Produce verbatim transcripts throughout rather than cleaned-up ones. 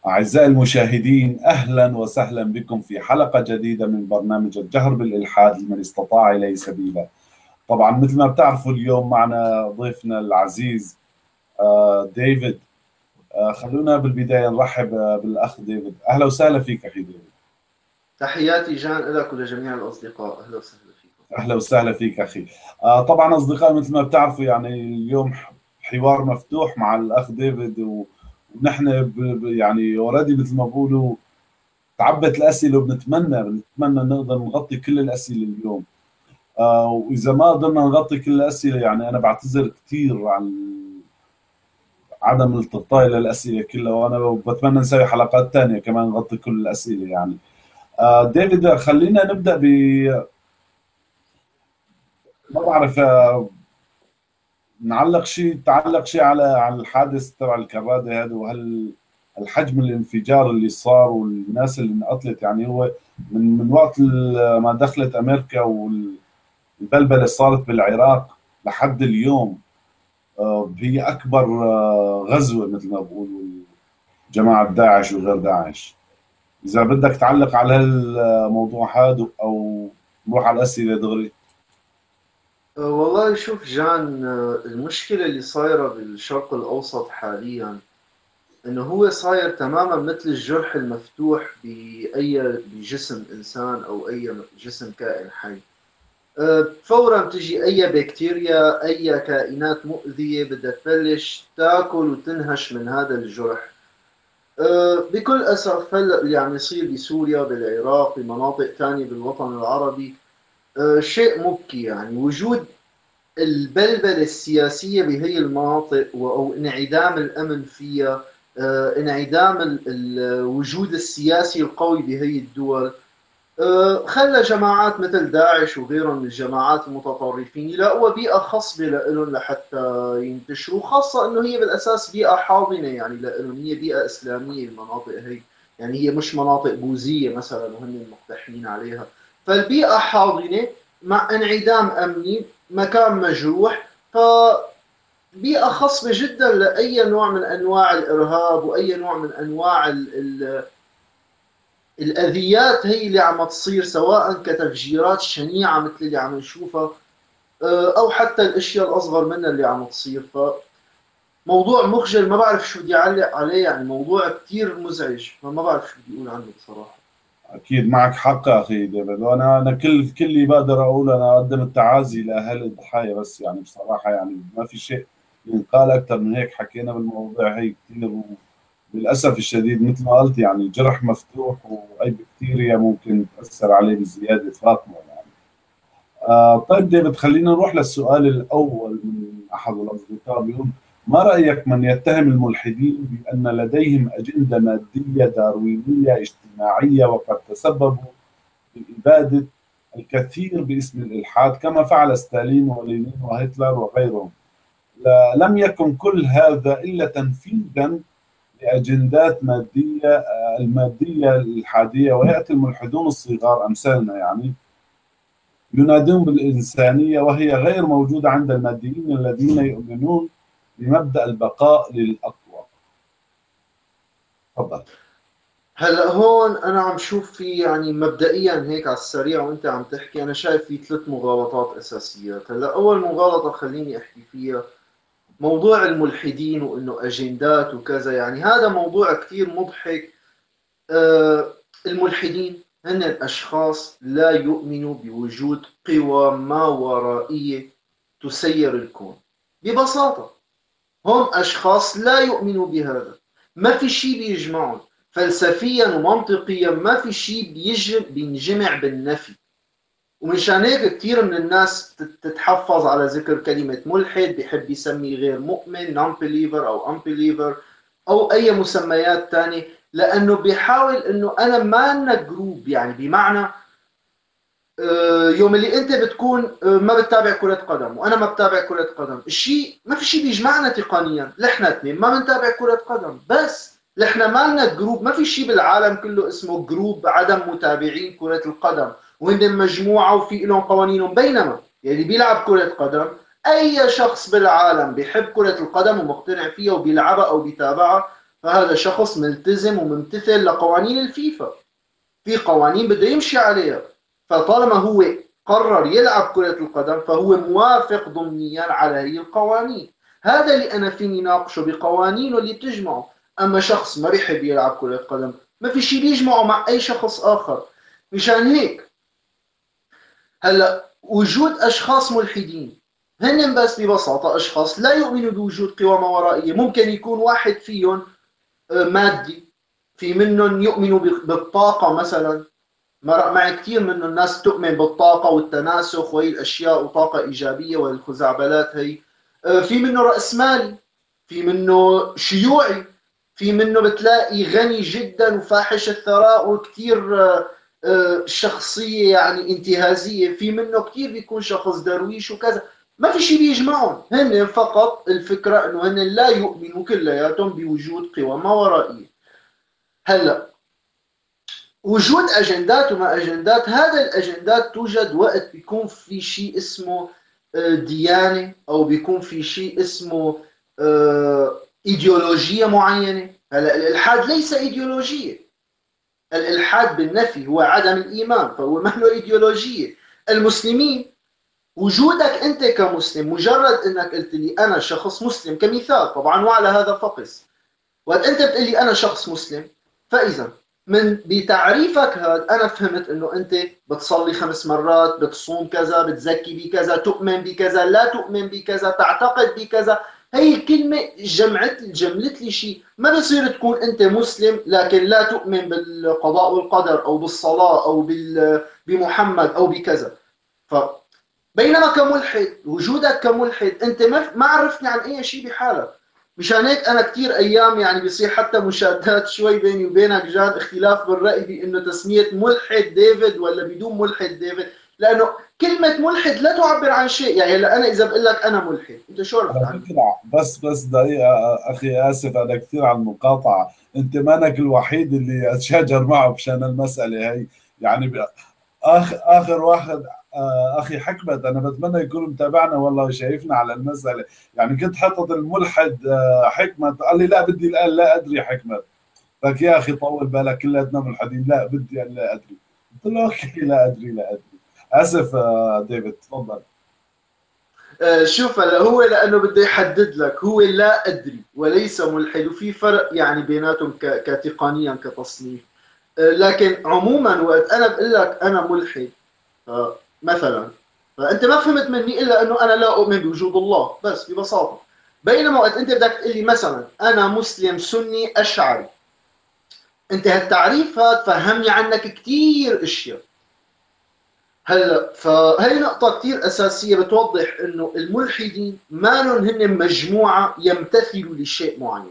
أعزائي المشاهدين، أهلا وسهلا بكم في حلقة جديدة من برنامج الجهر بالإلحاد لمن استطاع إليه سبيلا. طبعا مثل ما بتعرفوا اليوم معنا ضيفنا العزيز آه، ديفيد. آه، خلونا بالبداية نرحب آه، بالأخ ديفيد. أهلا وسهلا فيك أخي ديفيد. تحياتي جان لك ولجميع الأصدقاء، أهلا وسهلا فيكم. أهلا وسهلا فيك أخي. آه، طبعا أصدقائي مثل ما بتعرفوا يعني اليوم حوار مفتوح مع الأخ ديفيد و- ونحن ب- ب- يعني اوريدي مثل ما بقولوا تعبت الأسئلة، وبنتمنى بنتمنى نقدر نغطي كل الأسئلة اليوم. آه وإذا ما قدرنا نغطي كل الأسئلة يعني أنا بعتذر كثير عن عدم التغطية للأسئلة كلها، وأنا بتمنى نسوي حلقات تانية كمان نغطي كل الأسئلة يعني. آه ديفيد، خلينا نبدأ ب ما بعرف، آه نعلق شيء تعلق شيء على على الحادث تبع الكرادة هذا، وهل الحجم الانفجار اللي صار والناس اللي انقتلت. يعني هو من من وقت ال- ما دخلت أمريكا والبلبلة اللي صارت بالعراق لحد اليوم، آه، هي أكبر آه، غزوة مثل ما بقولوا جماعة داعش وغير داعش. إذا بدك تعلق على هالموضوع هذا أو نروح على الأسئلة دغري. أه، والله شوف جان، أه، المشكلة اللي صايرة بالشرق الأوسط حاليا إنه هو صاير تماما مثل الجرح المفتوح بأي بجسم إنسان أو أي جسم كائن حي. أه، فورا تجي أي بكتيريا، أي كائنات مؤذية بدها تبلش تاكل وتنهش من هذا الجرح. أه، بكل أسف هلا اللي عم يصير بسوريا، بالعراق، بمناطق ثانية بالوطن العربي، أه، شيء مبكي. يعني وجود البلبلة السياسية بهي المناطق أو انعدام الأمن فيها، آه، انعدام ال- الوجود السياسي القوي بهي الدول، آه، خلى جماعات مثل داعش وغيرهم من الجماعات المتطرفين يلاقوا بيئة خصبة لهم لحتى ينتشروا، خاصة انه هي بالاساس بيئة حاضنة يعني لهم، هي بيئة اسلامية المناطق هي. يعني هي مش مناطق بوذية مثلا وهن مقتحمين عليها، فالبيئة حاضنة مع انعدام امني، مكان مجروح، فبيئة خصبة جدا لأي نوع من أنواع الإرهاب وأي نوع من أنواع ال ال الاذيات هي اللي عم تصير، سواء كتفجيرات شنيعه مثل اللي عم نشوفها، آه، او حتى الاشياء الاصغر منها اللي عم تصير. فموضوع مخجل، ما بعرف شو بدي اعلق عليه، يعني موضوع كثير مزعج، فما بعرف شو بدي اقول عنه بصراحه. أكيد معك حق أخي ديفيد، وأنا أنا كل كل اللي بقدر أقول أنا أقدم التعازي لأهل الضحايا، بس يعني بصراحة يعني ما في شيء ينقال أكثر من هيك. حكينا بالمواضيع هي كثير، وللأسف الشديد مثل ما قلت يعني جرح مفتوح، وأي بكتيريا ممكن تأثر عليه بزيادة فاطمة يعني. آه طيب ديفيد، خلينا نروح للسؤال الأول من أحد الأصدقاء. بيقول: ما رأيك من يتهم الملحدين بأن لديهم أجندة مادية داروينية اجتماعية، وقد تسببوا بإبادة الكثير باسم الإلحاد كما فعل ستالين ولينين وهتلر وغيرهم؟ لا- لم يكن كل هذا إلا تنفيذا لأجندات مادية، آه، المادية الإلحادية. ويأتي الملحدون الصغار أمثالنا يعني ينادون بالإنسانية، وهي غير موجودة عند الماديين الذين يؤمنون بمبدأ البقاء للأقوى. تفضل. هلا هون انا عم شوف في، يعني مبدئيا هيك على السريع وانت عم تحكي، انا شايف في ثلاث مغالطات اساسيات. هلا اول مغالطه خليني احكي فيها، موضوع الملحدين وانه اجندات وكذا، يعني هذا موضوع كثير مضحك. آه، الملحدين هن أشخاص لا يؤمنوا بوجود قوى ما ورائية تسير الكون، ببساطة. هم أشخاص لا يؤمنوا بهذا، ما في شيء بيجمعهم فلسفيا ومنطقيا، ما في شيء بينجمع بالنفي. ومنشان هيك كثير من الناس تتحفظ على ذكر كلمة ملحد، بحب يسمي غير مؤمن non believer أو unbeliever أو أي مسميات تانية، لأنه بيحاول إنه أنا ما لنا جروب. يعني بمعنى، آه، يوم اللي أنت بتكون آه، ما بتتابع كرة قدم وأنا ما بتابع كرة قدم، الشيء ما في شيء بيجمعنا تقنيا، لحنا اثنين ما بنتابع كرة قدم، بس لحنا ما لنا جروب. ما في شيء بالعالم كله اسمه جروب عدم متابعين كرة القدم، وهن مجموعة وفي لهم قوانينهم. بينما يلي بيلعب كرة قدم، أي شخص بالعالم بيحب كرة القدم ومقتنع فيها وبيلعبها أو بيتابعها، فهذا شخص ملتزم وممتثل لقوانين الفيفا، في قوانين بده يمشي عليها، فطالما هو قرر يلعب كرة القدم فهو موافق ضمنيا على هي القوانين. هذا اللي أنا فيني ناقشه بقوانينه اللي بتجمعه. أما شخص ما بيحب يلعب كرة قدم ما في شيء بيجمعه مع أي شخص آخر. مشان هيك هلا وجود أشخاص ملحدين هن بس ببساطة أشخاص لا يؤمنوا بوجود قوى ما ورائية. ممكن يكون واحد فيهم مادي، في منهم يؤمنوا بالطاقة مثلا، معي كثير من الناس تؤمن بالطاقة والتناسخ وهي الأشياء وطاقة إيجابية والخزعبلات هي. في منه رأسمالي، في منه شيوعي، في منه بتلاقي غني جدا وفاحش الثراء وكثير شخصية يعني انتهازية، في منه كثير بيكون شخص درويش وكذا. ما في شيء بيجمعهم، هن فقط الفكرة انه هن لا يؤمنوا كلياتهم بوجود قوى ما ورائية. هلا وجود اجندات وما اجندات، هذا الاجندات توجد وقت بيكون في شيء اسمه ديانه او بيكون في شيء اسمه ايديولوجيه معينه. هلا الالحاد ليس ايديولوجيه، الالحاد بالنفي هو عدم الايمان، فهو ما له ايديولوجيه. المسلمين وجودك انت كمسلم، مجرد انك قلت لي انا شخص مسلم كمثال طبعا وعلى هذا فقس، وقت انت بتقول لي انا شخص مسلم، فاذا من بتعريفك هذا انا فهمت انه انت بتصلي خمس مرات، بتصوم كذا، بتزكي بكذا، تؤمن بكذا، لا تؤمن بكذا، تعتقد بكذا. هي الكلمة جمعت جملت لي شيء. ما بصير تكون انت مسلم لكن لا تؤمن بالقضاء والقدر او بالصلاة او بمحمد او بكذا. ف بينما كملحد، وجودك كملحد انت ما ما عرفتني عن اي شيء بحالك. مشان هيك انا كثير ايام يعني بيصير حتى مشادات شوي بيني وبينك جان، اختلاف بالراي بانه تسميه ملحد ديفيد ولا بدون ملحد ديفيد، لانه كلمه ملحد لا تعبر عن شيء. يعني هلا انا اذا بقول لك انا ملحد، انت شو عرفت على عني؟ فكرة بس بس دقيقة، أخي آسف أنا كثير على المقاطعة. أنت مانك الوحيد اللي أتشاجر معه بشان المسألة هي. يعني آخر آخر واحد آه، أخي حكمت، أنا بتمنى يكون متابعنا والله شايفنا على المسألة. يعني كنت حطت الملحد آه، حكمت، قال لي لا بدي الآن لا أدري حكمت. لك يا أخي طول بالك كلنا ملحدين، لا بدي أن لا أدري. قلت له أوكي لا أدري لا أدري. آسف آه، ديفيد تفضل. آه شوف هلا هو لانه بده يحدد لك، هو لا ادري وليس ملحد، وفي فرق يعني بيناتهم كتقنيا كتصنيف. آه لكن عموما وقت انا بقول لك انا ملحد مثلا، فانت ما فهمت مني الا انه انا لا اؤمن بوجود الله بس ببساطه. بينما وقت انت بدك تقول لي مثلا انا مسلم سني اشعري، انت هالتعريف هذا فهمني عنك كثير اشياء. هلا فهي نقطة كثير أساسية بتوضح إنه الملحدين ما لهم هن مجموعة يمتثلوا لشيء معين.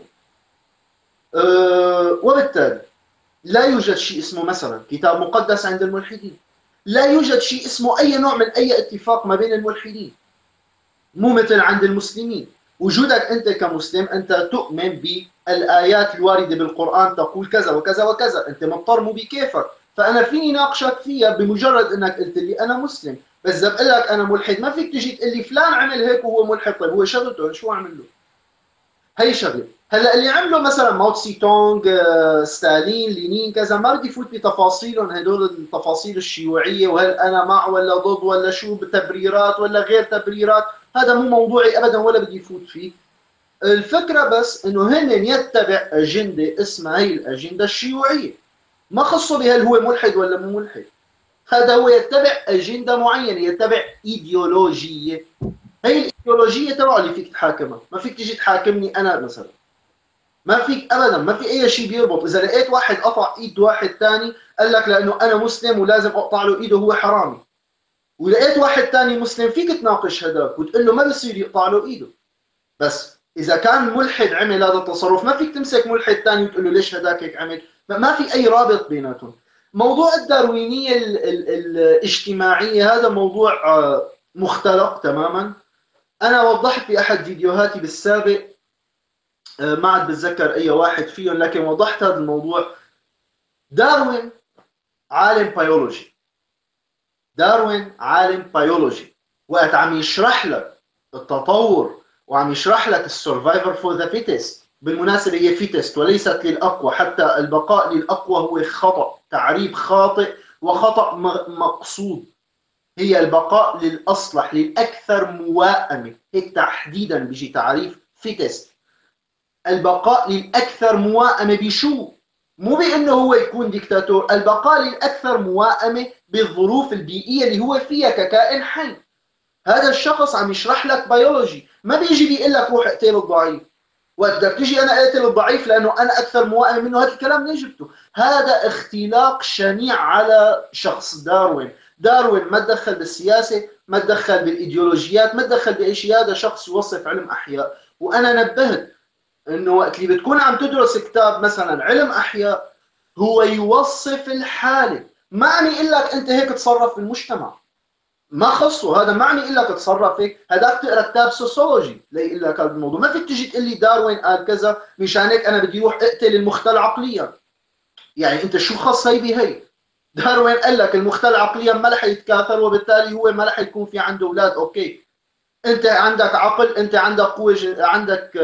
أه وبالتالي لا يوجد شيء اسمه مثلا كتاب مقدس عند الملحدين، لا يوجد شيء اسمه أي نوع من أي اتفاق ما بين الملحدين. مو مثل عند المسلمين، وجودك أنت كمسلم أنت تؤمن بالآيات الواردة بالقرآن تقول كذا وكذا وكذا، أنت مضطر مو بكيفك. فأنا فيني ناقشك فيها بمجرد أنك قلت لي أنا مسلم. بس إذا بقول لك أنا ملحد ما فيك تجي تقول لي فلان عمل هيك وهو ملحد. طيب هو شغلته شو عمل له؟ هي شغله. هلا اللي عمله مثلا ماو تسي تونغ، ستالين، لينين، كذا، ما بدي فوت بتفاصيلهم هدول التفاصيل الشيوعيه وهل انا مع ولا ضد ولا شو بتبريرات ولا غير تبريرات، هذا مو موضوعي ابدا ولا بدي فوت فيه. الفكره بس انه هن يتبع اجنده اسمها هي الاجنده الشيوعيه، ما خصه بهل هو ملحد ولا مو ملحد. هذا هو يتبع اجنده معينه، يتبع ايديولوجيه. هي الايديولوجيه تبعه اللي فيك تحاكمها، ما فيك تيجي تحاكمني انا مثلا. ما فيك ابدا، ما في اي شيء بيربط. اذا لقيت واحد قطع ايد واحد ثاني قال لك لانه انا مسلم ولازم اقطع له ايده هو حرامي، ولقيت واحد ثاني مسلم فيك تناقش هذاك وتقول له ما بصير يقطع له ايده. بس اذا كان ملحد عمل هذا التصرف ما فيك تمسك ملحد ثاني وتقول له ليش هذاك هيك عمل. ما في اي رابط بيناتهم. موضوع الداروينيه ال ال الاجتماعيه هذا موضوع مختلق تماما. انا وضحت في احد فيديوهاتي بالسابق، ما عاد بتذكر اي واحد فيهم، لكن وضحت هذا الموضوع. داروين عالم بيولوجي، داروين عالم بيولوجي، وقت عم يشرح لك التطور وعم يشرح لك السرفايفر فور ذا فيتست بالمناسبة هي فيتست وليست للأقوى، حتى البقاء للأقوى هو خطأ، تعريب خاطئ وخطأ مقصود. هي البقاء للأصلح للأكثر موائمة، هيك تحديدا بيجي تعريف فيتست. البقاء للأكثر موائمة بشو؟ مو بأنه هو يكون ديكتاتور، البقاء للأكثر موائمة بالظروف البيئية اللي هو فيها ككائن حي. هذا الشخص عم يشرح لك بيولوجي، ما بيجي بيقول لك روح اقتل الضعيف. وقت بدك تجي انا اقتل الضعيف لانه انا اكثر موائم منه، هذا الكلام منين جبته؟ هذا اختلاق شنيع على شخص داروين. داروين ما تدخل بالسياسه، ما تدخل بالايديولوجيات، ما تدخل باي شيء، هذا شخص يوصف علم احياء. وانا نبهت انه وقت اللي بتكون عم تدرس كتاب مثلا علم احياء هو يوصف الحاله، ما عم يقول لك انت هيك تصرف في المجتمع، ما خصه هذا، ما عم يقول لك تصرف هيك، هذاك تقرا كتاب سوسيولوجي ليقول لك هذا الموضوع. ما فيك تجي تقول لي داروين قال كذا مشان هيك انا بدي اروح اقتل المختل عقليا. يعني انت شو خص هي بهي؟ داروين قال لك المختل عقليا ما رح يتكاثر وبالتالي هو ما رح يكون في عنده اولاد. اوكي، انت عندك عقل، انت عندك قوه ج... عندك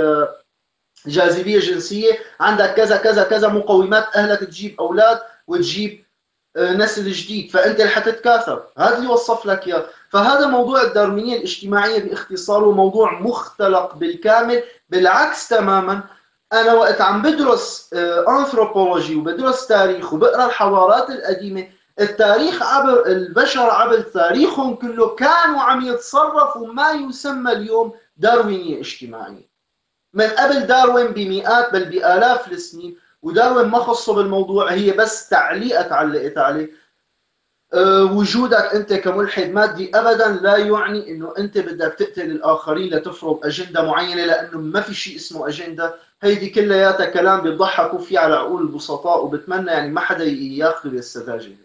جاذبيه جنسيه، عندك كذا كذا كذا مقومات اهلك تجيب اولاد وتجيب نسل جديد، فانت اللي حتتكاثر. هذا اللي وصف لك اياه. فهذا موضوع الداروينيه الاجتماعيه باختصار، موضوع مختلق بالكامل، بالعكس تماما. انا وقت عم بدرس انثروبولوجي وبدرس تاريخ وبقرا الحضارات القديمه، التاريخ عبر البشر عبر تاريخهم كله كانوا عم يتصرفوا ما يسمى اليوم داروينيه اجتماعيه. من قبل داروين بمئات بل بآلاف السنين، وداروين ما خصه بالموضوع، هي بس تعليقة تعلقت عليه. أه وجودك انت كملحد مادي ابدا لا يعني انه انت بدك تقتل الاخرين لتفرض اجنده معينه، لانه ما في شيء اسمه اجنده. هيدي كلياتها كلام بيضحكوا فيه على عقول البسطاء، وبتمنى يعني ما حدا ياخذه بالسذاجه.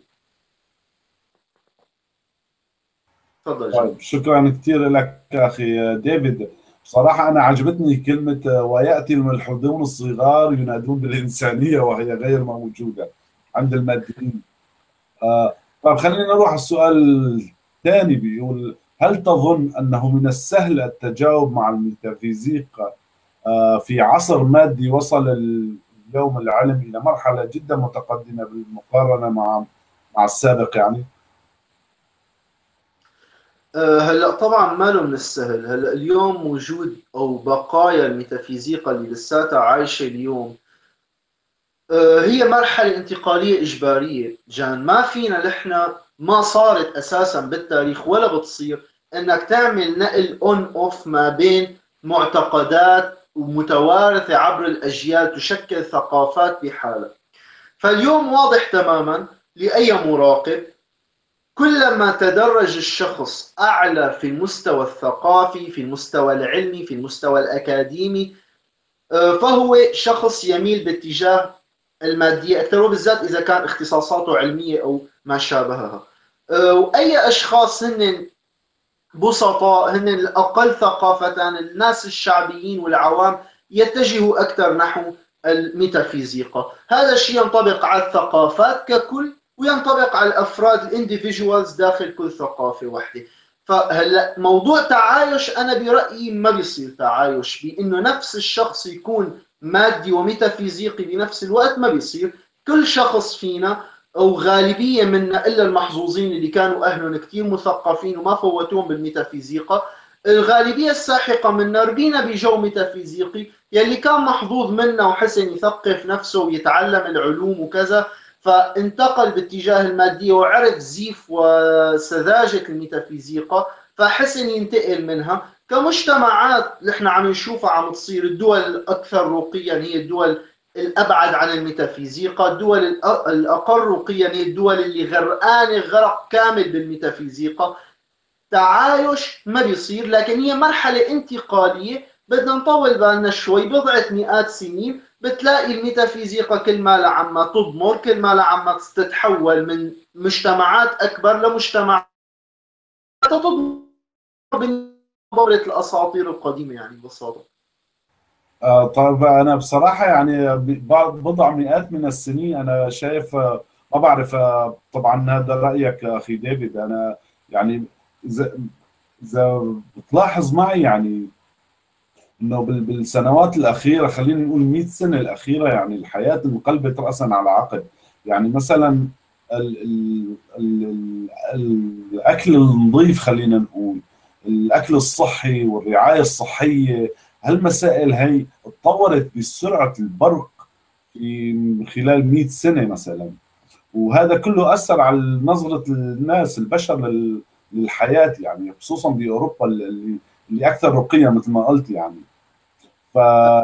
تفضل جان. طيب شكرا كثير لك اخي ديفيد. بصراحه انا عجبتني كلمه وياتي الملحدون الصغار ينادون بالانسانيه وهي غير موجوده عند الماديين. آه طيب خلينا نروح على السؤال الثاني. بيقول هل تظن انه من السهل التجاوب مع الميتافيزيق آه في عصر مادي وصل اليوم العلم الى مرحله جدا متقدمه بالمقارنه مع مع السابق يعني؟ هلا طبعا ما له من السهل. هلا اليوم وجود او بقايا الميتافيزيقا اللي لساتها عايشه اليوم هي مرحله انتقاليه اجباريه جان. ما فينا نحن، ما صارت اساسا بالتاريخ ولا بتصير انك تعمل نقل اون اوف ما بين معتقدات ومتوارثه عبر الاجيال تشكل ثقافات بحالها. فاليوم واضح تماما لاي مراقب، كلما تدرج الشخص أعلى في المستوى الثقافي، في المستوى العلمي، في المستوى الأكاديمي، فهو شخص يميل باتجاه المادية أكثر، وبالذات إذا كان اختصاصاته علمية أو ما شابهها. وأي أشخاص هن بسطاء، هن الأقل ثقافة، الناس الشعبيين والعوام، يتجهوا أكثر نحو الميتافيزيقا. هذا الشيء ينطبق على الثقافات ككل، وينطبق على الافراد الانديفيدوالز داخل كل ثقافه وحده. فهلا موضوع تعايش، انا برايي ما بيصير تعايش بانه نفس الشخص يكون مادي وميتافيزيقي بنفس الوقت، ما بيصير. كل شخص فينا او غالبيه منا الا المحظوظين اللي كانوا اهلهم كثير مثقفين وما فوتوهم بالميتافيزيقا، الغالبيه الساحقه منا ربينا بجو ميتافيزيقي. يلي كان محظوظ منا وحسن يثقف نفسه ويتعلم العلوم وكذا، فانتقل باتجاه المادية وعرف زيف وسذاجة الميتافيزيقا، فحسن ينتقل منها. كمجتمعات نحن عم نشوفها عم تصير، الدول الأكثر رقيا هي الدول الأبعد عن الميتافيزيقا، الدول الأقل رقيا هي الدول اللي غرقانة غرق كامل بالميتافيزيقا. تعايش ما بيصير، لكن هي مرحلة انتقالية بدنا نطول بالنا شوي، بضعة مئات سنين بتلاقي الميتافيزيقا كل ما لعما تضمر، كل ما لعما تتحول من مجتمعات أكبر لمجتمعات تضمر بنظرة الأساطير القديمة يعني ببساطة. آه طيب أنا بصراحة يعني بعد بضع مئات من السنين أنا شايف آه ما بعرف. آه طبعا هذا رأيك أخي ديفيد. أنا يعني إذا إذا بتلاحظ معي يعني انه بال- بالسنوات الاخيره، خلينا نقول مئة سنه الاخيره، يعني الحياه انقلبت راسا على عقب. يعني مثلا ال ال ال ال الاكل النظيف، خلينا نقول الاكل الصحي والرعايه الصحيه، هالمسائل هي تطورت بسرعه البرق في خلال مئة سنه مثلا. وهذا كله اثر على نظره الناس البشر لل- للحياه، يعني خصوصا باوروبا اللي اللي اكثر رقي مثل ما قلت يعني. ف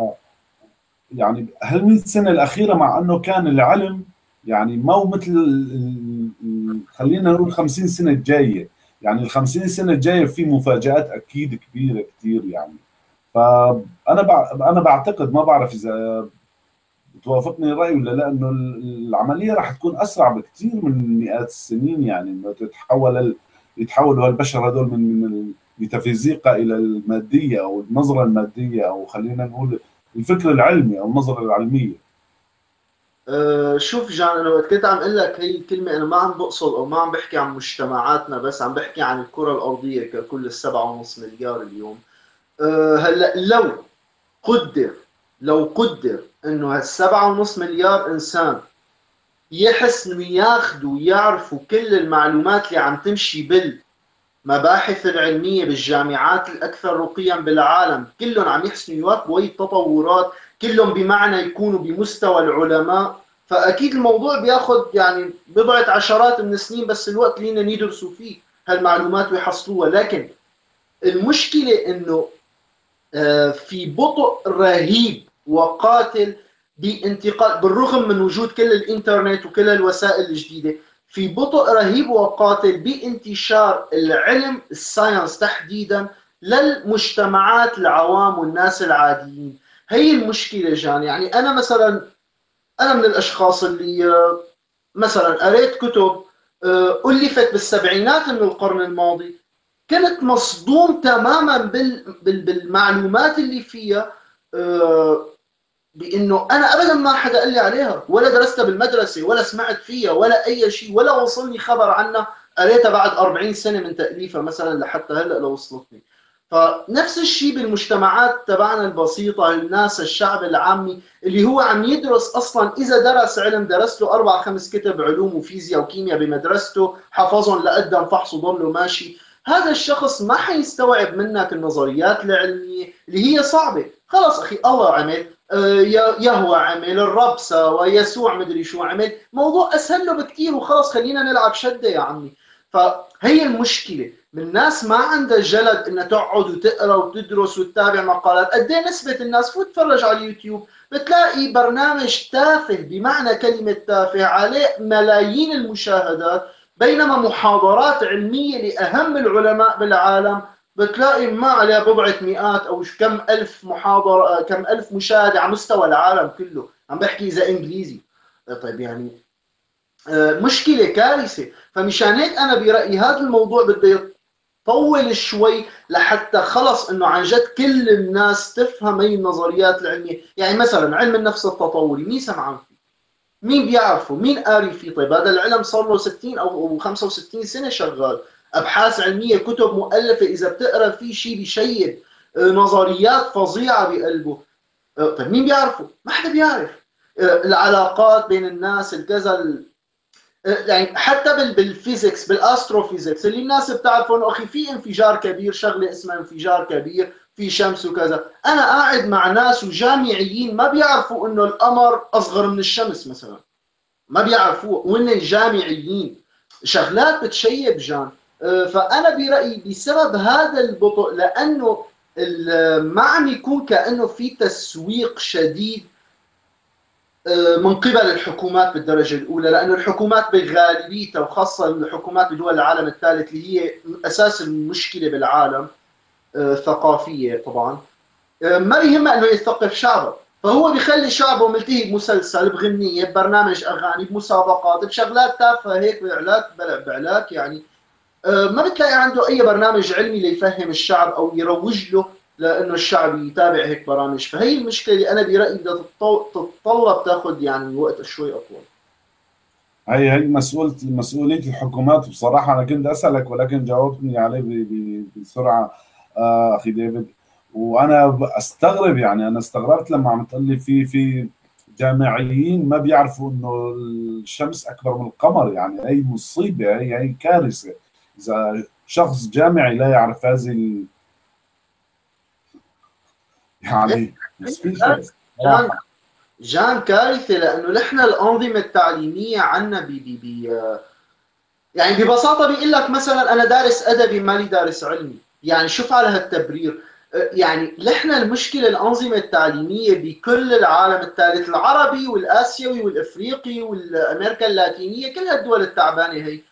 يعني هال مئة سنه الاخيره، مع انه كان العلم يعني مو مثل ال- ال- ال- خلينا نقول خمسين سنه الجايه. يعني ال خمسين سنه الجايه في مفاجات اكيد كبيره كثير يعني. فانا بع- انا بعتقد، ما بعرف اذا بتوافقني الراي ولا لا، انه ال- العمليه راح تكون اسرع بكثير من مئات السنين. يعني انه تتحول ال- يتحولوا البشر هذول من من الميتافيزيقا الى الماديه، او النظره الماديه، او خلينا نقول الفكر العلمي او النظره العلميه. أه شوف جان، انا وقت كنت عم اقول لك هي الكلمه انا ما عم بقصد او ما عم بحكي عن مجتمعاتنا بس، عم بحكي عن الكره الارضيه ككل السبعة ونص مليار اليوم. أه هلا لو قدر لو قدر انه هالسبعة ونص مليار انسان يحس انه ياخذوا ويعرفوا كل المعلومات اللي عم تمشي بالمباحث العلميه بالجامعات الاكثر رقيا بالعالم، كلهم عم يحسنوا يواكبوا هي التطورات، كلهم بمعنى يكونوا بمستوى العلماء، فاكيد الموضوع بياخذ يعني بضعه عشرات من السنين بس الوقت اللي يدرسوا فيه هالمعلومات ويحصلوها. لكن المشكله انه آه، في بطء رهيب وقاتل بانتقال، بالرغم من وجود كل الانترنت وكل الوسائل الجديدة، في بطء رهيب وقاتل بانتشار العلم الساينس تحديدا للمجتمعات العوام والناس العاديين. هي المشكلة جان. يعني أنا مثلا، أنا من الأشخاص اللي آه، مثلا قريت كتب آه، ألفت بالسبعينات من القرن الماضي، كنت مصدوم تماما بال... بال... بالمعلومات اللي فيها. آه، بانه انا ابدا ما حدا قال لي عليها، ولا درستها بالمدرسه، ولا سمعت فيها، ولا اي شيء، ولا وصلني خبر عنها. قريتها بعد أربعين سنه من تاليفها مثلا لحتى هلا لو وصلتني. فنفس الشيء بالمجتمعات تبعنا البسيطه، الناس الشعب العامي اللي هو عم يدرس اصلا، اذا درس علم درس له اربع خمس كتب علوم وفيزياء وكيمياء بمدرسته، حفظهم لقدام فحص وضله ماشي. هذا الشخص ما حيستوعب منك النظريات العلميه اللي هي صعبه. خلص اخي، الله عمل، يهوى عمل، الرب سوى، يسوع مدري شو عمل، موضوع اسهل له بكثير وخلص خلينا نلعب شده يا عمي. فهي المشكله، من ناس ما عندها جلد انها تقعد وتقرا وتدرس وتتابع مقالات. قد ايه نسبه الناس فوت تتفرج على اليوتيوب بتلاقي برنامج تافه بمعنى كلمه تافه عليه ملايين المشاهدات، بينما محاضرات علميه لاهم العلماء بالعالم بتلاقي ما عليها بضعة مئات أو كم ألف محاضرة، كم ألف مشاهدة على مستوى العالم كله. عم بحكي إذا إنجليزي. طيب يعني مشكلة، كارثة. فمشان هيك أنا برأيي هذا الموضوع بده يطول شوي لحتى خلص إنه عن جد كل الناس تفهم هي النظريات العلمية. يعني مثلا علم النفس التطوري، مين سمعان فيه؟ مين بيعرفه؟ مين قاري فيه؟ طيب هذا العلم صار له ستين او خمسة وستين سنه شغال، ابحاث علميه، كتب مؤلفه، اذا بتقرا فيه شيء بيشيد، آه، نظريات فظيعه بقلبه. آه، طيب مين بيعرفه؟ ما حدا بيعرف. آه، العلاقات بين الناس، الكذا، يعني حتى بالفيزيكس، بالاستروفيزيكس اللي الناس بتعرفه انه اخي في انفجار كبير، شغله اسمها انفجار كبير، في شمس وكذا. انا قاعد مع ناس وجامعيين ما بيعرفوا انه القمر اصغر من الشمس مثلا، ما بيعرفوه وهن جامعيين. شغلات بتشيب جان. آه، فانا برايي بسبب هذا البطء، لانه ما عم يكون كانه في تسويق شديد آه، من قبل الحكومات بالدرجه الاولى، لانه الحكومات بغالبيتها وخاصه الحكومات بدول العالم الثالث اللي هي اساس المشكله بالعالم، آه، ثقافيه طبعا، ما بيهمه انه يثقف شعبه، فهو بيخلي شعبه ملتهي بمسلسل، بغنيه، ببرنامج اغاني، بمسابقات، بشغلات تافهه هيك، باعلات بعلاك يعني. آه، ما بتلاقي عنده اي برنامج علمي ليفهم الشعب او يروج له لانه الشعب يتابع هيك برامج. فهي المشكله اللي انا برايي بدها تتطلب تاخذ يعني وقت شوي اطول. هي هي مسؤولة مسؤولية الحكومات بصراحة. أنا كنت أسألك ولكن جاوبتني عليه ب- ب- بسرعة، آه أخي ديفيد. وانا استغرب، يعني انا استغربت لما عم تقول لي في في جامعيين ما بيعرفوا انه الشمس اكبر من القمر. يعني هي مصيبه، هي هي كارثه اذا شخص جامعي لا يعرف هذه ال... يعني بس في شيء جان صراحه. جان كارثه، لانه نحن الانظمه التعليميه عندنا بي بي بي يعني ببساطه بيقول لك مثلا انا دارس ادبي مالي دارس علمي، يعني شوف على هالتبرير. يعني نحن المشكله الانظمه التعليميه بكل العالم الثالث، العربي والاسيوي والافريقي والامريكا اللاتينيه، كل هالدول التعبانه هي،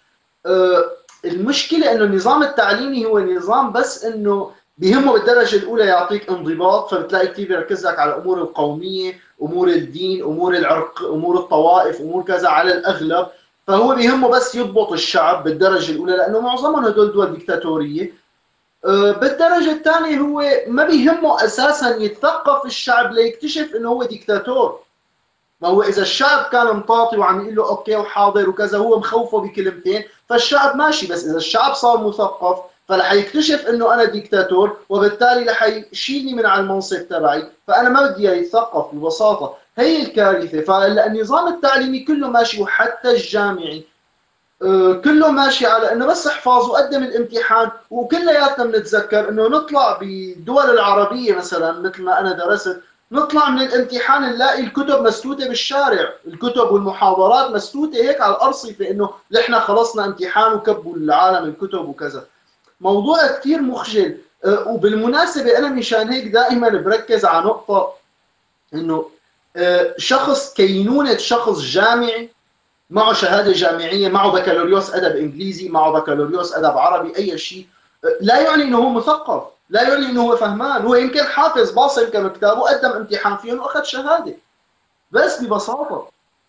المشكله انه النظام التعليمي هو نظام بس انه بيهمه بالدرجه الاولى يعطيك انضباط، فبتلاقي كثير بيركز لك على امور القوميه، امور الدين، امور العرق، امور الطوائف، امور كذا على الاغلب. فهو بيهمه بس يضبط الشعب بالدرجه الاولى، لانه معظمهم هدول دول ديكتاتوريه. بالدرجه الثانيه هو ما بيهمه اساسا يتثقف الشعب ليكتشف انه هو ديكتاتور. ما هو اذا الشعب كان مطاطي وعم يقول له اوكي وحاضر وكذا، هو مخوفه بكلمتين، فالشعب ماشي. بس اذا الشعب صار مثقف فرح يكتشف انه انا ديكتاتور، وبالتالي رح يشيلني من على المنصب تبعي، فانا ما بدي اياه يتثقف ببساطه. هي الكارثه. فالنظام التعليمي كله ماشي، وحتى الجامعي كله ماشي على انه بس احفظ وقدم الامتحان. وكلياتنا بنتذكر انه نطلع بالدول العربيه مثلا مثل ما انا درست، نطلع من الامتحان نلاقي الكتب مسدوده بالشارع، الكتب والمحاضرات مسدوده هيك على الارصفه، انه نحن خلصنا امتحان وكبوا العالم الكتب وكذا. موضوع كثير مخجل. وبالمناسبه انا مشان هيك دائما بركز على نقطه، انه شخص كينونه شخص جامعي معه شهاده جامعيه، معه بكالوريوس ادب انجليزي، معه بكالوريوس ادب عربي، اي شيء، لا يعني انه هو مثقف، لا يعني انه هو فهمان. هو يمكن حافظ باصم كم كتاب وقدم امتحان فيهم واخذ شهاده، بس ببساطه.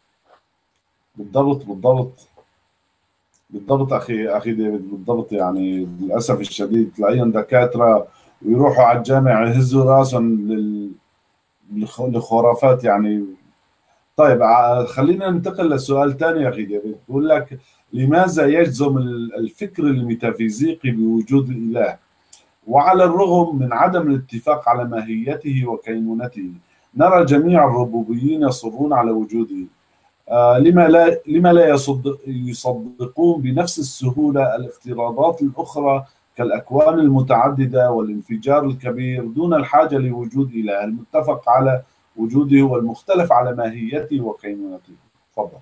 بالضبط بالضبط بالضبط اخي اخي ديفيد، بالضبط. يعني للاسف الشديد تلاقيهم دكاتره ويروحوا على الجامع يهزوا راسهم لل- للخ- لخرافات يعني. طيب ع- خلينا ننتقل لسؤال ثاني يا اخي ديفيد. بقول لك لماذا يجزم ال- الفكر الميتافيزيقي بوجود الاله، وعلى الرغم من عدم الاتفاق على ماهيته وكينونته نرى جميع الربوبيين يصرون على وجوده؟ آه، لما لا لما لا يصدق يصدقون بنفس السهولة الافتراضات الأخرى كالأكوان المتعددة والانفجار الكبير دون الحاجة لوجود إله المتفق على وجوده والمختلف على ماهيته وكينونته؟ تفضل.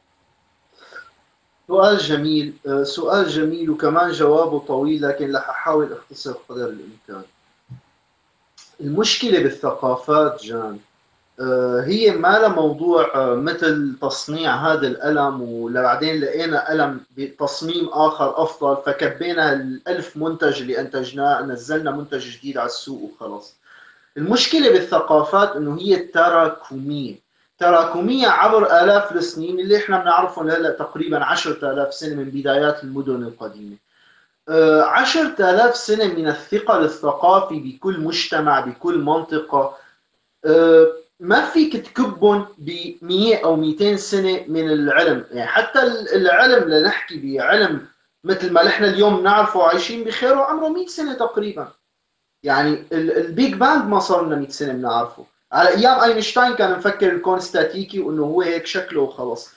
سؤال جميل، سؤال جميل، وكمان جوابه طويل، لكن رح احاول اختصر قدر الامكان. المشكله بالثقافات جان، هي ما لها موضوع مثل تصنيع هذا القلم وبعدين لقينا قلم بتصميم آخر أفضل فكبينا الألف منتج اللي أنتجناه نزلنا منتج جديد على السوق وخلص. المشكلة بالثقافات إنه هي تراكمية، تراكمية عبر آلاف السنين، اللي إحنا بنعرفهم هلا تقريبا عشرة آلاف سنة من بدايات المدن القديمة. عشرة آلاف سنة من الثقل الثقافي بكل مجتمع بكل منطقة. ما فيك تكبهم ب مية او مئتين سنه من العلم. يعني حتى العلم لنحكي بعلم مثل ما نحن اليوم نعرفه عايشين بخير وعمره مئة سنه تقريبا. يعني البيج بانج ما صار لنا مئة سنه بنعرفه. على ايام اينشتاين كان مفكر الكون استاتيكي وانه هو هيك شكله وخلص.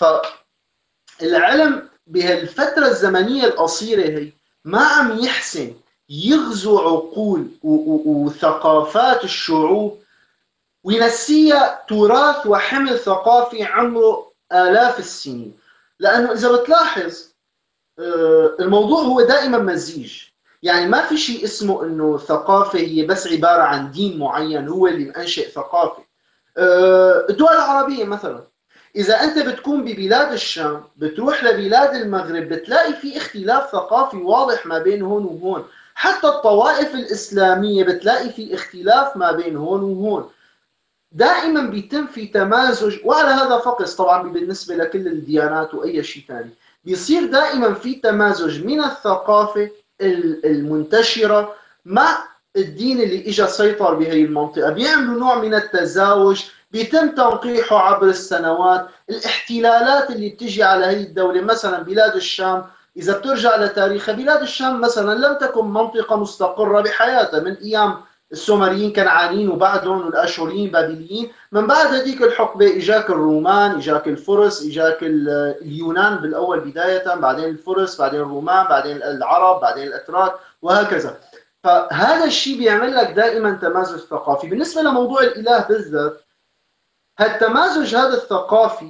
فالعلم بهالفتره الزمنيه القصيره هي ما عم يحسن يغزو عقول وثقافات الشعوب وينسيها تراث وحمل ثقافي عمره آلاف السنين. لأنه إذا بتلاحظ الموضوع هو دائما مزيج. يعني ما في شيء اسمه إنه ثقافة هي بس عبارة عن دين معين هو اللي مأنشئ ثقافة. الدول العربية مثلا، إذا أنت بتكون ببلاد الشام بتروح لبلاد المغرب بتلاقي في اختلاف ثقافي واضح ما بين هون وهون. حتى الطوائف الإسلامية بتلاقي في اختلاف ما بين هون وهون. دائما بيتم في تمازج، وعلى هذا فقس طبعا بالنسبة لكل الديانات وأي شيء ثاني، بيصير دائما في تمازج من الثقافة المنتشرة مع الدين اللي اجى سيطر بهي المنطقة. بيعملوا نوع من التزاوج بيتم تنقيحه عبر السنوات. الاحتلالات اللي بتجي على هي الدولة، مثلا بلاد الشام إذا بترجع لتاريخها، بلاد الشام مثلا لم تكن منطقة مستقرة بحياتها من أيام السومريين كنعانيين وبعدهم والاشوريين بابليين. من بعد هذيك الحقبه اجاك الرومان، اجاك الفرس، اجاك اليونان بالاول بدايه، بعدين الفرس، بعدين الرومان، بعدين العرب، بعدين الاتراك، وهكذا. فهذا الشيء بيعمل لك دائما تمازج ثقافي. بالنسبه لموضوع الاله بالذات، هالتمازج هذا الثقافي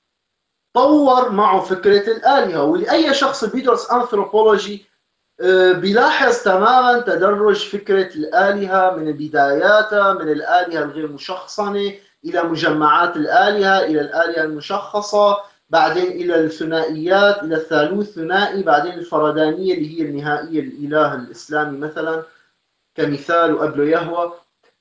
طور معه فكره الالهه، ولاي شخص بيدرس انثروبولوجي بيلاحظ تماما تدرج فكرة الآلهة من بداياتها، من الآلهة الغير مشخصنة إلى مجمعات الآلهة، إلى الآلهة المشخصة، بعدين إلى الثنائيات، إلى الثالوث ثنائي، بعدين الفردانية اللي هي النهائية، الإله الإسلامي مثلا كمثال، وقبله يهوى.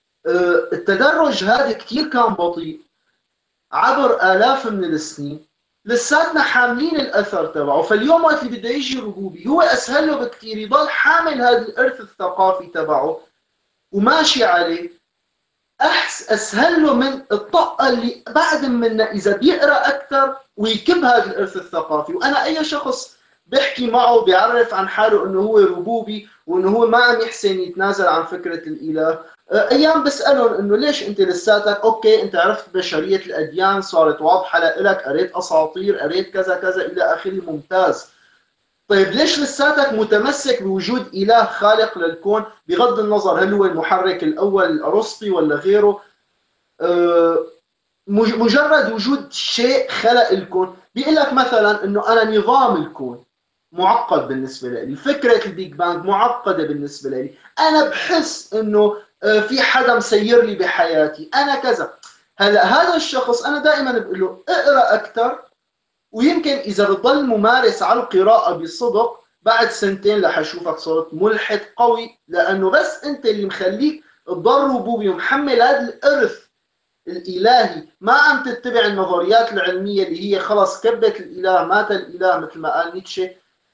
التدرج هذا كتير كان بطيء عبر آلاف من السنين، لساتنا حاملين الاثر تبعه. فاليوم وقت اللي بده يجي ربوبي، هو اسهل له بكثير يضل حامل هذا الارث الثقافي تبعه وماشي عليه. احس اسهل له من الطاقه اللي بعد منا اذا بيقرا اكثر ويكب هذا الارث الثقافي. وانا اي شخص بحكي معه بيعرف عن حاله انه هو ربوبي وانه هو ما عم يحسن يتنازل عن فكره الاله، ايام بسالهم انه ليش انت لساتك اوكي، انت عرفت بشريه الاديان صارت واضحه لك، قريت اساطير، قريت كذا كذا الى اخره، ممتاز. طيب ليش لساتك متمسك بوجود اله خالق للكون، بغض النظر هل هو المحرك الاول الارسطي ولا غيره؟ أه مجرد وجود شيء خلق الكون. بيقول لك مثلا انه انا نظام الكون معقد بالنسبه لي، فكره البيج بانج معقده بالنسبه لي، انا بحس انه في حدا مسير لي بحياتي، انا كذا. هلا هذا الشخص انا دائما بقول له اقرا اكثر، ويمكن اذا بتضل ممارس على القراءه بصدق بعد سنتين رح اشوفك صرت ملحد قوي، لانه بس انت اللي مخليك تضل ربوبي ومحمل هذا الارث الالهي، ما عم تتبع النظريات العلميه اللي هي خلص كبت الاله، مات الاله مثل ما قال نيتشه.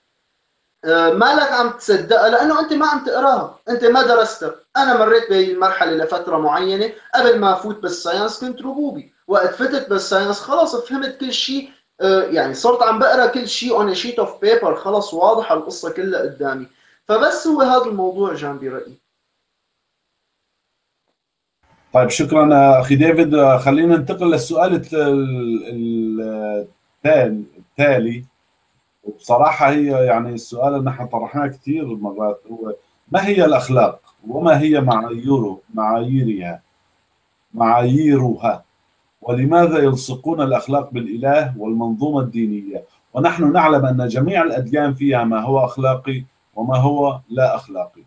مالك عم تصدقها لانه انت ما عم تقراها، انت ما درستها. انا مريت بهي المرحله لفتره معينه، قبل ما افوت بالساينس كنت ربوبي، وقت فتت بالساينس خلص فهمت كل شيء، يعني صرت عم بقرا كل شيء اون شيت اوف بيبر، خلص واضحه القصه كلها قدامي. فبس هو هذا الموضوع جان برايي. طيب شكرا اخي ديفيد. خلينا ننتقل للسؤال التالي. وبصراحة هي يعني السؤال اللي نحن طرحناه كثير مرات، هو ما هي الأخلاق وما هي معاييره معاييرها معاييرها ولماذا يلصقون الأخلاق بالإله والمنظومة الدينية، ونحن نعلم أن جميع الأديان فيها ما هو أخلاقي وما هو لا أخلاقي.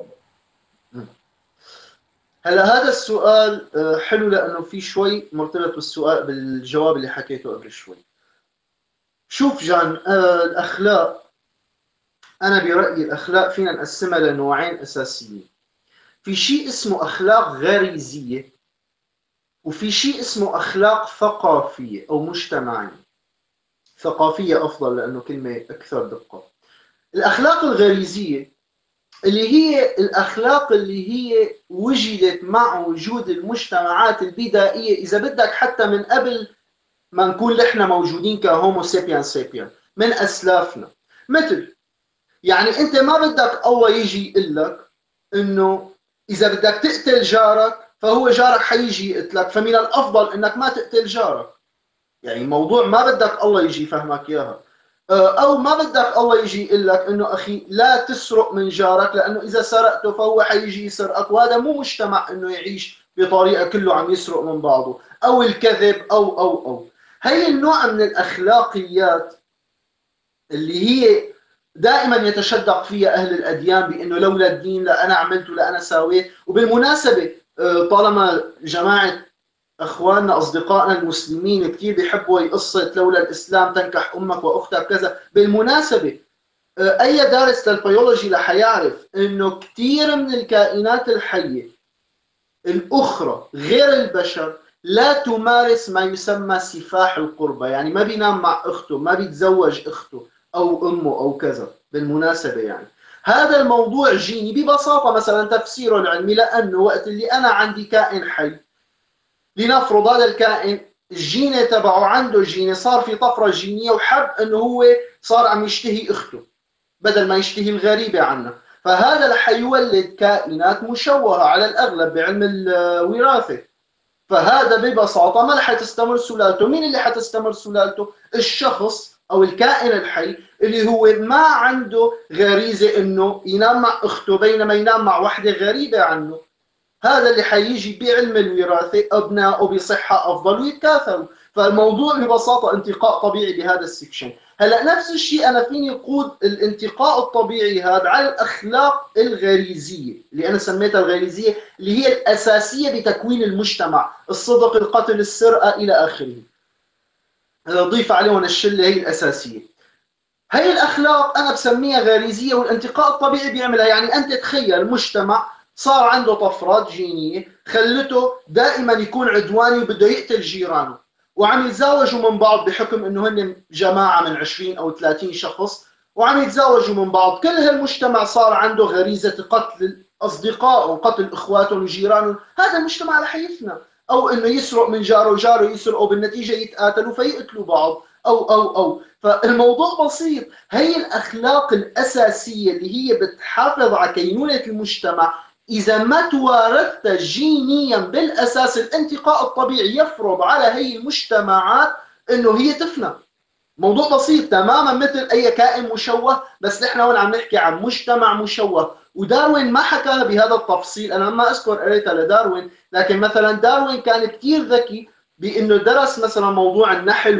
هلا هذا السؤال حلو لأنه في شوي مرتبط بالسؤال بالجواب اللي حكيته قبل شوي. شوف جان، آه الأخلاق، أنا برأيي الأخلاق فينا نقسمها لنوعين أساسيين. في شيء اسمه أخلاق غريزية، وفي شيء اسمه أخلاق ثقافية أو مجتمعية. ثقافية أفضل لأنه كلمة أكثر دقة. الأخلاق الغريزية اللي هي الأخلاق اللي هي وجدت مع وجود المجتمعات البدائية، إذا بدك حتى من قبل ما نكون نحن موجودين كهومو سيبيان سيبيان، من أسلافنا. مثل يعني أنت ما بدك الله يجي يقول لك إنه إذا بدك تقتل جارك فهو جارك حيجي يقتلك، فمن الأفضل إنك ما تقتل جارك. يعني موضوع ما بدك الله يجي يفهمك إياها. أو ما بدك الله يجي يقول لك إنه أخي لا تسرق من جارك، لأنه إذا سرقته فهو حيجي يسرقك، وهذا مو مجتمع إنه يعيش بطريقة كله عم يسرق من بعضه. أو الكذب أو أو أو هي النوع من الأخلاقيات اللي هي دائما يتشدق فيها أهل الأديان بأنه لولا الدين لا أنا عملت ولا أنا ساويت. وبالمناسبة طالما جماعة أخواننا أصدقائنا المسلمين كثير بيحبوا هي قصة لولا الإسلام تنكح أمك وأختك كذا، بالمناسبة أي دارس للبيولوجي رح يعرف إنه كثير من الكائنات الحية الأخرى غير البشر لا تمارس ما يسمى سفاح القربة، يعني ما بينام مع أخته، ما بيتزوج أخته أو أمه أو كذا. بالمناسبة يعني هذا الموضوع جيني ببساطة، مثلا تفسيره العلمي، لأنه وقت اللي أنا عندي كائن حي، لنفرض هذا الكائن الجينة تبعه عنده جينة، صار في طفرة جينية وحب أنه هو صار عم يشتهي أخته بدل ما يشتهي الغريبة عنه، فهذا رح يولد كائنات مشوهة على الأغلب بعلم الوراثة. فهذا ببساطة ما رح تستمر سلالته. مين اللي حتستمر سلالته؟ الشخص أو الكائن الحي اللي هو ما عنده غريزة إنه ينام مع أخته بينما ينام مع وحدة غريبة عنه. هذا اللي حيجي بعلم الوراثة أبنائه بصحة أفضل ويتكاثروا. فالموضوع ببساطة انتقاء طبيعي بهذا السكشن. هلا نفس الشيء أنا فيني قود الانتقاء الطبيعي هذا على الأخلاق الغريزية اللي أنا سميتها الغريزية، اللي هي الأساسية بتكوين المجتمع، الصدق، القتل، السرقة إلى آخره. ضيف عليهم الشلة هي الأساسية. هي الأخلاق أنا بسميها غريزية، والانتقاء الطبيعي بيعملها. يعني أنت تخيل مجتمع صار عنده طفرات جينية خلته دائما يكون عدواني وبده يقتل جيرانه، وعم يتزاوجوا من بعض بحكم انه هن جماعة من عشرين او ثلاثين شخص وعم يتزاوجوا من بعض. كل هالمجتمع صار عنده غريزة قتل اصدقائه وقتل اخواتهم وجيرانهم. هذا المجتمع رح يفنى. او انه يسرق من جاره وجاره يسرقوا، بالنتيجة يتقاتلوا فيقتلوا بعض او او او فالموضوع بسيط. هي الاخلاق الاساسية اللي هي بتحافظ على كينونة المجتمع. إذا ما توارثت جينيا بالأساس، الانتقاء الطبيعي يفرض على هي المجتمعات إنه هي تفنى. موضوع بسيط تماما مثل أي كائن مشوه، بس نحن هون عم نحكي عن مجتمع مشوه. وداروين ما حكاها بهذا التفصيل، أنا ما أذكر قريتها لداروين، لكن مثلا داروين كان كتير ذكي بإنه درس مثلا موضوع النحل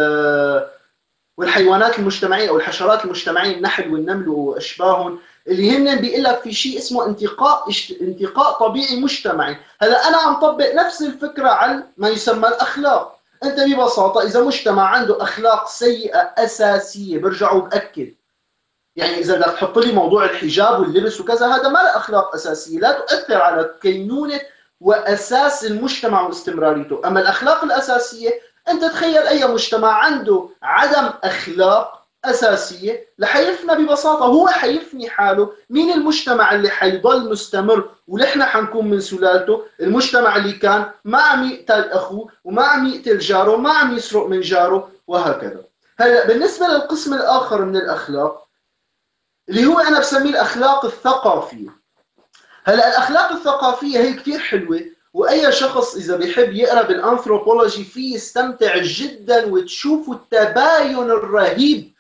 وال والحيوانات المجتمعية أو الحشرات المجتمعية، النحل والنمل وأشباههم، اللي هن بيقول لك في شيء اسمه انتقاء انتقاء طبيعي مجتمعي. هلا انا عم طبق نفس الفكره على ما يسمى الاخلاق. انت ببساطه اذا مجتمع عنده اخلاق سيئه اساسيه، برجع وباكد، يعني اذا بدك تحط لي موضوع الحجاب واللبس وكذا، هذا ما له اخلاق اساسيه، لا تؤثر على كينونه واساس المجتمع واستمراريته. اما الاخلاق الاساسيه، انت تخيل اي مجتمع عنده عدم اخلاق اساسيه لحيفنى ببساطه، هو حيفني حاله. مين المجتمع اللي حيضل مستمر ونحن حنكون من سلالته؟ المجتمع اللي كان ما عم يقتل اخوه وما عم يقتل جاره وما عم يسرق من جاره وهكذا. هلا بالنسبه للقسم الاخر من الاخلاق اللي هو انا بسميه الاخلاق الثقافيه. هلا الاخلاق الثقافيه هي كثير حلوه، واي شخص اذا بيحب يقرا بالانثروبولوجي فيه يستمتع جدا وتشوفوا التباين الرهيب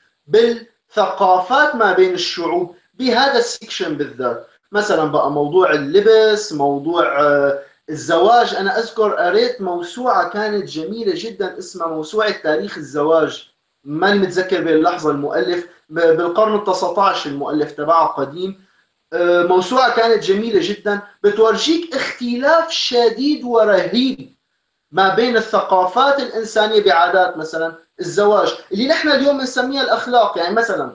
بالثقافات ما بين الشعوب بهذا السكشن بالذات. مثلا بقى موضوع اللبس، موضوع الزواج. انا اذكر قريت موسوعه كانت جميله جدا اسمها موسوعه تاريخ الزواج، ماني متذكر باللحظه المؤلف، بالقرن التاسع عشر المؤلف تبعها قديم. موسوعة كانت جميلة جدا، بتورجيك اختلاف شديد ورهيب ما بين الثقافات الإنسانية بعادات مثلا الزواج اللي نحن اليوم بنسميها الأخلاق. يعني مثلا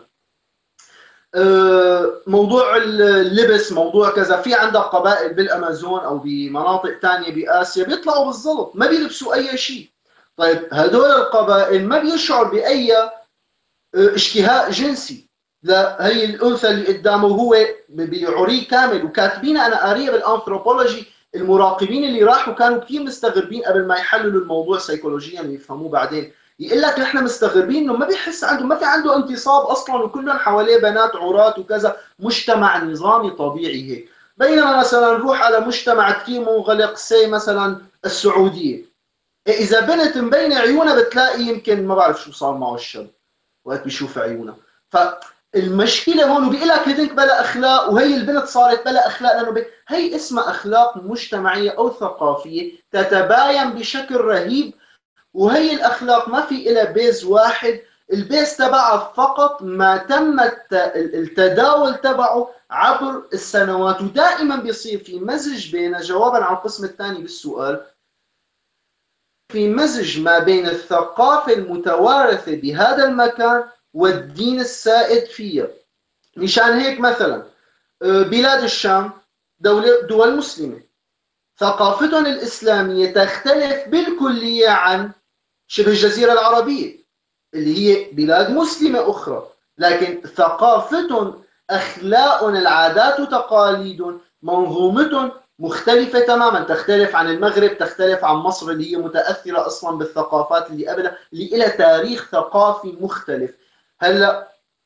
موضوع اللبس، موضوع كذا، في عندك قبائل بالأمازون أو بمناطق تانية بآسيا بيطلعوا بالزلط ما بيلبسوا أي شيء. طيب هدول القبائل ما بيشعر بأي اشتهاء جنسي، لا، هي الانثى اللي قدامه هو بعري كامل. وكاتبين انا قاريه بالانثروبولوجي، المراقبين اللي راحوا كانوا كثير مستغربين قبل ما يحللوا الموضوع سيكولوجيا ويفهموه بعدين. يقول لك نحن مستغربين انه ما بيحس عنده، ما في عنده انتصاب اصلا، وكلهم حواليه بنات عورات وكذا، مجتمع نظامي طبيعي هيك. بينما مثلا نروح على مجتمع كثير منغلق، سي مثلا السعوديه، اذا بنت مبينه عيونها بتلاقي يمكن ما بعرف شو صار معه الشاب وقت بيشوف عيونها. فالمشكله هون بيقول لك هذيك بلا اخلاق، وهي البنت صارت بلا اخلاق لانه بي... هي اسمها اخلاق مجتمعيه او ثقافيه تتباين بشكل رهيب. وهي الاخلاق ما في لها بيز واحد، البيز تبعها فقط ما تم التداول تبعه عبر السنوات. ودائما بيصير في مزج بين، جوابا على القسم الثاني بالسؤال، في مزج ما بين الثقافة المتوارثة بهذا المكان والدين السائد فيها. مشان هيك مثلا بلاد الشام دولة دول مسلمة، ثقافتهم الإسلامية تختلف بالكلية عن شبه الجزيرة العربية اللي هي بلاد مسلمة أخرى، لكن ثقافتهم، أخلاقهم، العادات وتقاليدهم، منظومتهم مختلفة تماما. تختلف عن المغرب، تختلف عن مصر اللي هي متأثرة أصلا بالثقافات اللي قبلها، اللي لها تاريخ ثقافي مختلف. هلا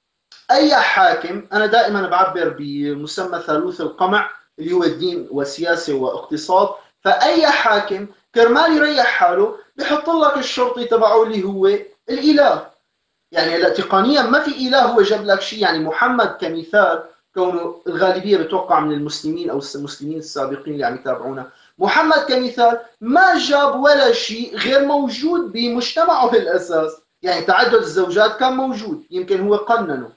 اي حاكم، انا دائما بعبر بمسمى ثالوث القمع اللي هو الدين وسياسه واقتصاد، فاي حاكم كرمال يريح حاله بحط لك الشرطي تبعه اللي هو الاله. يعني هلا تقنيا ما في اله هو جاب لك شيء، يعني محمد كمثال، كونه الغالبيه بتوقع من المسلمين او المسلمين السابقين اللي عم يتابعونا، محمد كمثال ما جاب ولا شيء غير موجود بمجتمعه بالاساس. يعني تعدد الزوجات كان موجود، يمكن هو قننه.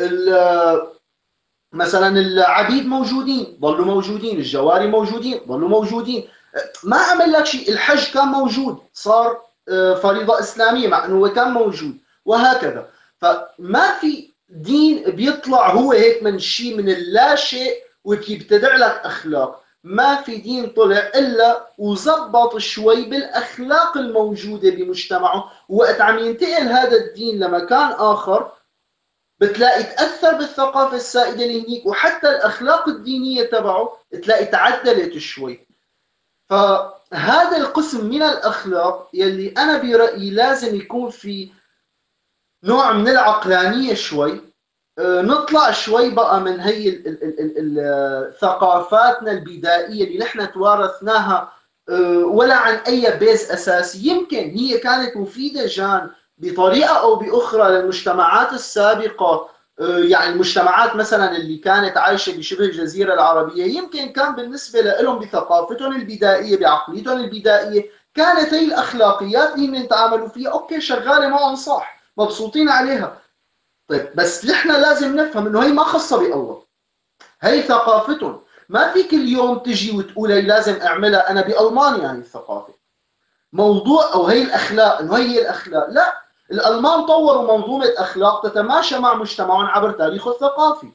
مثلا العبيد موجودين ضلوا موجودين، الجواري موجودين ضلوا موجودين، ما عمل لك شيء. الحج كان موجود صار فريضة إسلامية مع أنه كان موجود، وهكذا. فما في دين بيطلع هو هيك من شيء من اللا شيء وبيبتدع لك أخلاق. ما في دين طلع إلا وزبط شوي بالأخلاق الموجودة بمجتمعه، وقت عم ينتقل هذا الدين لمكان آخر بتلاقي تأثر بالثقافة السائدة اللي هنيك، وحتى الأخلاق الدينية تبعه تلاقي تعدلت شوي. فهذا القسم من الأخلاق يلي أنا برأيي لازم يكون في نوع من العقلانية شوي، نطلع شوي بقى من هي ال ال ال ال ثقافاتنا البدائية اللي نحن توارثناها ولا عن أي بيز أساسي. يمكن هي كانت مفيدة جان بطريقة أو بأخرى للمجتمعات السابقة، يعني المجتمعات مثلا اللي كانت عايشة بشبه الجزيرة العربية، يمكن كان بالنسبة لهم بثقافتهم البدائية بعقليتهم البدائية كانت هي الأخلاقيات اللي يتعاملوا فيها أوكي شغالة معهم صح، مبسوطين عليها. طيب بس نحن لازم نفهم إنه هي ما خاصة بالله، هي ثقافتهم. ما فيك اليوم تجي وتقول هي لازم أعملها أنا بألمانيا. هي الثقافة موضوع، أو هي الأخلاق إنه هي الأخلاق، لا. الألمان طوروا منظومة أخلاق تتماشى مع مجتمعهم عبر تاريخه الثقافي.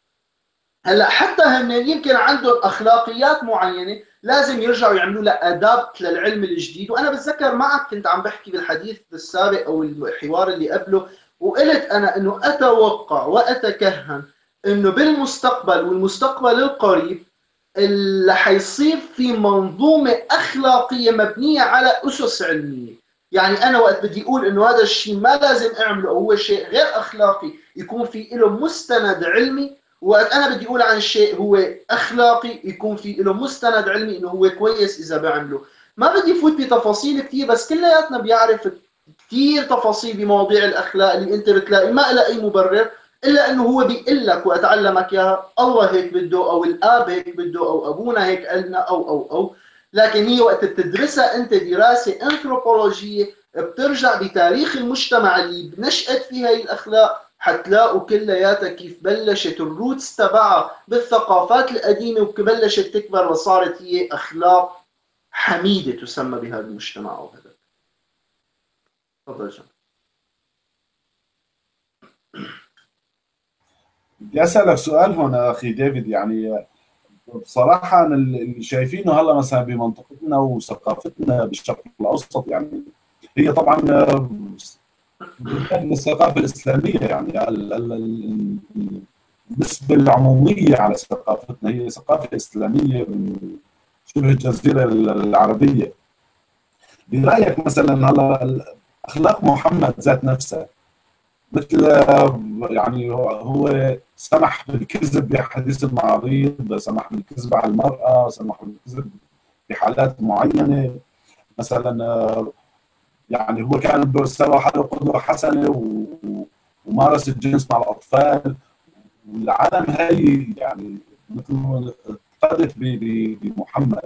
هلا حتى هن يمكن عندهم أخلاقيات معينة لازم يرجعوا يعملوا لها أدابت للعلم الجديد. وأنا بتذكر معك كنت عم بحكي بالحديث السابق أو الحوار اللي قبله، وقلت أنا إنه أتوقع وأتكهن إنه بالمستقبل والمستقبل القريب اللي حيصير في منظومة أخلاقية مبنية على أسس علمية. يعني أنا وقت بدي أقول إنه هذا الشيء ما لازم أعمله أو هو شيء غير أخلاقي يكون في له مستند علمي، وقت أنا بدي أقول عن شيء هو أخلاقي يكون في له مستند علمي إنه هو كويس إذا بعمله. ما بدي فوت بتفاصيل كثير، بس كلياتنا بيعرف كثير تفاصيل بمواضيع الأخلاق اللي أنت بتلاقي ما لها أي مبرر، الا انه هو بيقول لك واتعلمك اياها الله هيك بده، او الاب هيك بده، او ابونا هيك قالنا، او او او لكن هي وقت بتدرسها انت دراسه انثروبولوجيه بترجع بتاريخ المجتمع اللي نشأت فيه هي الاخلاق، حتلاقوا كلياتها كيف بلشت الروتس تبعها بالثقافات القديمه وبلشت تكبر وصارت هي اخلاق حميده تسمى بهذا المجتمع او هذا. تفضل جان. بدي اسالك سؤال هون اخي ديفيد. يعني بصراحه انا اللي شايفينه هلا مثلا بمنطقتنا وثقافتنا بالشرق الاوسط، يعني هي طبعا الثقافه الاسلاميه، يعني النسبه العموميه على ثقافتنا هي ثقافه اسلاميه من شبه الجزيره العربيه. برايك مثلا هلا اخلاق محمد ذات نفسها، مثل يعني هو سمح بالكذب بحديث المعاريض، سمح بالكذب على المرأة، سمح بالكذب في حالات معينة. مثلا يعني هو كان سوى حاله قدوة حسنة ومارس الجنس مع الأطفال، والعالم هاي يعني مثل ما اقتدت بمحمد.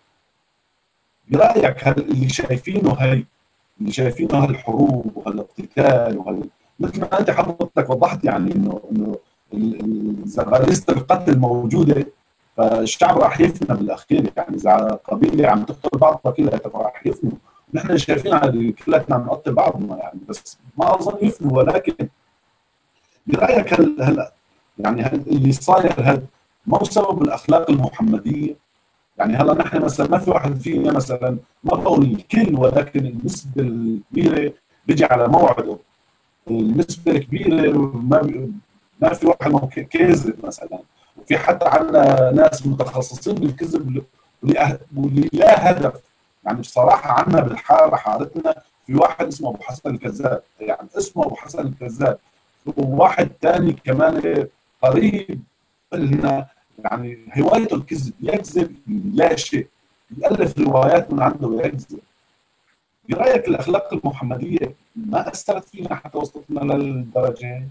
برأيك اللي شايفينه هاي اللي شايفينه هالحروب وهالاقتتال وهال مثل ما انت حضرتك وضحت، يعني انه انه غريزه القتل موجوده، فالشعب راح يفنى بالاخير. يعني اذا قبيله عم تقتل بعضها كلها راح يفنوا. نحن شايفين على كلنا عم نقتل بعضنا يعني، بس ما اظن يفنوا. ولكن برايك هل هلا يعني هل اللي صاير هذا ما هو سبب الاخلاق المحمديه؟ يعني هلا نحن مثلا ما في واحد فينا مثلا، ما بقول الكل ولكن النسبه الكبيره بيجي على موعده. النسبه الكبيره ما ما في واحد كاذب مثلا. وفي حتى عندنا ناس متخصصين بالكذب واللي لا هدف. يعني بصراحه عندنا بالحاره حارتنا في واحد اسمه ابو حسن الكذاب، يعني اسمه ابو حسن الكذاب. وواحد ثاني كمان قريب لنا، يعني هوايته الكذب، يكذب لا شيء، يألف روايات من عنده ويكذب. برأيك الأخلاق المحمدية ما أثرت فينا حتى وصلتنا للدرجة هي؟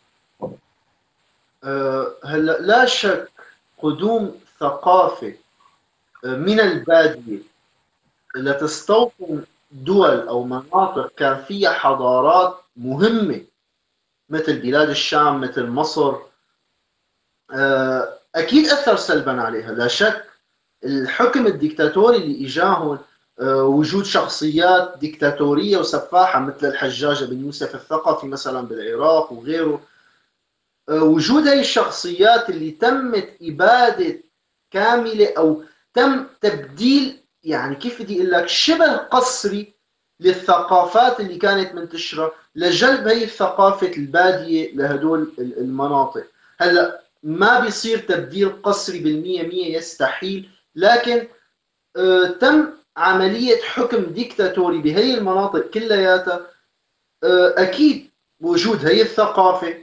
أه، هلا لا شك قدوم ثقافة أه، من البادية لتستوطن دول أو مناطق كان فيها حضارات مهمة، مثل بلاد الشام، مثل مصر، أه، أكيد أثر سلبا عليها لا شك. الحكم الديكتاتوري اللي إجاهم، أه، وجود شخصيات ديكتاتورية وسفاحة مثل الحجاج بن يوسف الثقفي مثلا بالعراق وغيره، وجود هاي الشخصيات اللي تمت إبادة كاملة أو تم تبديل، يعني كيف بدي أقول لك، شبه قسري للثقافات اللي كانت منتشرة لجلب هي الثقافة البادية لهدول المناطق. هلا ما بيصير تبديل قسري بالمية مية، يستحيل، لكن آه تم عملية حكم ديكتاتوري بهي المناطق كلياتها. آه أكيد وجود هي الثقافة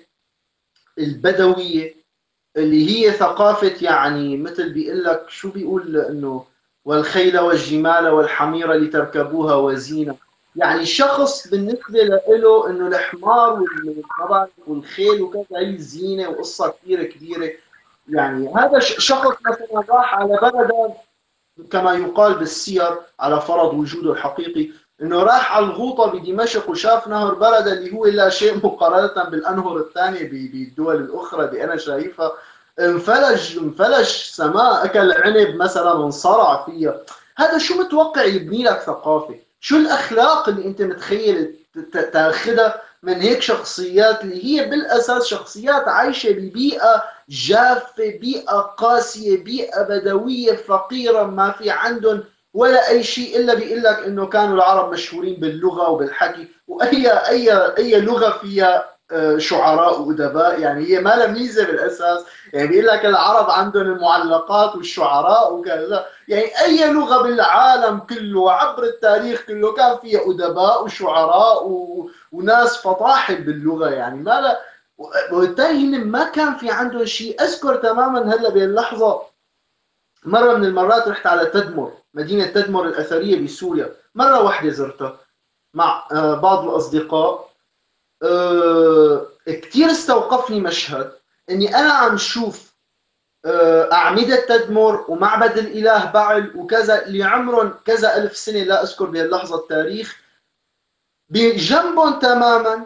البدوية اللي هي ثقافة، يعني مثل بيقول لك شو بيقول انه والخيل والجمال والحمير لتركبوها وزينة. يعني شخص بالنسبة له انه الحمار والطبع والخيل وكذا هي زينة وقصة كثير كبيرة. يعني هذا شخص مثلا راح على بلد، كما يقال بالسير على فرض وجوده الحقيقي، انه راح على الغوطه بدمشق وشاف نهر بردة اللي هو لا شيء مقارنه بالانهر الثانيه بالدول الاخرى اللي انا شايفها. انفلج انفلج سماء، اكل عنب مثلا انصرع فيها. هذا شو متوقع يبني لك ثقافه؟ شو الاخلاق اللي انت متخيل تاخذها من هيك شخصيات اللي هي بالاساس شخصيات عايشه ببيئه جافه، بيئه قاسيه، بيئه بدويه فقيره، ما في عندهم ولا اي شيء الا بيقول لك انه كانوا العرب مشهورين باللغه وبالحكي، واي اي اي لغه فيها آه، شعراء وادباء، يعني هي ما لها ميزه بالاساس. يعني بيقول لك العرب عندهم المعلقات والشعراء وكذا، يعني اي لغه بالعالم كله عبر التاريخ كله كان فيها ادباء وشعراء و... وناس فطاحل باللغه، يعني ما لا. وبالتالي ما كان في عندهم شيء. اذكر تماما هلا بهاللحظه مره من المرات رحت على تدمر، مدينه تدمر الاثريه بسوريا، مره واحده زرتها مع آه، بعض الاصدقاء. آه، كثير استوقفني مشهد اني انا عم شوف آه، أعمدة تدمر ومعبد الإله بعل وكذا اللي عمرهم كذا ألف سنة، لا أذكر بهاللحظة التاريخ. بجنبهم تماما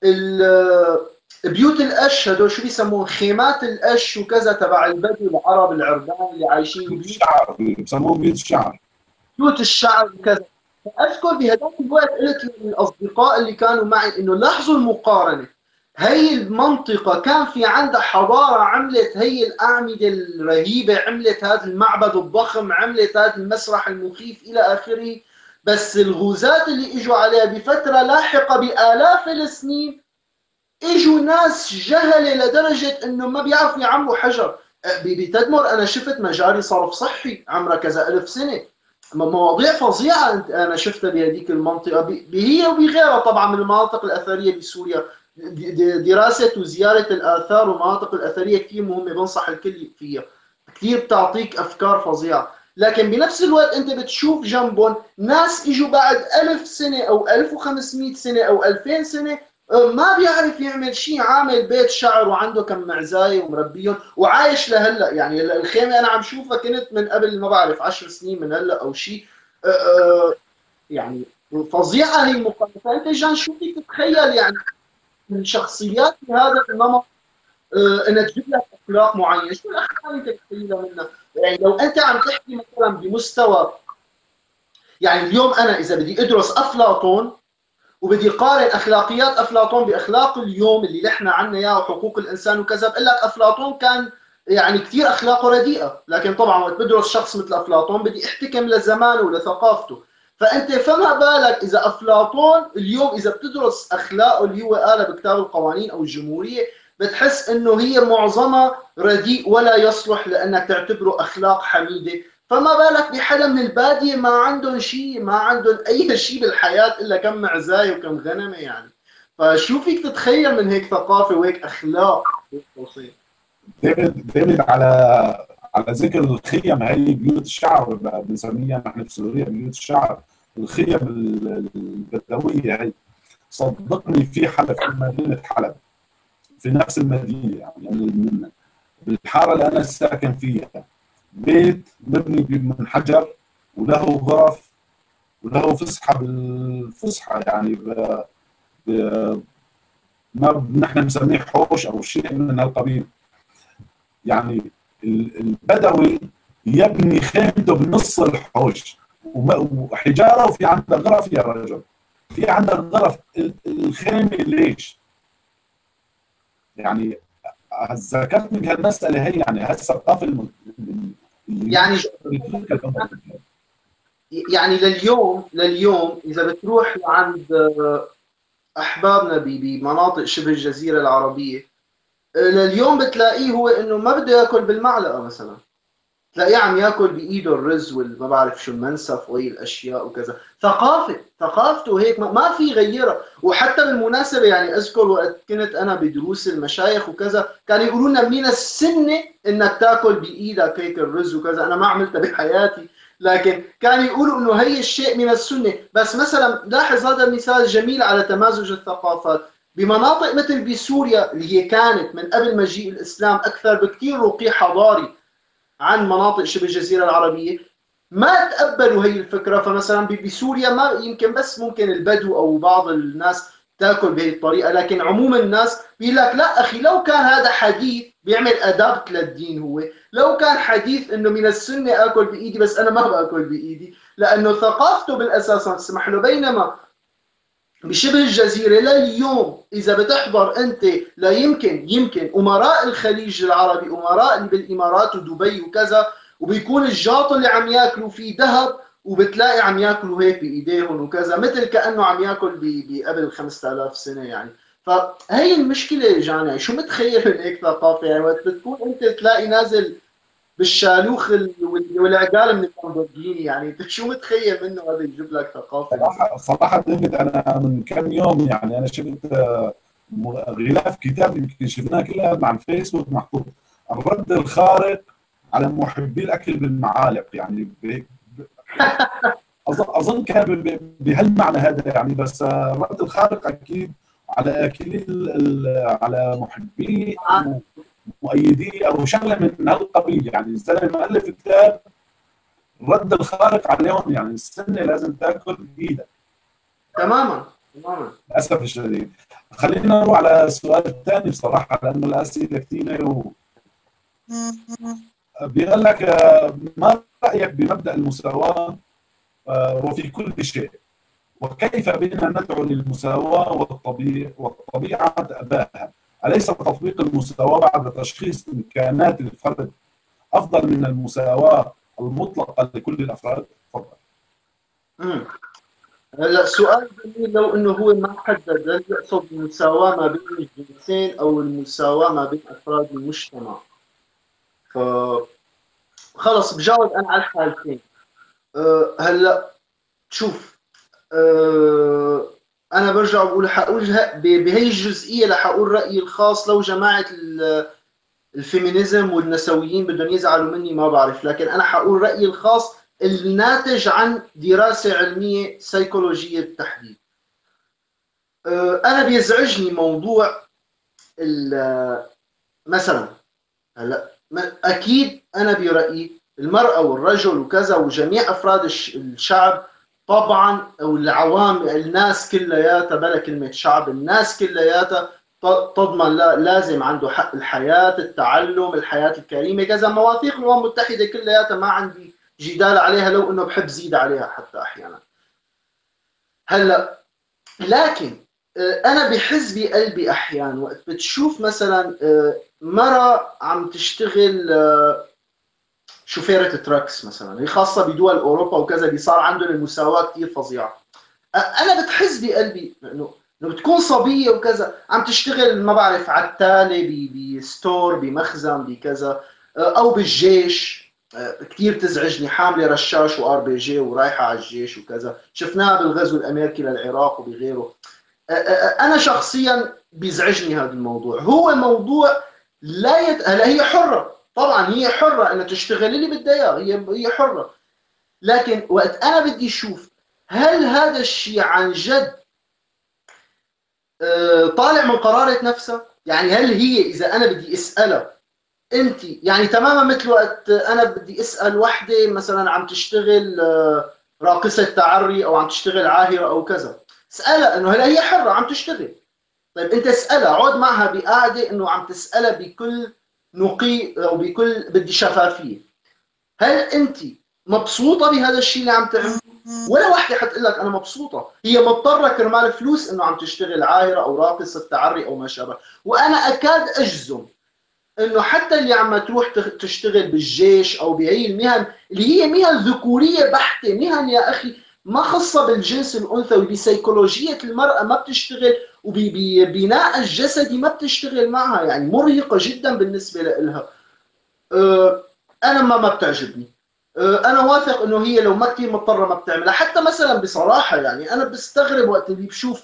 بيوت القش، هدول شو بيسموه، خيمات القش وكذا تبع البدو العرب العربان اللي عايشين بيوت بيوت الشعر، بسموهم بيوت الشعر. بيوت الشعر وكذا. فاذكر بهذاك الوقت قلت للاصدقاء اللي كانوا معي انه لاحظوا المقارنه. هي المنطقة كان في عندها حضارة، عملت هي الأعمدة الرهيبة، عملت هذا المعبد الضخم، عملت هذا المسرح المخيف إلى آخره. بس الغزاة اللي إجوا عليها بفترة لاحقة بآلاف السنين، إجوا ناس جهلة لدرجة إنه ما بيعرفوا يعملوا حجر. بتدمر أنا شفت مجاري صرف صحي عمرها كذا ألف سنة. مواضيع فظيعة أنا شفتها بهذيك المنطقة، هي وبغيرها طبعا من المناطق الأثرية بسوريا. دراسة وزيارة الآثار والمناطق الأثرية كثير مهمة، بنصح الكل فيها، كثير بتعطيك أفكار فظيعة. لكن بنفس الوقت أنت بتشوف جنبهم ناس إجوا بعد ألف سنة أو ألف وخمسمئة سنة أو ألفين سنة ما بيعرف يعمل شيء، عامل بيت شعر وعنده كم معزاية ومربيهم وعايش لهلا. يعني الخيمة أنا عم شوفها كنت من قبل ما بعرف عشر سنين من هلا أو شيء. يعني فظيعة هي المقارنة. فأنت جان شو فيك تتخيل يعني من شخصيات هذا النمط انها تجيب لك اخلاق معينه؟ شو الاخلاق اللي انت بتخيلها منها؟ يعني لو انت عم تحكي مثلا بمستوى، يعني اليوم انا اذا بدي ادرس افلاطون وبدي قارن اخلاقيات افلاطون باخلاق اليوم اللي نحن عنا اياه وحقوق الانسان وكذا، بقول لك افلاطون كان يعني كثير اخلاقه رديئه، لكن طبعا وقت بدرس شخص مثل افلاطون بدي احتكم لزمانه ولثقافته. فانت فما بالك اذا افلاطون اليوم اذا بتدرس اخلاقه اللي هو قالها بكتاب القوانين او الجمهوريه، بتحس انه هي معظمها رديء ولا يصلح لانك تعتبره اخلاق حميده. فما بالك بحدا من الباديه ما عندهم شيء، ما عندهم اي شيء بالحياه الا كم معزايه وكم غنمه يعني. فشو فيك تتخيل من هيك ثقافه وهيك اخلاق بين قوسين؟ ديفيد ديفيد على على ذكر الخيم، هي بيوت الشعر بنسميها نحن بسوريا بيوت الشعر، الخيم البدويه هي. صدقني في حلب، في مدينه حلب، في نفس المدينه يعني, يعني بالحاره اللي انا ساكن فيها، بيت مبني من حجر وله غرف وله فسحه بالفسحه يعني ب... ب... ما نحن بنسميه حوش او شيء من هالقبيل. يعني البدوي يبني خيمته بنص الحوش وحجاره، وفي عندك غرف يا رجل، في عندك غرف. الخيمه ليش؟ يعني ذكرتني بهالمساله هي، يعني هالثقافه الم... يعني يعني لليوم لليوم اذا بتروح لعند احبابنا بمناطق شبه الجزيره العربيه، لليوم بتلاقيه هو انه ما بده ياكل بالمعلقه مثلا، تلاقيه عم ياكل بايده الرز والما بعرف شو المنسف وهي الاشياء وكذا. ثقافه ثقافته هيك ما في غيرها. وحتى بالمناسبه يعني اذكر وقت كنت انا بدروس المشايخ وكذا كانوا يقولوا لنا من السنه انك تاكل بايدك هيك الرز وكذا. انا ما عملتها بحياتي، لكن كانوا يقولوا انه هي الشيء من السنه. بس مثلا لاحظ هذا مثال جميل على تمازج الثقافات. بمناطق مثل بسوريا اللي هي كانت من قبل مجيء الاسلام اكثر بكثير رقي حضاري عن مناطق شبه الجزيره العربيه، ما تقبلوا هي الفكره. فمثلا بسوريا ما يمكن بس ممكن البدو او بعض الناس تاكل بهي الطريقه، لكن عموم الناس بيقول لك لا اخي، لو كان هذا حديث بيعمل ادابت للدين، هو لو كان حديث انه من السنه اكل بايدي، بس انا ما باكل بايدي لانه ثقافته بالاساس ما تسمح له. بينما بشبه الجزيرة لليوم إذا بتحضر أنت لا يمكن يمكن أمراء الخليج العربي، أمراء اللي بالإمارات ودبي وكذا، وبيكون الجاط اللي عم ياكلوا فيه ذهب، وبتلاقي عم ياكلوا هيك بإيديهم وكذا، مثل كأنه عم ياكل بقبل خمسة آلاف سنة يعني. فهي المشكلة جانا. شو متخيل من هيك ثقافة؟ يعني وقت بتكون أنت تلاقي نازل بالشالوخ والعقال من اللامبورجيني، يعني انت شو متخيل منه هذا يجيب لك ثقافه مثلا؟ صراحه صراحه ديفيد، انا من كم يوم يعني انا شفت غلاف كتاب يمكن شفناه كلها مع الفيسبوك محطوط، الرد الخارق على محبي الاكل بالمعالق. يعني اظن اظن كان بهالمعنى هذا يعني. بس الرد الخارق اكيد على اكلي على محبي او مؤيدي او شغله من هالقبيل. يعني الزلمه مؤلف كتاب الرد الخارق عليهم، يعني السنه لازم تاكل بايدك. تماما تماما. للاسف الشديد. خلينا نروح على السؤال الثاني بصراحه، لانه الاسئله كثيره و... بيقول لك ما رايك بمبدا المساواه وفي كل شيء، وكيف بنا ندعو للمساواه والطبيعه والطبيعه اباها؟ اليس تطبيق المساواه بعد تشخيص امكانات الفرد افضل من المساواه المطلقه لكل الافراد؟ تفضل. امم هلا سؤال جميل. لو انه هو ما حدد هل يقصد المساواه ما بين الجنسين او المساواه ما بين افراد المجتمع، ف خلص بجاوب انا على الحالتين. أه هلا شوف، أه انا برجع بقول حقول بهي الجزئيه رح اقول رايي الخاص. لو جماعه الفيمينيزم والنسويين بدهم يزعلوا مني ما بعرف، لكن انا حقول رايي الخاص الناتج عن دراسه علميه سيكولوجيه بالتحديد. انا بيزعجني موضوع مثلا، هلا اكيد انا برايي المراه والرجل وكذا وجميع افراد الشعب طبعا، او العوام الناس كلياتها، بلا كلمه شعب، الناس كلياتها تضمن لازم عنده حق الحياه، التعلم، الحياه الكريمه، كذا مواثيق الامم المتحده كلياتها ما عندي جدال عليها، لو انه بحب زيد عليها حتى احيانا. هلا لكن انا بحز بقلبي احيانا وقت بتشوف مثلا مرة عم تشتغل شوفيرة تراكس مثلا، هي خاصة بدول اوروبا وكذا، صار عندهم المساواة كثير فظيعة. انا بتحز بقلبي انه انه بتكون صبية وكذا عم تشتغل ما بعرف عتالة بستور بمخزن بكذا، او بالجيش. كثير تزعجني، حامله رشاش وار بي جي ورايحه على الجيش وكذا، شفناها بالغزو الامريكي للعراق وبغيره. انا شخصيا بيزعجني هذا الموضوع. هو موضوع لا يت... هلا هي حره، طبعا هي حره انها تشتغل اللي بدها اياه، هي هي حره. لكن وقت انا بدي اشوف هل هذا الشيء عن جد طالع من قرارة نفسها، يعني هل هي اذا انا بدي اسالها انت، يعني تماما مثل وقت انا بدي اسال وحده مثلا عم تشتغل راقصه تعري او عم تشتغل عاهره او كذا، اسالها انه هلا هي حره عم تشتغل. طيب انت اسالها، اقعد معها بقعده انه عم تسالها بكل نقي او بكل بدي شفافيه، هل انت مبسوطه بهذا الشيء اللي عم تعمله؟ ولا وحده حتقول لك انا مبسوطه، هي مضطره كرمال فلوس انه عم تشتغل عاهره او راقصه تعري او ما شابه. وانا اكاد اجزم انه حتى اللي عم تروح تشتغل بالجيش او بهي المهن اللي هي مهن ذكوريه بحته، مهن يا اخي ما خصها بالجنس الانثوي، بسيكولوجيه المراه ما بتشتغل، وببناء الجسدي ما بتشتغل معها، يعني مرهقه جدا بالنسبه لها. أه انا ما ما بتعجبني. أه انا واثق انه هي لو ما كثير مضطره ما بتعملها. حتى مثلا بصراحه يعني انا بستغرب وقت اللي بشوف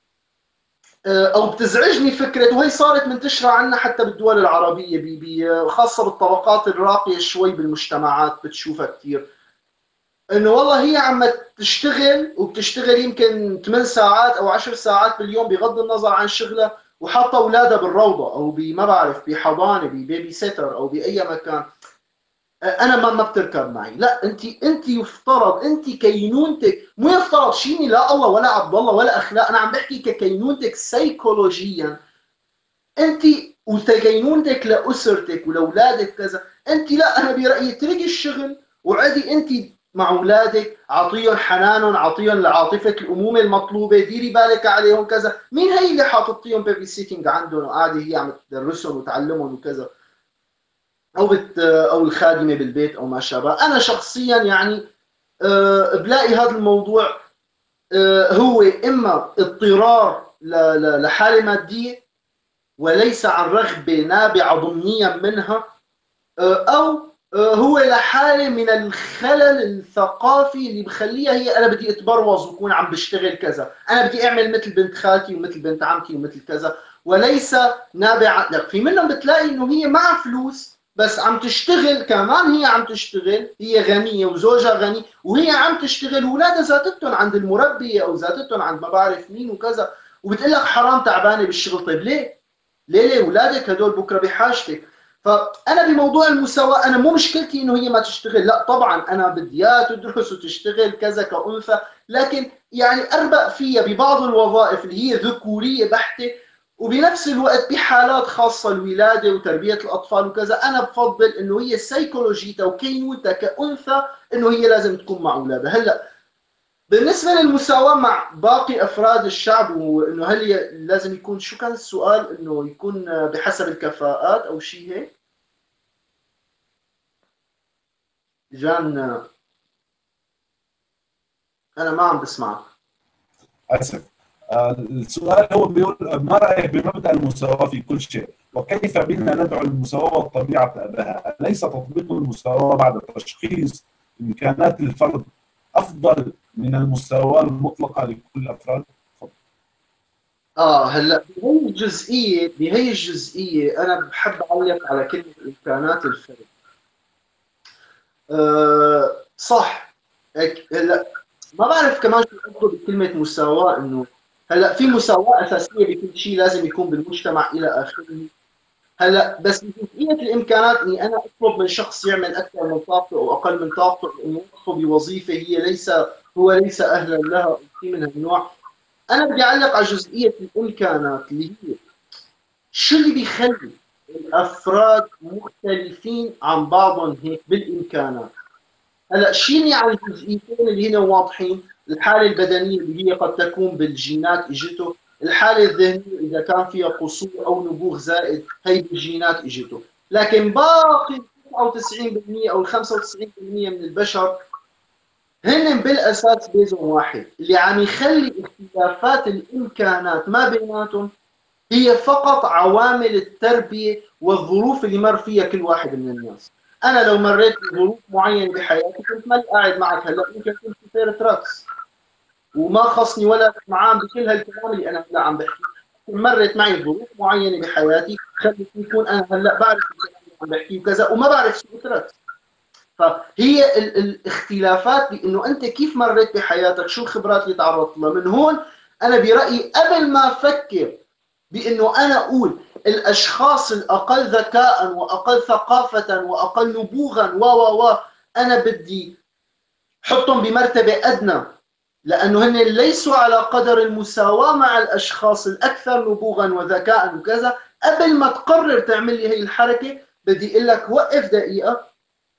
او بتزعجني فكره، وهي صارت منتشره عنا حتى بالدول العربيه بي بي خاصه بالطبقات الراقيه شوي بالمجتمعات بتشوفها كثير، انه والله هي عم تشتغل وبتشتغل يمكن ثمان ساعات او عشر ساعات باليوم بغض النظر عن شغلها، وحاطه اولادها بالروضه او بما بعرف بحضانه ببيبي سيتر او باي مكان. انا ما ما بتركب معي. لا انت انت يفترض انت كينونتك، مو يفترض شيني لا الله ولا عبد الله ولا اخلاق، انا عم بحكي ككينونتك سيكولوجيا انت وتكينونتك لاسرتك ولاولادك كذا. انت لا، انا برايي اتركي الشغل وعدي انت مع اولادك، اعطيهم حنانهم، اعطيهم عاطفه الامومه المطلوبه، ديري بالك عليهم كذا. مين هي اللي حاططيهم بيبي سيتنج عندهم وقاعده هي عم تدرسهم وتعلمهم وكذا، او بت او الخادمه بالبيت او ما شابه. انا شخصيا يعني أه بلاقي هذا الموضوع أه هو اما اضطرار لحاله ماديه وليس عن رغبه نابعه ضمنيا منها، أه او أه هو لحاله من الخلل الثقافي اللي بخليها هي انا بدي اتبروز وكون عم بشتغل كذا، انا بدي اعمل مثل بنت خالتي ومثل بنت عمتي ومثل كذا، وليس نابع. لا، في منهم بتلاقي انه هي مع فلوس بس عم تشتغل كمان، هي عم تشتغل، هي غنيه وزوجها غني وهي عم تشتغل، واولادها زاتتهم عند المربيه او زاتتهم عند ما بعرف مين وكذا، وبتقول لك حرام تعبانه بالشغل. طيب ليه؟ ليه ليه اولادك هدول بكره بحاجتك. فانا بموضوع المساواه انا مو مشكلتي انه هي ما تشتغل، لا طبعا انا بدي اياها تدرس وتشتغل كذا كانثى، لكن يعني اربق فيها ببعض الوظائف اللي هي ذكوريه بحته، وبنفس الوقت بحالات خاصه الولاده وتربيه الاطفال وكذا انا بفضل انه هي سيكولوجيتها وكينونتها كانثى انه هي لازم تكون مع اولادها. هلا بالنسبه للمساواه مع باقي افراد الشعب، وانه هل لازم يكون، شو كان السؤال، انه يكون بحسب الكفاءات او شيء هيك؟ جان انا ما عم بسمعك. اسف. آه، السؤال هو بيقول ما رايك بمبدا المساواه في كل شيء، وكيف بنا ندعو المساواه والطبيعه اباها؟ اليس تطبيق المساواه بعد تشخيص امكانات الفرد افضل من المساواه المطلقه لكل الافراد؟ اه هلا بهي الجزئيه بهي الجزئيه انا بحب اعلق على كلمه امكانات الفرد. آه صح. هلا ما بعرف كمان شو قصده بكلمه مساواه، انه هلا في مساواه اساسيه بكل شيء لازم يكون بالمجتمع الى اخره. هلا بس بجزئيه الامكانات اني انا اطلب من شخص يعمل اكثر من طاقته او اقل من طاقته، انه يوظفه بوظيفه هي ليس هو ليس اهلا لها او شيء من هالنوع. انا بدي اعلق على جزئيه الامكانات اللي هي شو اللي بيخلي الافراد مختلفين عن بعضهم هيك بالامكانات. هلا شيلني على الجزئيتين اللي هنا واضحين، الحاله البدنيه اللي هي قد تكون بالجينات اجته، الحاله الذهنيه اذا كان فيها قصور او نبوغ زائد هي بالجينات اجته. لكن باقي تسعة وتسعين بالمئة او خمسة وتسعين بالمئة من البشر هن بالاساس بيزون واحد، اللي عم يخلي اختلافات الامكانات ما بيناتهم هي فقط عوامل التربيه والظروف اللي مر فيها كل واحد من الناس. انا لو مريت بظروف معينه بحياتي كنت ما قاعد معك هلا، يمكن كنت سيارة رقص. وما خصني ولا معاه بكل هالكلام اللي انا هلا عم بحكيه. مرت معي ظروف معينه بحياتي خلتني يكون انا هلا بعرف الكلام اللي عم بحكيه وكذا، وما بعرف شو تركت. فهي ال الاختلافات بانه انت كيف مريت بحياتك، شو الخبرات اللي تعرضت لها. من هون انا برايي قبل ما افكر بانه انا اقول الاشخاص الاقل ذكاء واقل ثقافه واقل نبوغا و و و انا بدي حطهم بمرتبه ادنى، لانه هن ليسوا على قدر المساواه مع الاشخاص الاكثر نبوغا وذكاء وكذا. قبل ما تقرر تعمل لي هي الحركه بدي اقول لك وقف دقيقه،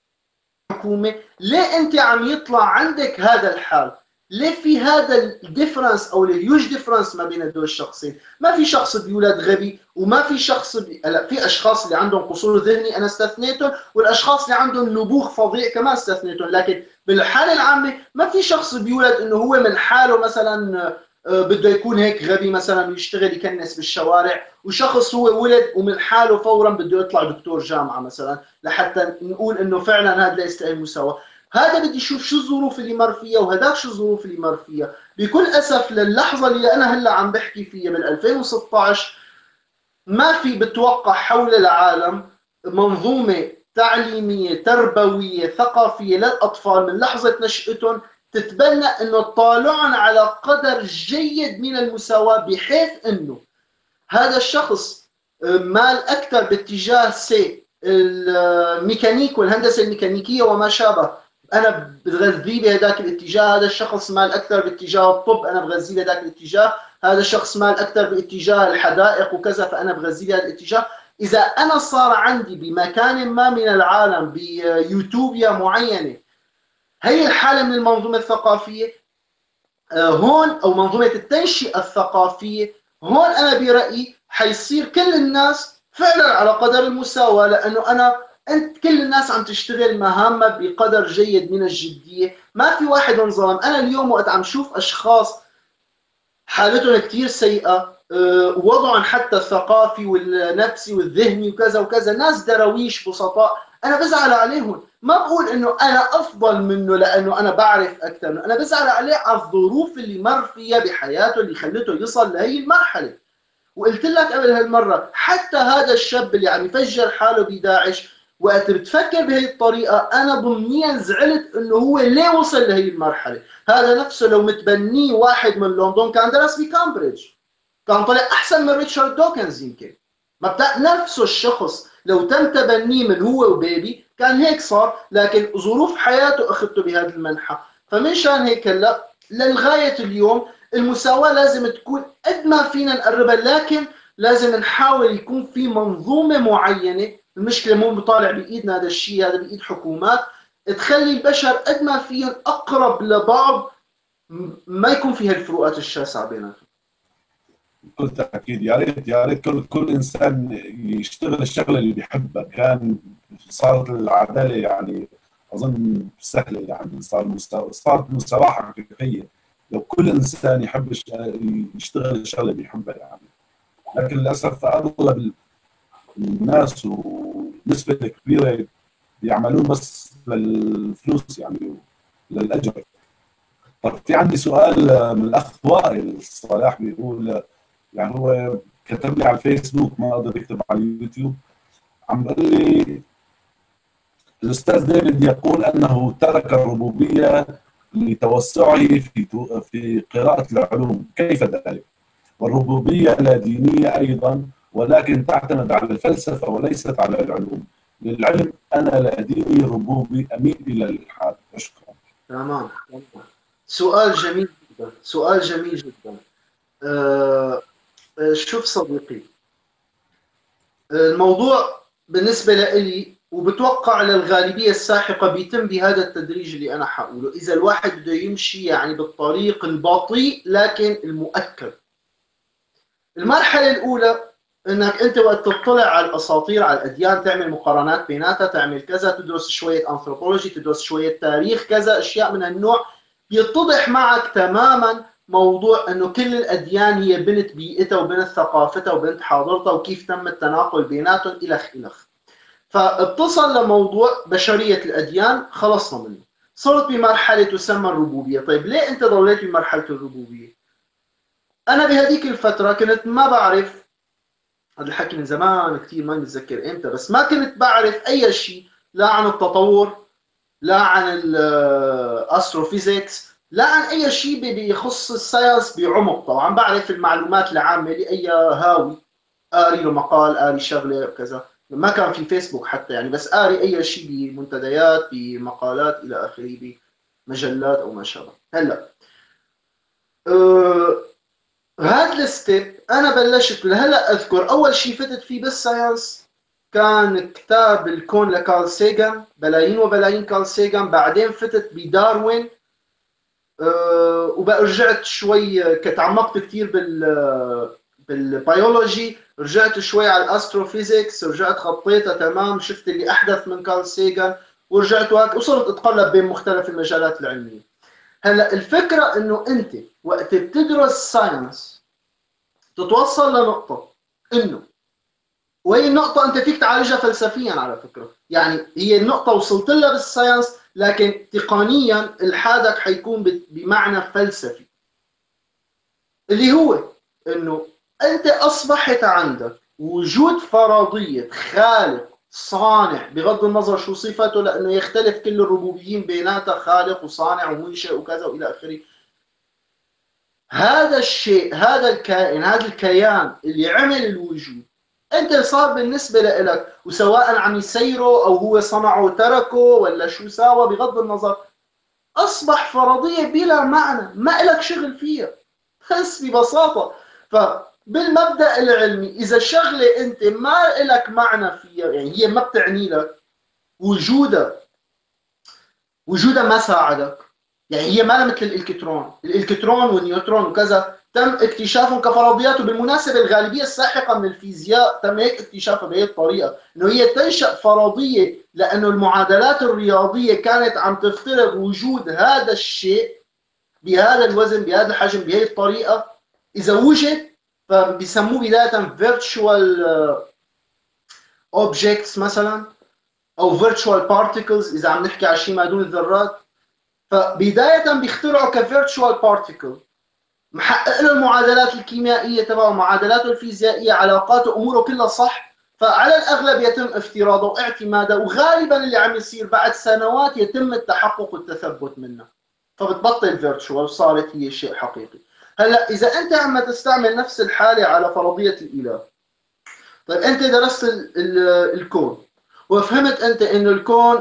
حكومه ليه انت عم يطلع عندك هذا الحال؟ ليه في هذا الديفرنس او الهيوج ديفرنس ما بين هدول الشخصين؟ ما في شخص بيولد غبي، وما في شخص بي... لا، في اشخاص اللي عندهم قصور ذهني انا استثنيتهم، والاشخاص اللي عندهم نبوغ فظيع كمان استثنيتهم، لكن بالحاله العامه ما في شخص بيولد انه هو من حاله مثلا بده يكون هيك غبي مثلا ويشتغل يكنس بالشوارع، وشخص هو ولد ومن حاله فورا بده يطلع دكتور جامعه مثلا لحتى نقول انه فعلا هذا لا يستاهل المساواه. هذا بدي اشوف شو الظروف اللي مر فيها وهداك شو الظروف اللي مر فيها. بكل اسف للحظه اللي انا هلا عم بحكي فيها بال ألفين وستة عشر ما في بتوقع حول العالم منظومه تعليميه تربويه ثقافيه للاطفال من لحظه نشاتهم تتبنى انه تطالعهم على قدر جيد من المساواه، بحيث انه هذا الشخص مال اكثر باتجاه سي الميكانيك والهندسه الميكانيكيه وما شابه، انا بغذيه بهذاك الاتجاه. هذا الشخص مال اكثر باتجاه الطب، انا بغذيه بهذاك الاتجاه. هذا الشخص مال اكثر باتجاه الحدائق وكذا، فانا بغذيه بهذا الاتجاه. اذا انا صار عندي بمكان ما من العالم بيوتوبيا معينه هي الحاله من المنظومه الثقافيه هون او منظومه التنشئه الثقافيه، هون انا برايي حيصير كل الناس فعلا على قدر المساواه، لانه انا انت كل الناس عم تشتغل مهامها بقدر جيد من الجديه، ما في واحد انظلم. انا اليوم وقت عم شوف اشخاص حالتهم كثير سيئه، وضعهم حتى الثقافي والنفسي والذهني وكذا وكذا، ناس درويش بسطاء، انا بزعل عليهم. ما بقول انه انا افضل منه لانه انا بعرف اكثر منه، انا بزعل عليه على الظروف اللي مر فيها بحياته اللي خلته يصل لهي المرحله. وقلت لك قبل هالمره حتى هذا الشاب اللي عم يفجر حاله بداعش، وقت بتفكر بهي الطريقه انا ضمنيا زعلت انه هو ليه وصل لهي المرحله. هذا نفسه لو متبنيه واحد من لندن كان درس بكامبريدج، كان طلع احسن من ريتشارد دوكنز يمكن. مبدأ نفسه الشخص لو تم تبنيه من هو وبيبي كان هيك صار، لكن ظروف حياته اخذته بهذا المنحى. فمنشان هيك هلا للغايه اليوم المساواه لازم تكون قد ما فينا نقربها، لكن لازم نحاول يكون في منظومه معينه. المشكله مو طالع بايدنا هذا الشيء، هذا بايد حكومات تخلي البشر قد ما فيهم اقرب لبعض، ما يكون فيها الفروقات الشاسعه بيناتهم. بكل تأكيد يا ريت يا ريت كل كل إنسان يشتغل الشغلة اللي بيحبها، كان صارت العدالة يعني أظن سهلة، يعني صار مستوى صارت مساواة حقيقية لو كل إنسان يحب يشتغل الشغلة اللي بيحبها يعني. لكن للأسف أغلب الناس ونسبة كبيرة بيعملون بس للفلوس يعني للأجر. طب في عندي سؤال من الأخ وائل صلاح، بيقول يعني هو كتب لي على الفيسبوك ما قدر يكتب على اليوتيوب، عم بيقول لي الأستاذ ديفيد يقول أنه ترك الربوبية لتوسعه في في قراءة العلوم، كيف ذلك؟ والربوبية لا دينية أيضا ولكن تعتمد على الفلسفة وليست على العلوم. للعلم أنا لا ديني ربوبي أميل إلى الإلحاد. أشكرا. تمام. سؤال جميل جدا، سؤال جميل جدا. أه شوف صديقي، الموضوع بالنسبة لي وبتوقع للغالبية الساحقة بيتم بهذا التدريج اللي أنا حقوله. إذا الواحد بده يمشي يعني بالطريق البطيء لكن المؤكد. المرحلة الأولى انك انت وقت تطلع على الاساطير على الاديان تعمل مقارنات بيناتها، تعمل كذا، تدرس شويه انثروبولوجي، تدرس شويه تاريخ، كذا اشياء من هالنوع، يتضح معك تماما موضوع انه كل الاديان هي بنت بيئتها وبنت ثقافتها وبنت حاضرتها وكيف تم التناقل بيناتهم الخ الخ. فاتصل لموضوع بشريه الاديان خلصنا منه. صرت بمرحله تسمى الربوبيه. طيب ليه انت ضليت بمرحله الربوبيه؟ انا بهذيك الفتره كنت ما بعرف، هذا الحكي من زمان كثير ما متذكر امتى، بس ما كنت بعرف اي شيء لا عن التطور، لا عن الاستروفيزيكس، لا عن اي شيء بيخص الساينس بعمق. طبعا بعرف المعلومات العامه لاي هاوي، قاري له مقال، قاري شغله كذا، ما كان في فيسبوك حتى يعني، بس قاري اي شيء بمنتديات بمقالات الى اخره، بمجلات او ما شابه. هلا أه هذا الستيب انا بلشت لهلا اذكر اول شيء فتت فيه بالساينس كان كتاب الكون لكارل سيغان، بلايين وبلايين كارل سيغان. بعدين فتت بداروين، أه وبقى رجعت شوي تعمقت كثير بال بالبيولوجي، رجعت شوي على الاستروفيزيكس، رجعت خطيتها تمام، شفت اللي احدث من كارل سيغان ورجعت وهيك، وصرت اتقلب بين مختلف المجالات العلميه. هلا الفكره انه انت وقت بتدرس ساينس تتوصل لنقطه انه، وهي النقطة أنت فيك تعالجها فلسفيا على فكرة، يعني هي النقطة وصلت لها بالساينس، لكن تقنيا الحادك حيكون بمعنى فلسفي، اللي هو إنه أنت أصبحت عندك وجود فرضية خالق صانع، بغض النظر شو صفته، لأنه يختلف كل الربوبيين بيناتها، خالق وصانع ومنشئ وكذا وإلى آخره. هذا الشيء، هذا الكائن، هذا الكيان اللي عمل الوجود، انت صار بالنسبه لك، وسواء عم يسيره او هو صنعه وتركه ولا شو ساوى، بغض النظر اصبح فرضيه بلا معنى، ما لك شغل فيها، بس ببساطه. فبالمبدا العلمي اذا شغله انت ما لك معنى فيها، يعني هي ما بتعني لك، وجودها وجودها ما ساعدك، يعني هي ما مثل الالكترون، الالكترون والنيوترون وكذا تم اكتشافهم كفرضيات، وبالمناسبه الغالبيه الساحقه من الفيزياء تم هيك اكتشافها بهي الطريقه، انه هي تنشا فرضيه لانه المعادلات الرياضيه كانت عم تفترض وجود هذا الشيء بهذا الوزن بهذا الحجم بهي الطريقه، اذا وجد فبيسموه بدايه فيرتشوال اوبجكتس مثلا، او فيرتشوال بارتيكلز اذا عم نحكي على شيء ما دون الذرات. فبدايه بيخترعوا كفيرتشوال بارتيكل، محقق له المعادلات الكيميائيه تبعه، معادلاته الفيزيائيه، علاقاته، اموره كلها صح، فعلى الاغلب يتم افتراضه واعتماده، وغالبا اللي عم يصير بعد سنوات يتم التحقق والتثبت منه، فبتبطل فيرتشوال وصارت هي شيء حقيقي. هلا اذا انت عم تستعمل نفس الحاله على فرضيه الاله، طيب انت درست ال ال الكون وفهمت انت انه الكون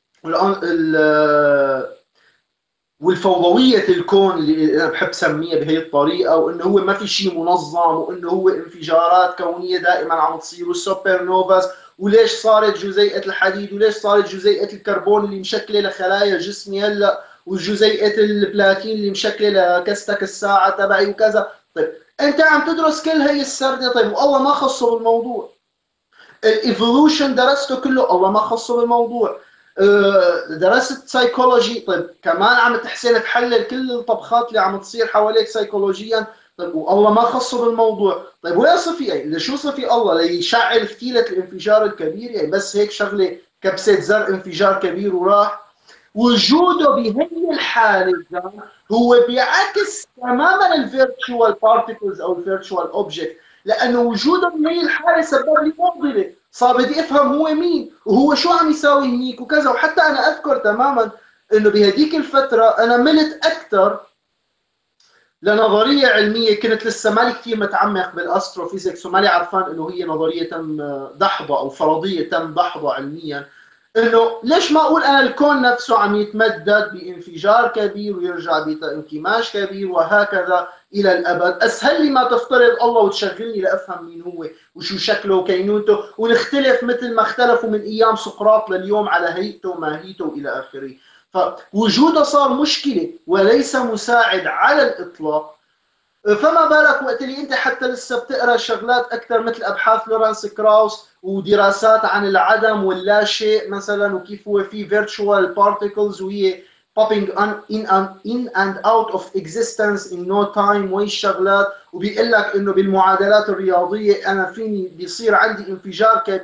والفوضويه الكون اللي انا بحب سميها بهي الطريقه، وانه هو ما في شيء منظم، وانه هو انفجارات كونيه دائما عم تصير، والسوبر نوفاز، وليش صارت جزيئه الحديد، وليش صارت جزيئه الكربون اللي مشكله لخلايا جسمي هلا، وجزيئه البلاتين اللي مشكله لكستك الساعه تبعي وكذا. طيب انت عم تدرس كل هي السرده، طيب والله ما خصه بالموضوع. الايفولوشن درسته كله، الله ما خصه بالموضوع. درست سايكولوجي، طيب كمان عم تحسن تحلل كل الطبخات اللي عم تصير حواليك سايكولوجيا، طيب والله ما خصه بالموضوع. طيب وين صفي يعني؟ شو صفي الله ليشعل فتيله الانفجار الكبير؟ يعني بس هيك شغله كبسه زر انفجار كبير وراح. وجوده بهي الحاله هو بيعكس تماما الفيرتشوال بارتيكلز او الفيرتشوال اوبجكت، لانه وجوده بهي الحاله سبب لي معضله، صار بدي افهم هو مين وهو شو عم يساوي هنيك وكذا. وحتى انا اذكر تماما انه بهديك الفتره انا ملت اكثر لنظريه علميه، كنت لسه مالي كثير متعمق بالاستروفيزيكس، ومالي عرفان انه هي نظريه تم دحضها او فرضيه تم دحضها علميا، انه ليش ما اقول انا الكون نفسه عم يتمدد بانفجار كبير ويرجع بانكماش كبير وهكذا الى الابد، اسهل لي ما تفترض الله وتشغلني لافهم مين هو وشو شكله وكينونته، ونختلف مثل ما اختلفوا من ايام سقراط لليوم على هيئته وماهيته والى اخره. فوجوده صار مشكله وليس مساعد على الاطلاق. فما بالك وقت اللي انت حتى لسه بتقرا شغلات اكثر مثل ابحاث لورانس كراوس ودراسات عن العدم واللا شيء مثلا، وكيف هو في virtual particles وهي popping in and in and out of existence in no time، وهي الشغلات، وبيقول لك انه بالمعادلات الرياضيه انا فيني بيصير عندي انفجار كبير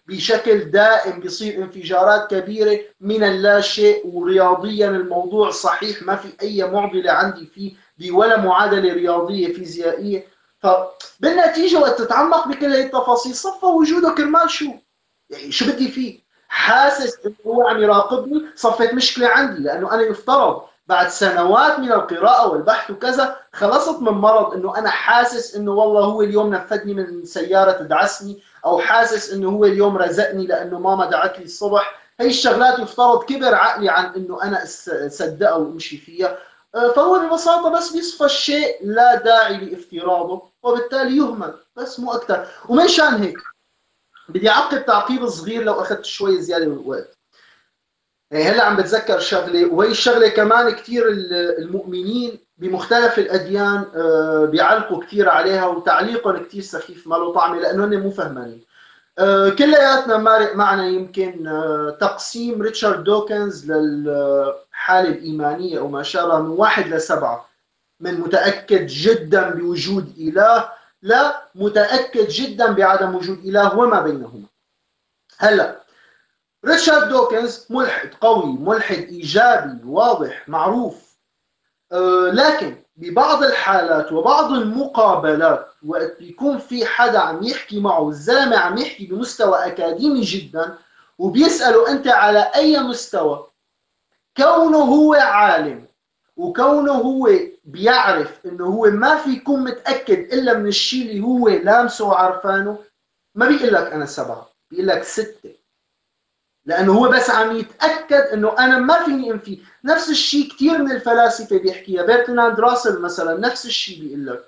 بشكل دائم بيصير انفجارات كبيرة من اللا شيء، ورياضيا الموضوع صحيح، ما في أي معضلة عندي فيه ولا معادلة رياضية فيزيائية. فبالنتيجة وقت تتعمق بكل هي التفاصيل صفى وجوده كرمال شو؟ يعني شو بدي فيه؟ حاسس انه هو عم يراقبني، صفت مشكلة عندي، لأنه أنا يفترض بعد سنوات من القراءة والبحث وكذا خلصت من مرض انه انا حاسس انه والله هو اليوم نفذني من سيارة تدعسني، او حاسس انه هو اليوم رزقني لانه ماما دعت لي الصبح. هي الشغلات يفترض كبر عقلي عن انه انا اصدقها وامشي فيها. فهو ببساطة بس بيصفى الشيء لا داعي لافتراضه، وبالتالي يهمل بس مو اكثر. ومن شان هيك بدي اعقب تعقيب صغير لو اخذت شوي زيادة من الوقت. يعني هلا عم بتذكر شغله، وهي الشغله كمان كثير المؤمنين بمختلف الاديان بيعلقوا كثير عليها، وتعليقهم كثير سخيف ما له طعمه لانه مو فهمانين. كلياتنا مارق معنا يمكن تقسيم ريتشارد دوكنز للحاله الايمانيه او ما شابه من واحد لسبعه، من متاكد جدا بوجود اله لا متاكد جدا بعدم وجود اله وما بينهما. هلا ريتشارد دوكنز ملحد قوي، ملحد إيجابي واضح معروف، أه لكن ببعض الحالات وبعض المقابلات وقت بيكون في حدا عم يحكي معه، الزلمة عم يحكي بمستوى أكاديمي جدا وبيسأله أنت على أي مستوى، كونه هو عالم وكونه هو بيعرف انه هو ما في يكون متأكد إلا من الشيء اللي هو لامسه وعرفانه، ما بيقول لك أنا سبعة، بيقول لك ستة، لانه هو بس عم يتاكد انه انا ما فيني انفي. نفس الشيء كثير من الفلاسفه بيحكيها، برتراند راسل مثلا نفس الشيء بيقول لك.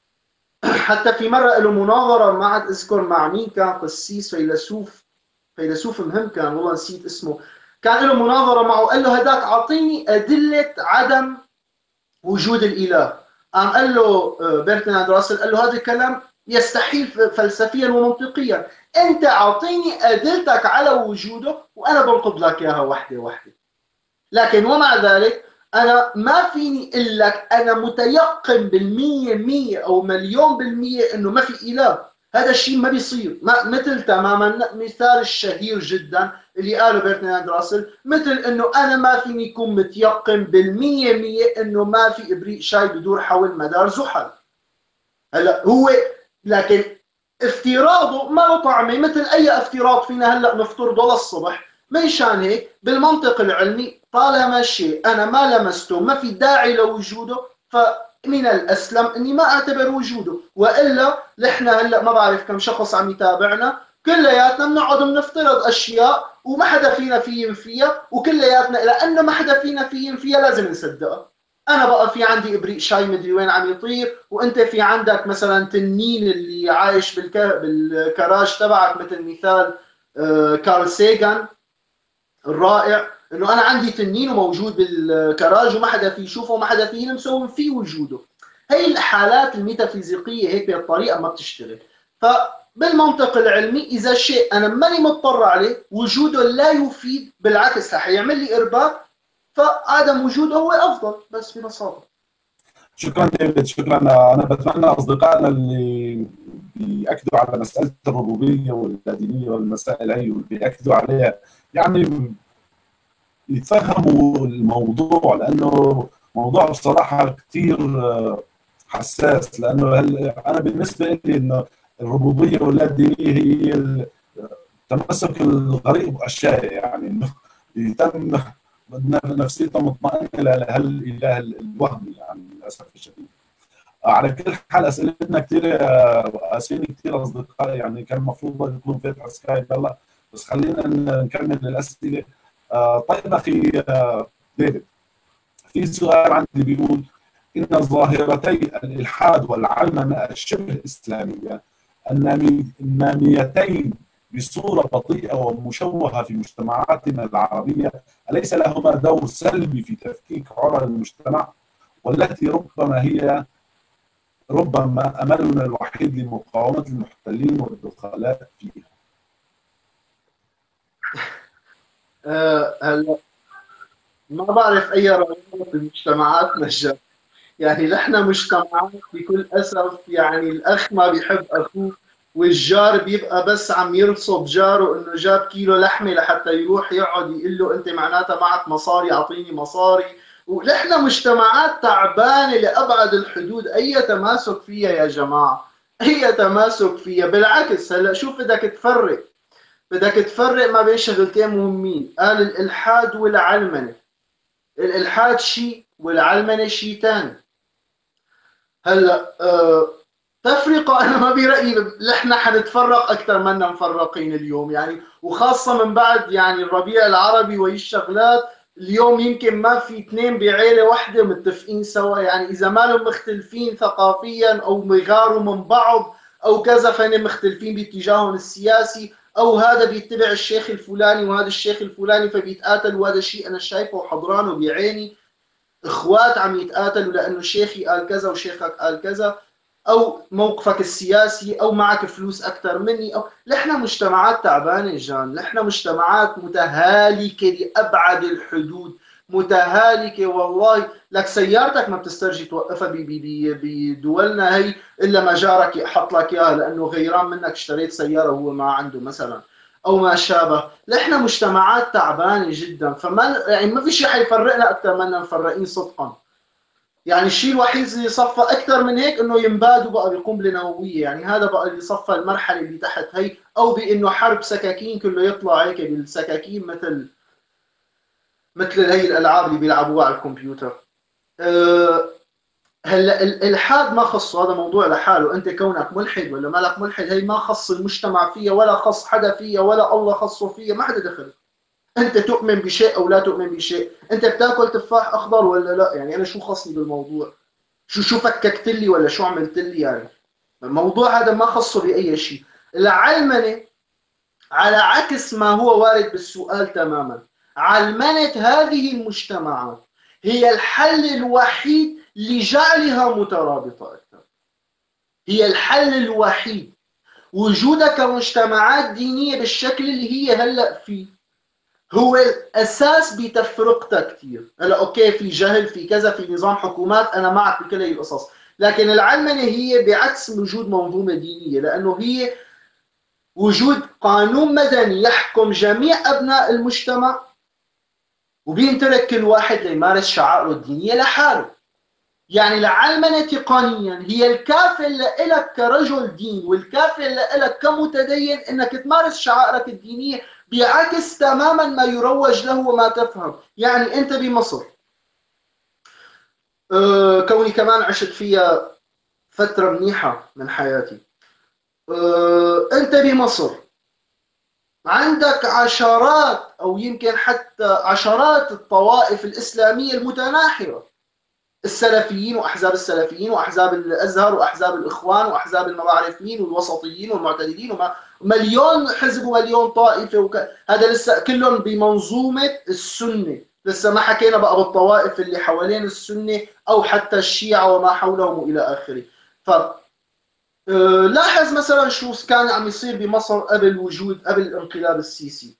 حتى في مره له مناظره ما عاد اذكر مع مين كان، قسيس فيلسوف فيلسوف مهم كان والله نسيت اسمه، كان له مناظره معه قال له هداك اعطيني ادله عدم وجود الاله. قام قال له برتراند راسل قال له هذا الكلام يستحيل فلسفيا ومنطقيا، انت اعطيني ادلتك على وجوده وانا بنقض لك اياها وحده وحده. لكن ومع ذلك انا ما فيني اقول لك انا متيقن بالمية مية او مليون بالمية انه ما في اله، هذا الشيء ما بيصير. ما مثل تماما مثال الشهير جدا اللي قاله برتراند راسل، مثل انه انا ما فيني اكون متيقن بالمية مية انه ما في ابريق شاي بدور حول مدار زحل. هلا هو لكن افتراضه ما له طعمه مثل اي افتراض فينا هلا نفترضه للصبح. منشان هيك بالمنطق العلمي طالما شيء انا ما لمسته ما في داعي لوجوده، فمن الاسلم اني ما اعتبر وجوده. والا نحن هلا ما بعرف كم شخص عم يتابعنا كلياتنا بنقعد بنفترض اشياء وما حدا فينا في ينفيها، وكلياتنا لانه ما حدا فينا في ينفيها لازم نصدقها. انا بقى في عندي ابريق شاي مدري وين عم يطير، وانت في عندك مثلا تنين اللي عايش بالك... بالكراج تبعك، مثل مثال آه كارل سيغان الرائع، انه انا عندي تنين وموجود بالكراج وما حدا في يشوفه وما حدا في يلمسه وفي وجوده. هي الحالات الميتافيزيقيه هيك بهالطريقه ما بتشتغل. فبالمنطق العلمي اذا شيء انا ماني مضطر عليه وجوده لا يفيد، بالعكس رح يعمل لي ارباك، فعدم وجوده هو افضل بس ببساطه. شكرا ديفيد، شكرا. انا بتمنى اصدقائنا اللي بياكدوا على مساله الربوبيه واللادينيه والمسائل هي واللي بياكدوا عليها يعني يتفهموا الموضوع، لانه موضوع بصراحه كثير حساس. لانه انا بالنسبه لي انه الربوبيه واللادينيه هي التمسك الغريب باشياء، يعني انه يتم نفسيته مطمئنه لهالاله الوهمي يعني للاسف الشديد. على كل حال اسئلتنا كثير، اسئله كثير اصدقاء، يعني كان المفروض يكون فاتح سكايب هلا، بس خلينا نكمل الاسئله. طيب اخي ديفيد، في سؤال عندي بيقول ان ظاهرتي الالحاد والعلمنه الشبه اسلاميه الناميتين بصورة بطيئة ومشوهة في مجتمعاتنا العربية، أليس لهما دور سلبي في تفكيك عرى المجتمع، والتي ربما هي ربما أملنا الوحيد لمقاومة المحتلين والدخلاء فيها؟ أه هلا ما بعرف أي رأي في مجتمعاتنا الجا، يعني نحن مجتمعات بكل أسف، يعني الأخ ما بيحب أخوه والجار بيبقى بس عم يرصد جاره انه جاب كيلو لحمه لحتى يروح يقعد يقول له انت معناتها معك مصاري اعطيني مصاري. ونحن مجتمعات تعبانه لابعد الحدود، اي تماسك فيها يا جماعه، اي تماسك فيها. بالعكس هلا شوف بدك تفرق، بدك تفرق ما بين شغلتين مهمين، قال الالحاد والعلمنه. الالحاد شيء والعلمنه شيء ثاني. هلا أه تفرقة أنا ما برأيي نحن حنتفرق أكثر منا مفرقين اليوم يعني، وخاصة من بعد يعني الربيع العربي وهي الشغلات. اليوم يمكن ما في اثنين بعيلة واحدة متفقين سوا، يعني إذا ما لهم مختلفين ثقافيا أو بيغاروا من بعض أو كذا فهن مختلفين باتجاههم السياسي، أو هذا بيتبع الشيخ الفلاني وهذا الشيخ الفلاني فبيتقاتلوا، وهذا الشيء أنا شايفه وحضرانه بعيني. إخوات عم يتقاتلوا لأنه شيخي قال كذا وشيخك قال كذا، او موقفك السياسي، او معك فلوس اكثر مني، او نحن مجتمعات تعبانه جان، نحن مجتمعات متهالكه لابعد الحدود، متهالكه والله. لك سيارتك ما بتسترجي توقفها بدولنا هي الا ما جارك يحط لك اياها لانه غيران منك اشتريت سياره وهو ما عنده مثلا، او ما شابه. نحن مجتمعات تعبانه جدا، فما يعني ما في شيء حيفرقنا اكثر مننا مفرقين صدقا. يعني الشيء الوحيد اللي صفى اكثر من هيك انه ينبادوا بقى بقنبله نوويه، يعني هذا بقى اللي صفى المرحله اللي تحت هي، او بانه حرب سكاكين كله يطلع هيك بالسكاكين مثل مثل هي الالعاب اللي بيلعبوها على الكمبيوتر. أه هلا الالحاد ما خصه، هذا موضوع لحاله، انت كونك ملحد ولا مالك ملحد هي ما خص المجتمع فيها ولا خص حدا فيها ولا الله خصه فيها، ما حدا دخل. انت تؤمن بشيء او لا تؤمن بشيء، انت بتاكل تفاح اخضر ولا لا، يعني انا شو خصني بالموضوع؟ شو شو فككت لي ولا شو عملت لي يعني؟ الموضوع هذا ما خصه بأي شيء. العلمنة على عكس ما هو وارد بالسؤال تماما، علمنة هذه المجتمعات هي الحل الوحيد لجعلها مترابطة أكثر، هي الحل الوحيد. وجودك كمجتمعات دينية بالشكل اللي هي هلأ فيه هو الاساس بتفرقتها كثير. هلا اوكي في جهل في كذا في نظام حكومات، انا معك بكل هي القصص، لكن العلمنه هي بعكس وجود منظومه دينيه، لانه هي وجود قانون مدني يحكم جميع ابناء المجتمع، وبينترك كل واحد ليمارس شعائره الدينيه لحاله. يعني العلمنه تقنيا هي الكافل لك كرجل دين والكافل لك كمتدين انك تمارس شعائرك الدينيه، بعكس تماما ما يروج له وما تفهم. يعني انت بمصر، أه كوني كمان عشت فيها فتره منيحه من حياتي، أه انت بمصر عندك عشرات او يمكن حتى عشرات الطوائف الاسلاميه المتناحره، السلفيين واحزاب السلفيين واحزاب الازهر واحزاب الاخوان واحزاب ما بعرف مين والوسطيين والمعتدلين وما مليون حزب ومليون طائفه وك... هذا لسه كلهم بمنظومه السنه، لسه ما حكينا بقى بالطوائف اللي حوالين السنه او حتى الشيعه وما حولهم الى اخره. ف أه لاحظ مثلا شو كان عم يصير بمصر قبل وجود قبل الانقلاب السيسي.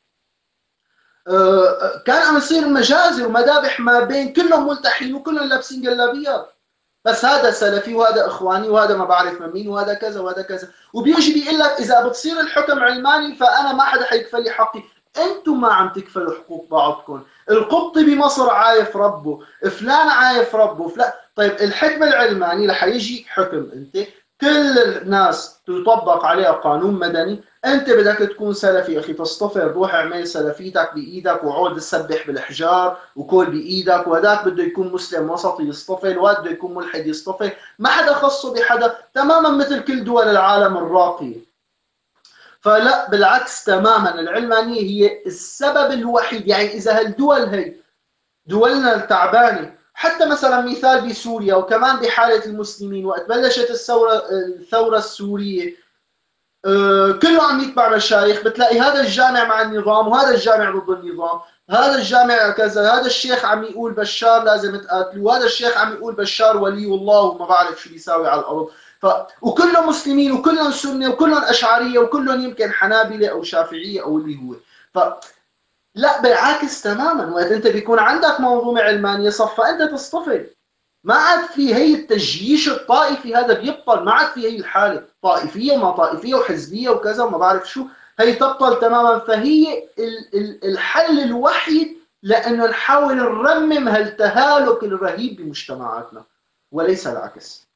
كان عم يصير مجازر ومذابح ما بين كلهم ملتحين وكلهم لابسين جلابيات، بس هذا سلفي وهذا اخواني وهذا ما بعرف من مين وهذا كذا وهذا كذا، وبيجي بيقول لك اذا بتصير الحكم علماني فانا ما حدا حيكفل لي حقي. انتم ما عم تكفلوا حقوق بعضكم، القبطي بمصر عايف ربه، فلان عايف ربه، فلان. طيب الحكم العلماني رح يجي حكم انت كل الناس تطبق عليها قانون مدني، انت بدك تكون سلفي اخي تصطفر، روح اعمل سلفيتك بايدك وعود تسبح بالاحجار وكل بايدك، وهذاك بده يكون مسلم وسطي يصطفل وهذا بده يكون ملحد يصطفل، ما حدا خصه بحدا، تماما مثل كل دول العالم الراقيه. فلا بالعكس تماما، العلمانيه هي السبب الوحيد. يعني اذا هالدول هي دولنا التعبانه، حتى مثلا مثال بسوريا وكمان بحاله المسلمين وقت بلشت الثوره الثوره السوريه، أه كله عم يتبع مشايخ، بتلاقي هذا الجامع مع النظام وهذا الجامع ضد النظام، هذا الجامع كذا، هذا الشيخ عم يقول بشار لازم تقاتلوا، وهذا الشيخ عم يقول بشار ولي الله وما بعرف شو بيساوي على الارض. ف وكلهم مسلمين وكلهم سنه وكلهم اشعريه وكلهم يمكن حنابله او شافعيه او اللي هو. ف لا بالعكس تماما، وقت انت بيكون عندك منظومه علمانيه صفى انت تصطفل، ما عاد في هي التجييش الطائفي هذا بيبطل، ما عاد في هي الحاله طائفيه وما طائفيه وحزبيه وكذا وما بعرف شو، هي تبطل تماما. فهي الحل الوحيد لانه نحاول نرمم هالتهالك الرهيب بمجتمعاتنا وليس العكس.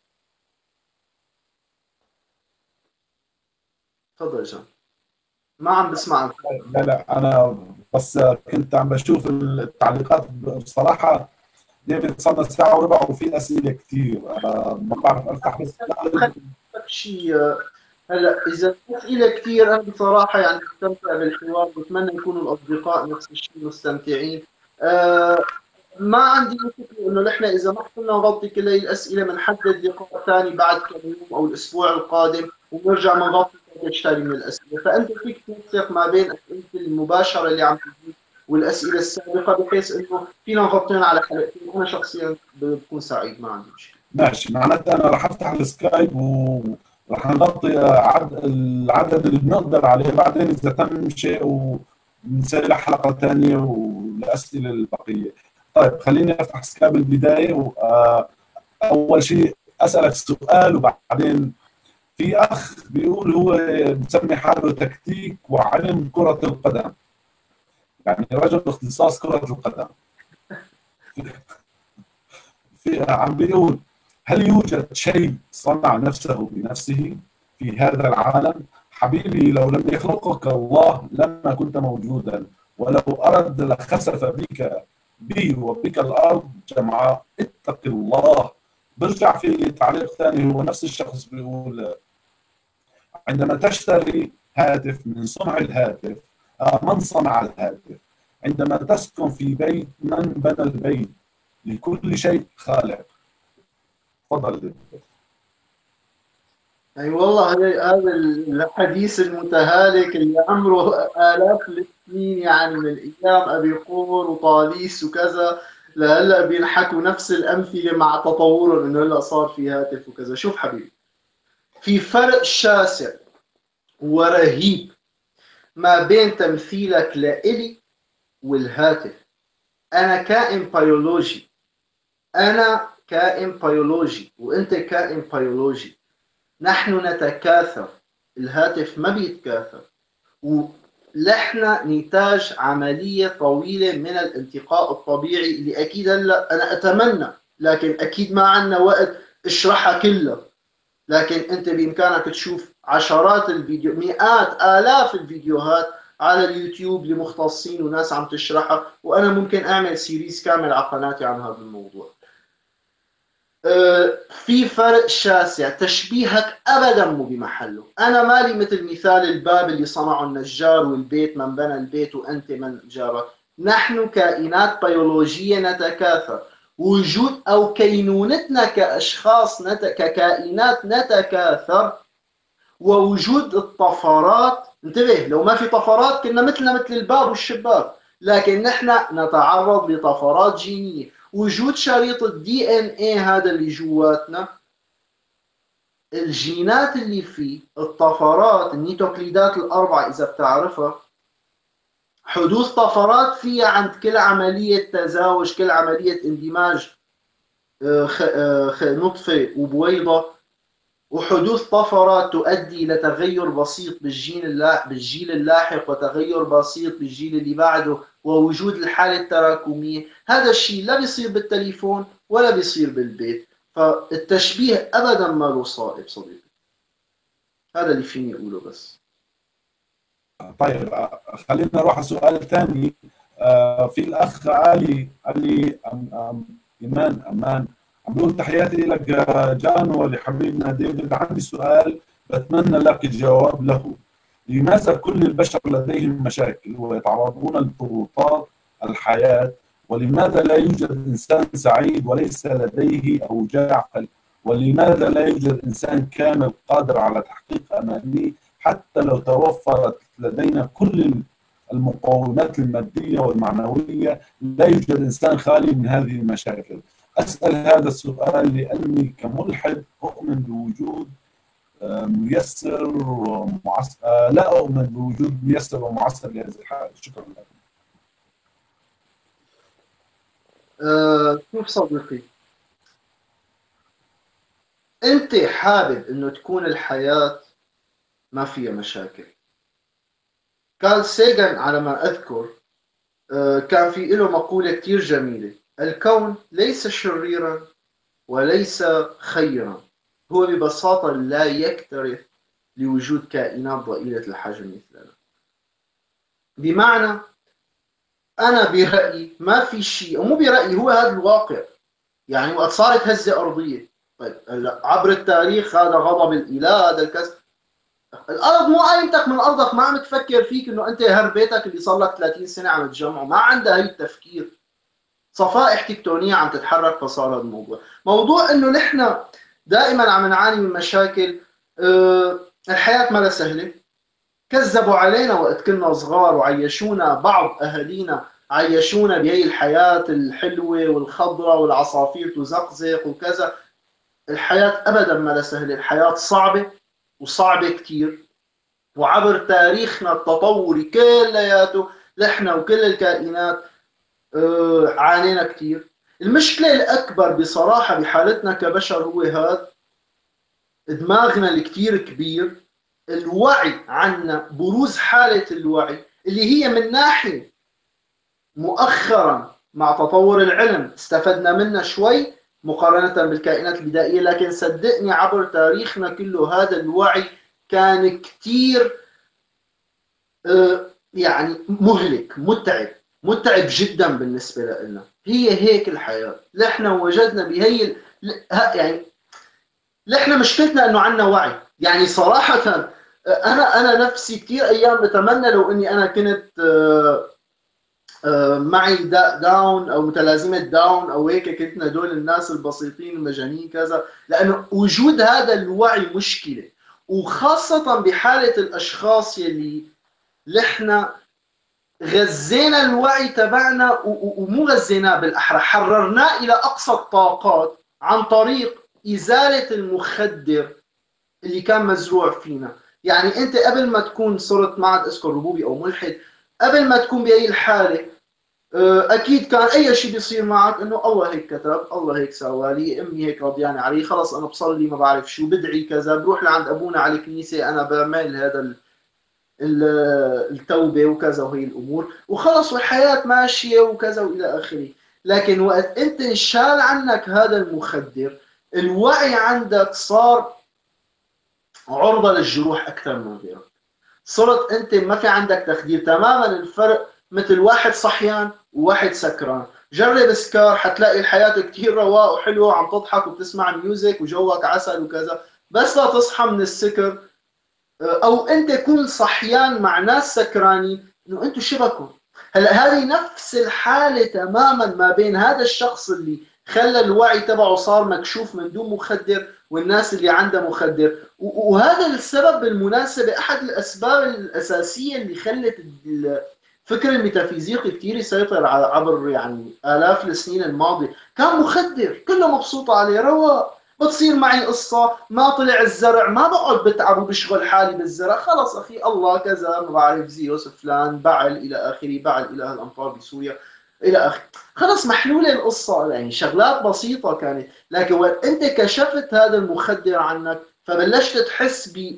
تفضل جان، ما عم بسمعك. لا لا انا بس كنت عم بشوف التعليقات بصراحه. ديفيد صار ساعه وربع وفي اسئله كثير، انا ما بعرف افتح بس شيء. هلا اذا اسئله كثير، انا بصراحه يعني بستمتع بالحوار، بتمنى يكونوا الاصدقاء نفس الشيء مستمتعين. آه ما عندي مشكله انه نحن اذا ما كنا نغطي كل هي الاسئله بنحدد لقاء ثاني بعد كم يوم او الاسبوع القادم ونرجع بنغطي باكج ثاني من الاسئله، فانت فيك تنسق ما بين اسئلتي المباشره اللي عم تجي والاسئله السابقه بحيث انه فينا نغطيهم على حلقتين. انا شخصيا بكون سعيد، ما عندي مشكله. ماشي، معناتها انا راح افتح السكايب وراح نغطي عد... العدد اللي بنقدر عليه، بعدين اذا تم شيء ونسوي له حلقه ثانيه والاسئله البقيه. طيب خليني افتح سكايب البدايه. واول شيء اسالك سؤال، وبعدين في اخ بيقول هو بسمي حاله تكتيك وعلم كره القدم، يعني رجل اختصاص كره القدم. في عم بيقول هل يوجد شيء صنع نفسه بنفسه في هذا العالم؟ حبيبي لو لم يخلقك الله لما كنت موجودا، ولو أرد لخسف بك بي وبك الأرض جمعاء. اتق الله. برجع في تعليق ثاني، هو نفس الشخص بيقول عندما تشتري هاتف من صنع الهاتف، آه من صنع الهاتف؟ عندما تسكن في بيت، من بنى البيت؟ لكل شيء خالق. تفضل. اي والله هذا الحديث المتهالك اللي عمره آلاف السنين، يعني من ايام ابي قور وطاليس وكذا لهلا بينحكوا نفس الامثله مع تطورهم انه هلا صار في هاتف وكذا. شوف حبيبي، في فرق شاسع ورهيب ما بين تمثيلك لإلي والهاتف. انا كائن بيولوجي، انا كائن بيولوجي وانت كائن بيولوجي، نحن نتكاثر، الهاتف ما بيتكاثر، ونحن نتاج عملية طويلة من الانتقاء الطبيعي اللي أكيد هلا أنا أتمنى، لكن أكيد ما عندنا وقت اشرحها كلها. لكن أنت بإمكانك تشوف عشرات الفيديو، مئات آلاف الفيديوهات على اليوتيوب لمختصين وناس عم تشرحها، وأنا ممكن أعمل سيريز كامل على قناتي عن هذا الموضوع. في فرق شاسع، تشبيهك ابدا مو بمحله. انا مالي مثل مثال الباب اللي صنعه النجار والبيت من بنى البيت وانت من جارك. نحن كائنات بيولوجيه نتكاثر، وجود او كينونتنا كاشخاص نت... ككائنات نتكاثر، ووجود الطفرات. انتبه، لو ما في طفرات كنا مثلنا مثل الباب والشباك، لكن نحن نتعرض لطفرات جينيه. وجود شريط الدي ان اي هذا اللي جواتنا، الجينات اللي فيه، الطفرات، النيتوكليدات الاربعه اذا بتعرفها، حدوث طفرات فيها عند كل عمليه تزاوج، كل عمليه اندماج نطفه وبويضه، وحدوث طفرات تؤدي إلى تغير بسيط بالجين بالجيل اللاحق وتغير بسيط بالجيل اللي بعده، ووجود الحالة التراكمية. هذا الشيء لا بيصير بالتليفون ولا بيصير بالبيت، فالتشبيه أبدا ما له صائب صديقي. هذا اللي فيني أقوله بس. طيب خلينا نروح على سؤال ثاني. آه في الأخ علي علي أم أم إيمان أمان عم بيقول تحياتي لك جان ولحبيبنا ديفيد، عندي سؤال بتمنى لك الجواب له. لماذا كل البشر لديهم مشاكل ويتعرضون لضغوطات الحياة، ولماذا لا يوجد إنسان سعيد وليس لديه أوجاع قلب؟ ولماذا لا يوجد إنسان كامل قادر على تحقيق أمانيه حتى لو توفرت لدينا كل المقومات المادية والمعنوية؟ لا يوجد إنسان خالي من هذه المشاكل. أسأل هذا السؤال لأني كملحد أؤمن بوجود ميسر ومعسر، لا أؤمن بوجود ميسر ومعسر لهذه الحالة. شكرا لكم. أه شوف صديقي، انت حابب انه تكون الحياة ما فيها مشاكل. كارل سيغان على ما اذكر كان في له مقولة كتير جميلة: الكون ليس شريرا وليس خيرا، هو ببساطة لا يكترث لوجود كائنات ضئيلة الحجم مثلنا. بمعنى أنا برأيي ما في شيء، ومو برأيي، هو هذا الواقع. يعني وقت صارت هزة أرضية، طيب عبر التاريخ هذا غضب الإله، هذا الكذا، الأرض مو قايمتك من أرضك، ما عم تفكر فيك إنه أنت هر بيتك اللي صار لك ثلاثين سنة عم تجمعه، ما عندها هي التفكير. صفائح تكتونية عم تتحرك، فصار هذا الموضوع. موضوع إنه نحن دائما عم نعاني من مشاكل. أه الحياة ما سهلة. كذبوا علينا وقت كنا صغار وعيشونا، بعض أهالينا عيشونا بهي الحياة الحلوة والخضرة والعصافير تزقزق وكذا. الحياة أبدا ما سهلة، الحياة صعبة وصعبة كتير. وعبر تاريخنا التطوري كلياته نحن وكل الكائنات آه عانينا كتير. المشكلة الأكبر بصراحة بحالتنا كبشر هو هذا دماغنا الكتير كبير، الوعي عنا، بروز حالة الوعي اللي هي من ناحية مؤخرا مع تطور العلم استفدنا منها شوي مقارنة بالكائنات البدائية، لكن صدقني عبر تاريخنا كله هذا الوعي كان كتير آه يعني مهلك، متعب متعب جدا بالنسبة لنا. هي هيك الحياة. نحن وجدنا بهي يعني نحن مشكلتنا انه عندنا وعي. يعني صراحة انا انا نفسي كثير ايام بتمنى لو اني انا كنت معي داون او متلازمة داون او هيك، كنت هدول الناس البسيطين المجانين كذا، لانه وجود هذا الوعي مشكلة. وخاصة بحالة الاشخاص يلي نحن غزينا الوعي تبعنا، ومو غزيناه بالاحرى، حررناه الى اقصى الطاقات عن طريق ازالة المخدر اللي كان مزروع فينا. يعني انت قبل ما تكون صرت، ما عاد اذكر ربوبي او ملحد، قبل ما تكون بهي الحاله اكيد كان اي شيء بيصير معك انه الله هيك كتب، الله هيك سوى لي، امي هيك رضيانه علي، خلص انا بصلي ما بعرف شو بدعي كذا، بروح لعند ابونا على الكنيسه انا بعمل هذا التوبه وكذا وهي الامور وخلص، والحياه ماشيه وكذا والى اخره. لكن وقت انت انشال عنك هذا المخدر، الوعي عندك صار عرضة للجروح أكثر من غيرك. صرت أنت ما في عندك تخدير تماما. الفرق مثل واحد صحيان وواحد سكران. جرب سكار حتلاقي الحياة كتير رواق وحلوة وعم تضحك وبتسمع ميوزك وجوك عسل وكذا. بس لا تصحى من السكر أو أنت كون صحيان مع ناس سكرانين، إنه أنتوا شبكوا. هلا هذه نفس الحالة تماما ما بين هذا الشخص اللي خلى الوعي تبعه صار مكشوف من دون مخدر والناس اللي عندها مخدر. وهذا السبب بالمناسبة أحد الأسباب الأساسية اللي خلت الفكر الميتافيزيقي كتير يسيطر عبر يعني آلاف السنين الماضية. كان مخدر كله مبسوط عليه، رواق، بتصير معي قصة ما طلع الزرع ما بقعد بتعب وبشغل حالي بالزرع، خلص أخي الله كذا ما بعرف زيوس فلان بعل إلى آخره، بعل إله الأمطار بسوريا إلى آخره، خلص محلولة القصة. يعني شغلات بسيطة كانت. لكن وقت أنت كشفت هذا المخدر عنك فبلشت تحس ب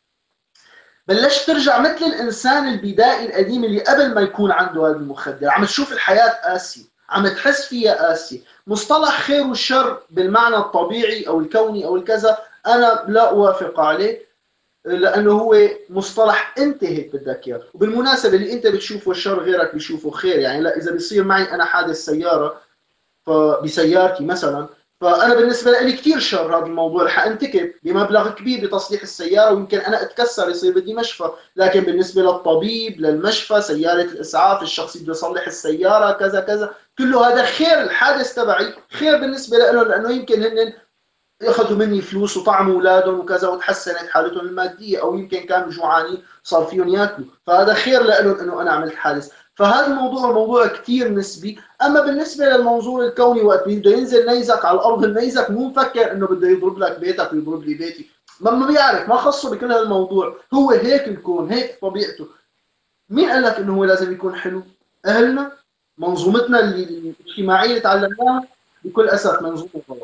بلشت ترجع مثل الإنسان البدائي القديم اللي قبل ما يكون عنده هذا المخدر، عم تشوف الحياة قاسية، عم تحس فيها قاسية. مصطلح خير والشر بالمعنى الطبيعي أو الكوني أو الكذا أنا لا أوافق عليه، لأنه هو مصطلح أنت هيك بدك إياه. وبالمناسبة اللي أنت بتشوفه الشر غيرك بيشوفه خير. يعني لا، إذا بيصير معي أنا حادث سيارة فبسيارتي مثلا، فانا بالنسبه لي كثير شر هذا الموضوع، رح انتكب بمبلغ كبير بتصليح السياره ويمكن انا اتكسر يصير بدي مشفى. لكن بالنسبه للطبيب، للمشفى، سياره الاسعاف، الشخص بده يصلح السياره كذا كذا، كله هذا خير. الحادث تبعي خير بالنسبه له، لانه يمكن هن اخذوا مني فلوس وطعموا اولادهم وكذا وتحسنت حالتهم الماديه، او يمكن كانوا جوعانين صار فيهم ياكلوا، فهذا خير لهم انه انا عملت حادث. فهذا الموضوع موضوع كثير نسبي. اما بالنسبه للمنظور الكوني، وقت بده ينزل نيزك على الارض، النيزك مو مفكر انه بده يضرب لك بيتك ويضرب لي بيتي، ما ما بيعرف، ما خصه بكل هالموضوع. هو هيك الكون، هيك طبيعته. مين قال لك انه هو لازم يكون حلو؟ اهلنا، منظومتنا الاجتماعيه اللي تعلمناها بكل اسف منظومه غلط.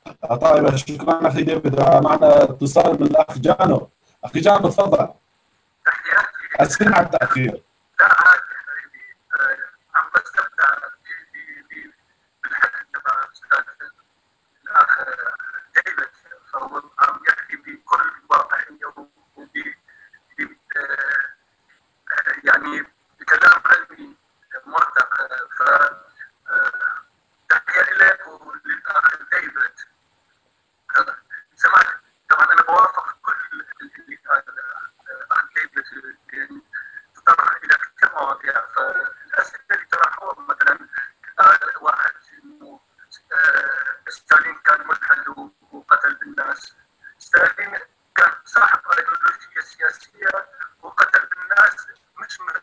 آه، طيب شكرا اخي ديفيد. آه، معنا اتصال من الاخ جانو. اخي جانو تفضل. تحياتي. اسفين على التاخير. لا عادي حبيبي. آه، عم بستمتع ب- ب- ب- بالحديث مع الاستاذ الاخ ديفيد. فهو عم يحكي بكل واقعيه وب ب- آه، يعني بكلام علمي مرتق. ف آه، تحية لك وللاخ ديفيد. آه، سمعت طبعا انا بوافق كل اللي قال الاخ ديفيد، يعني تطرق الى كثير مواضيع. فالاسئله اللي طرحوها مثلا قال واحد انه آه، ستالين كان ملحد وقتل بالناس. ستالين كان صاحب ايديولوجيه سياسيه وقتل بالناس، مش من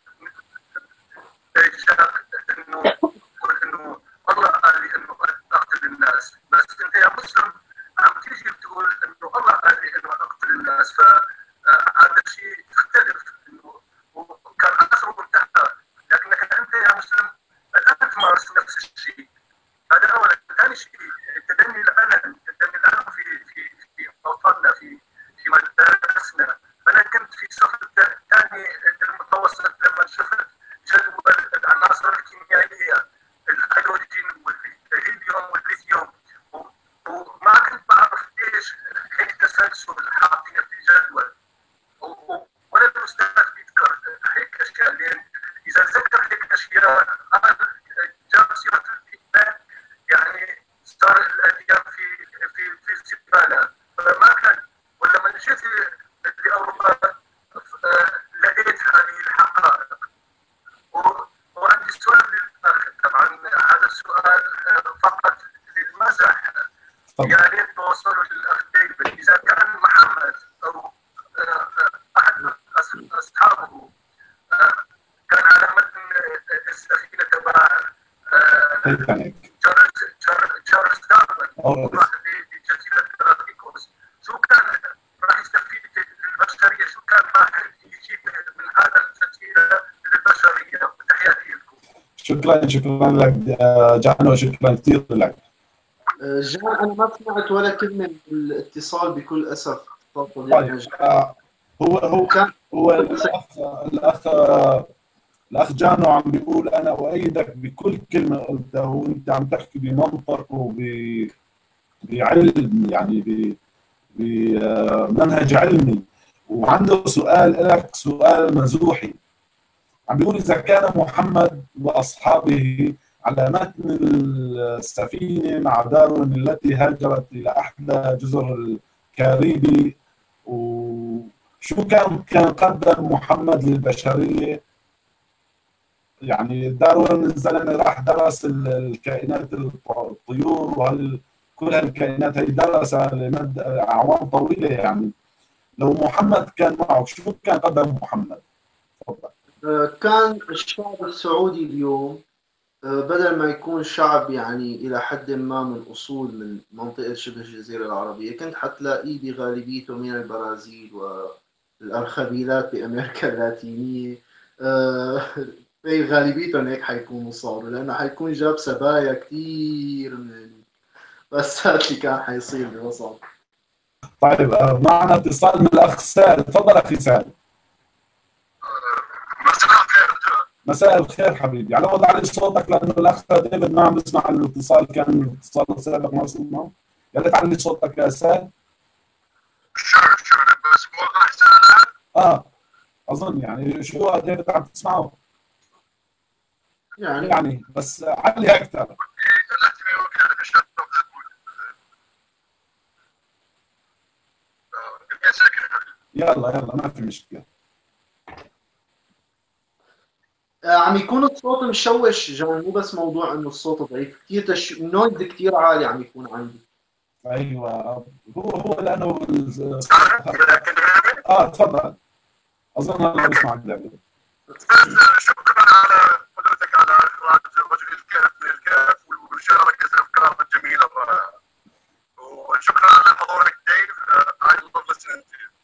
جاب انه يقول انه الله قال لي انه اقتل الناس. بس انت يا مسلم عم تيجي بتقول انه الله قال لي انه اقتل الناس. فهذا الشيء يختلف، انه كان عصره انتهى، لكنك انت يا مسلم الان تمارس نفس الشيء. هذا اولا. ثاني شيء التدني العلن، التدني العلن في في في اوطاننا، في في مدارسنا. انا كنت في الصف الثاني المتوسط لما شفت جدول العناصر الكيميائيه، الهيدروجين والهيليوم والليثيوم، وما كنت بعرف ايش هيك تسلسل حاطين في جدول، ولا الاستاذ بيذكر هيك اشياء. لان اذا ذكر هيك اشياء قال جاب سيره الايمان، يعني صار الاديان في في في الزباله. فما كان. ولما جيت لاوروبا لقيت هذه الحقائق. وعندي سؤال للاخ. طبعا هذا السؤال فقط للمزح، يا ريت توصلوا للاخ ديفيد. اذا كان محمد او احد اصحابه كان على متن السفينه تبع تايتانيك. تشارلز داروين راح بجزيره جالاباغوس، شو كان راح يستفيد البشريه؟ شو كان راح يجيب من هذا الجزيره للبشريه؟ تحياتي لكم. شكرا شكرا لك آه، جانو، شكرا كثير لك. آه، جان انا ما سمعت ولا كلمه من الاتصال بكل اسف. تفضل يا طيب جان. آه، هو هو كان هو الاخ الاخ الاخ جانو عم بيقول انا اؤيدك بكل كلمه قلتها، وانت عم تحكي بمنطق وبعلم، يعني ب- بمنهج علمي. وعنده سؤال لك، سؤال مزوحي. عم بيقول اذا كان محمد واصحابه على متن السفينه مع داروين التي هاجرت الى احدى جزر الكاريبي، وشو كان كان قدم محمد للبشريه؟ يعني داروين الزلمه راح درس الكائنات، الطيور وهال كل هالكائنات هي درسها لمده اعوام طويله. يعني لو محمد كان معه شو كان قدم محمد؟ تفضل. آه، كان الشعب السعودي اليوم آه، بدل ما يكون شعب يعني إلى حد ما من أصول من منطقة شبه الجزيرة العربية، كنت حتلاقيه بغالبيته من البرازيل والأرخبيلات بأمريكا اللاتينية. آه، في غالبيتهم هيك حيكونوا صاروا، لأنه حيكون جاب سبايا كتير من البسات اللي كان حيصير بمصر. طيب آه، معنا اتصال من الاخ سائل. تفضل اخي سائل. مساء الخير. مساء الخير حبيبي. على وضع علي صوتك لانه الاخ ديفيد ما عم بيسمع الاتصال، كان الاتصال السابق ما وصلنا. يا ريت علي صوتك يا سائل. شعر شعر بس مو احسن الان. اه اظن يعني شو ديفيد عم تسمعه يعني يعني، بس علي اكثر. يلا يلا ما في مشكله. آه، عم يكون الصوت مشوش جان، مو بس موضوع انه الصوت ضعيف كثير، تش... نويز كثير عالي عم يكون عندي. ايوه هو هو لانه ال- اه تفضل. اظن هلا بسمع ديفيد. شكرا على قدرتك على اخراج رجل الكهف من الكهف ومشاركه الافكار الجميله الرائعه. وشكرا على حضورك ديف. I love listening to you.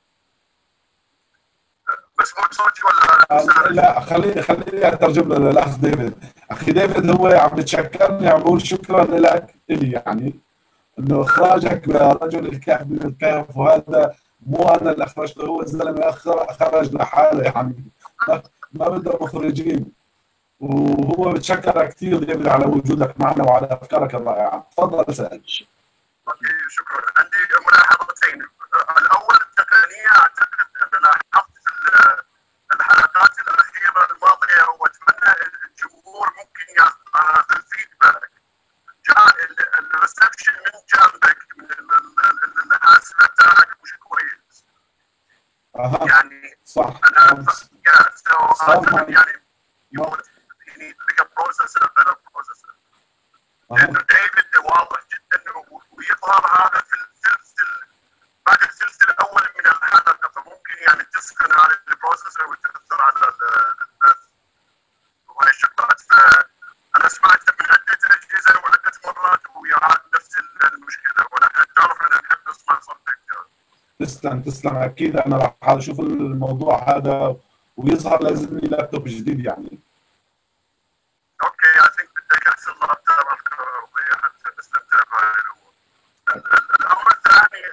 بس مو صوتي ولا آه لا خليني خليني اترجم للاخ ديفيد. اخي ديفيد هو عم بتشكرني، عم بقول شكرا لك الي يعني، انه اخراجك رجل الكهف من الكهف، وهذا مو انا اللي اخرجته، هو الزلمه خرج لحاله يعني. ما, ما بده مخرجين. وهو بتشكرك كثير ديفيد على وجودك معنا وعلى افكارك الرائعه. تفضل اسال. شكرا. عندي ملاحظتين. الاول التقنيه، اعتقد ان لاحظت في الحلقات الاخيره الماضيه، واتمنى الجمهور ممكن ياخذ الفيدباك. جاء الريسبشن من جنبك من الحاسبه تاعك مش كويس. اها يعني صح. انا صار يعني يعني بيجا بروسيسور بيجا بروسيسور لانه ديفيد واضح جدا ويظهر هذا في الثلث بعد الثلث الاول من الحلقه، فممكن يعني تسخن على البروسيسور وتاثر على البث وهي الشغلات. فانا سمعت من عده اجهزه وعده مرات ويعاد نفس المشكله، ونحن تعرف ان نحب نسمع صوتك. تسلم تسلم. اكيد انا راح اشوف الموضوع هذا ويظهر لازم لي لابتوب جديد يعني. اوكي اي ثينك بدك احسن لابتوب الكهربائي حتى نستمتع بهذه الامور. الامر الثاني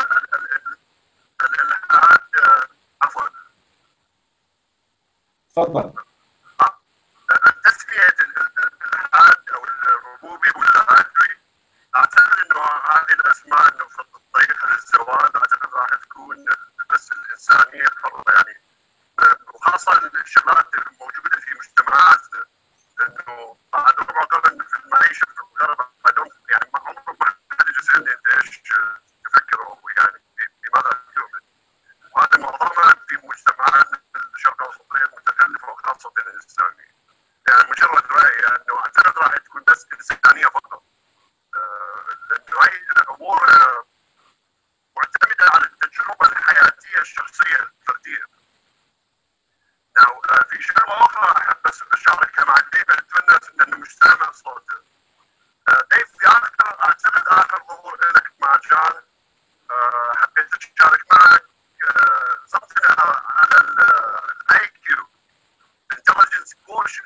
الالحاد، عفوا تفضل. تسميه الالحاد او الربوبي والادري، اعتقد انه هذه الاسماء انه في الطريق للزواج اعتقد راح تكون بس الانسانيه الحره يعني، وخاصه الشغلات الموجوده في مجتمعاتنا، انه بعد ربع قرن في المعيشه في الغرب يعني ما عمره ما حد يسالني انت ايش تفكر او يعني بماذا تؤمن، وهذا معظمها في مجتمعاتنا الشرق الاوسطيه المتخلفه وخاصه الاسلاميه. يعني مجرد راي انه اعتقد راح تكون بس انسانيه فقط، لانه هي امور معتمده على التجربه الحياتيه الشخصيه الفرديه. Now, في شغله اخرى احب اشاركها مع ديف، اتمنى انه مش سامع صوته. ديف في اخر اعتقد اخر ظهور لك مع جان حبيت اشارك معك something على الاي كيو intelligence quotient.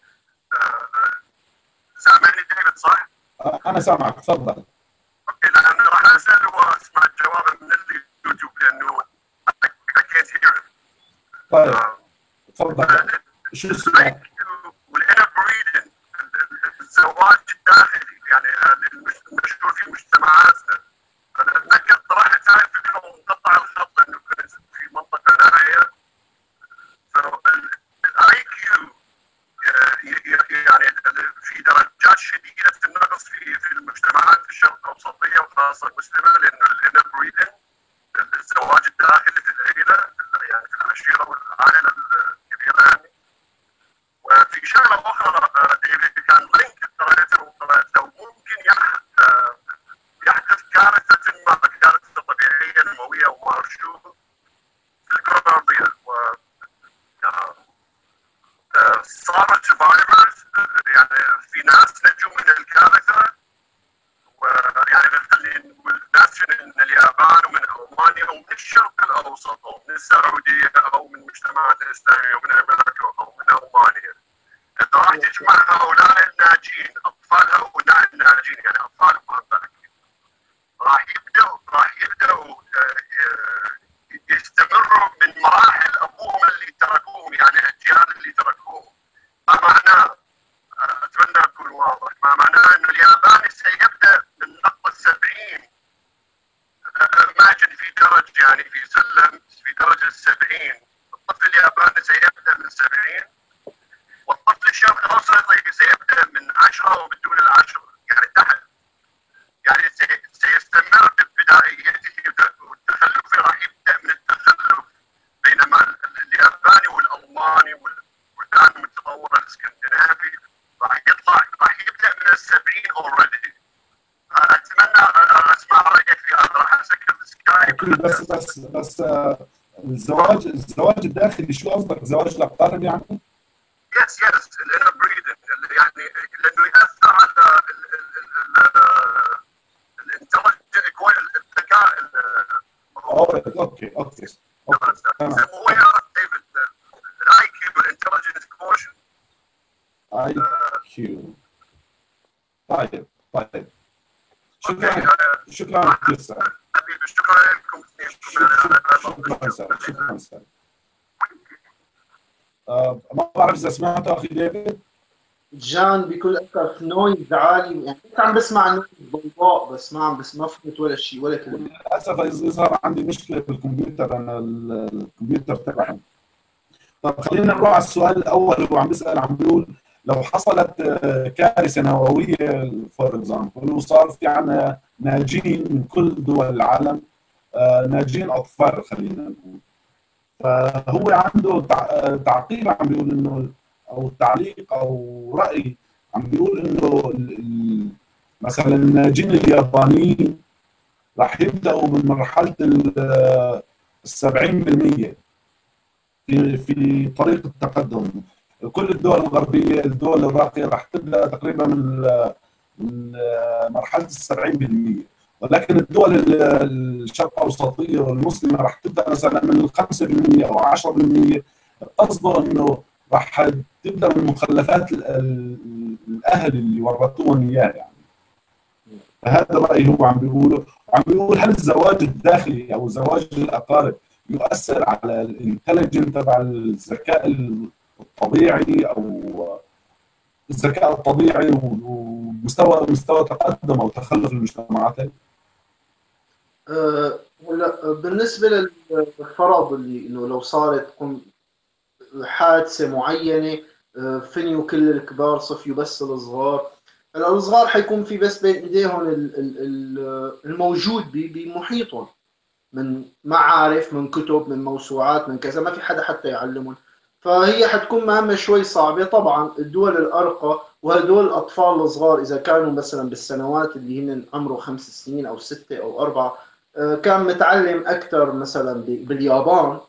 سامعني ديفيد صح؟ انا سامعك تفضل. اوكي لا انا راح اسال واسمع الجواب من اليوتيوب لانه I can't hear it. طيب تفضل. شو السؤال؟ والانبريدنج الزواج الداخلي يعني المشهور في مجتمعاتنا. انا اتذكر طرحت هاي الفكره ومقطع الخط انه كنت في منطقه نائيه. فالاي كيو يعني في درجات شديده النقص في في المجتمعات الشرق الاوسطيه وخاصه المسلمه، لانه الانبريدنج الزواج الداخلي في العائله يعني في العشيره والعائله الكبيره يعني. وفي شغله اخرى ديفيد كان لينك قرأته وقرأته ممكن يحدث كارثه ما كارثه طبيعيه نمويه ومارشوف في الكره الارضيه، و صارت سرفايفرز يعني في ناس نجوا من الكارثه، ويعني خلينا نقول ناس من اليابان ومن المانيا ومن الشرق الاوسط ومن السعوديه او من المجتمعات الاسلاميه ومن امريكا او من المانيا. انت راح تجمع هؤلاء الناجين، اطفال هؤلاء الناجين يعني اطفال مهبك، راح يبداوا راح يبداوا يستمروا من مراحل ابوهم اللي تركوهم، يعني الاجيال اللي تركوهم. ما معناه اتمنى اكون واضح، ما معناه انه الياباني سيبدا من نقطه سبعين، ماجن في درجه يعني في سلم في درجه سبعين، الطفل الياباني سيبدا من سبعين، والطفل الشرق الاوسطي سيبدا من عشرة وبدون العشرة يعني تحت، يعني سيستمر ببدائيته والتخلف راح يبدا من التخلف، بينما الياباني والالماني والبلدان المتطوره الاسكندنافي راح يطلع راح يبدا من السبعين اوريدي. اتمنى اسمع رايك في هذا، راح اسكر السكايب. اكيد بس بس بس الزواج الزواج الداخلي شو قصدك؟ زواج الاقارب يعني؟ يس يس الانبريدنج يعني لانه ياثر على الانتلكت الذكاء. اوكي اوكي تمام. هو يعرف ديفيد الاي كيو والانتليجنس كوشن. اي كيو. طيب طيب شكرا. شكرا كثير سعد. حبيبي شكرا لكم اثنين. شكرا سعد. شكرا سعد. آه ما بعرف اذا سمعت اخي ديفيد. جان بكل اسف نويز عالي، يعني كنت عم بسمع نويز ضوضاء بس ما عم بس ما فهمت ولا شيء ولا كلمه. للاسف يظهر عندي مشكله بالكمبيوتر، انا الكمبيوتر تبعي. طب خلينا نروح على السؤال الاول. هو عم بيسال، عم بيقول لو حصلت كارثه نوويه فور اكزامبل وصار في عندنا ناجين من كل دول العالم، ناجين اطفال خلينا نقول، فهو عنده تعقيب عم بيقول انه او تعليق او راي عم بيقول انه مثلا الناجين اليابانيين راح يبداوا من مرحله ال سبعين بالمئة في في طريق التقدم. كل الدول الغربيه، الدول الراقيه راح تبدا تقريبا من من مرحله ال سبعين بالمئة، ولكن الدول الشرق الاوسطيه والمسلمه راح تبدا مثلا من ال خمسة بالمئة او عشرة بالمئة. قصده انه راح تبدا من مخلفات الاهل اللي ورثوهم اياه يعني. فهذا رايي هو عم بيقوله. عم بيقول هل الزواج الداخلي او زواج الاقارب يؤثر على الانتليجنت تبع الذكاء الطبيعي او الذكاء الطبيعي ومستوى مستوى تقدم او تخلف المجتمعات؟ أه بالنسبه للفرض اللي انه لو صارت حادثه معينه فنيوا كل الكبار صفيوا بس الصغار، الصغار حيكون في بس بين ايديهم الموجود بمحيطهم من معارف، من كتب، من موسوعات، من كذا، ما في حدا حتى يعلمهم. فهي حتكون مهمه شوي صعبه. طبعا الدول الارقى وهدول الاطفال الصغار اذا كانوا مثلا بالسنوات اللي هن عمره خمس سنين او سته او اربعه، كان متعلم اكثر مثلا باليابان،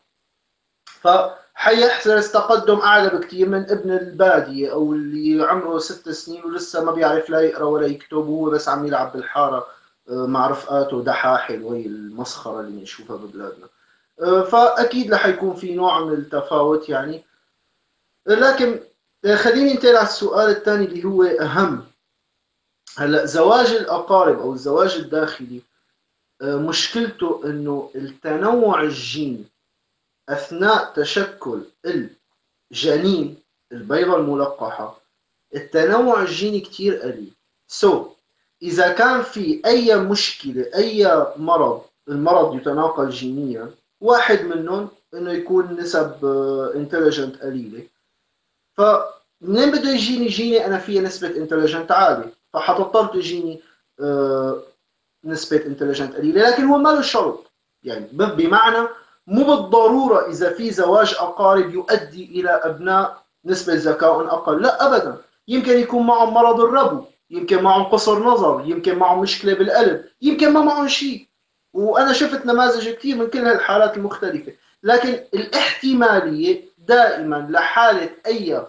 فحيحدث تقدم اعلى بكثير من ابن الباديه او اللي عمره ست سنين ولسه ما بيعرف لا يقرا ولا يكتب وهو بس عم يلعب بالحاره مع رفقاته دحاحل وهي المسخره اللي بنشوفها ببلادنا. فاكيد رح يكون في نوع من التفاوت يعني. لكن خليني انتقل على السؤال الثاني اللي هو اهم. هلا زواج الاقارب او الزواج الداخلي مشكلته انه التنوع الجيني اثناء تشكل الجنين، البيضه الملقحه، التنوع الجيني كثير قليل. سو so, اذا كان في اي مشكله، اي مرض، المرض يتناقل جينيا، واحد منهم انه يكون نسب انتليجنت قليله، فمنين بده يجيني جيني انا فيها نسبه انتليجنت عاليه، فحتضطر تجيني نسبه انتليجنت قليله. لكن هو ما له شرط يعني، بمعنى مو بالضروره اذا في زواج اقارب يؤدي الى ابناء نسبه ذكاء اقل، لا ابدا. يمكن يكون معهم مرض الربو، يمكن معهم قصر نظر، يمكن معهم مشكله بالقلب، يمكن ما معهم شيء. وانا شفت نماذج كثير من كل هالحالات المختلفه. لكن الاحتماليه دائما لحاله اي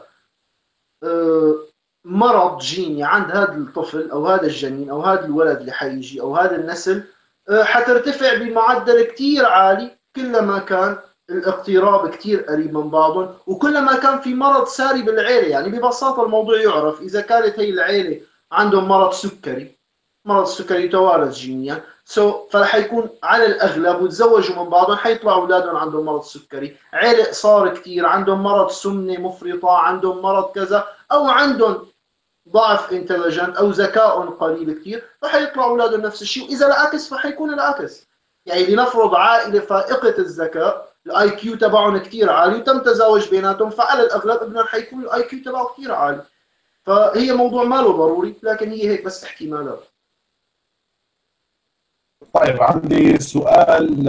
مرض جيني عند هذا الطفل او هذا الجنين او هذا الولد اللي حيجي او هذا النسل حترتفع بمعدل كثير عالي كلما كان الاقتراب كثير قريب من بعضهم، وكلما كان في مرض ساري بالعيله. يعني ببساطه الموضوع يعرف اذا كانت هي العيله عندهم مرض سكري، مرض السكري يتوارث جينيا، سو so, فرح يكون على الاغلب وتزوجوا من بعضهم حيطلعوا اولادهم عندهم مرض سكري. عيله صار كثير عندهم مرض سمنه مفرطه، عندهم مرض كذا، او عندهم ضعف انتليجنت او ذكاء قليل كثير، رح يطلعوا اولادهم نفس الشيء. واذا العكس رح يكون العكس. يعني لنفرض عائله فائقه الذكاء، الاي كيو تبعهم كثير عالي وتم تزاوج بيناتهم، فعلى الاغلب ابنهم حيكون الاي كيو تبعه كثير عالي. فهي موضوع ما له ضروري، لكن هي هيك بس احتمالات. طيب عندي سؤال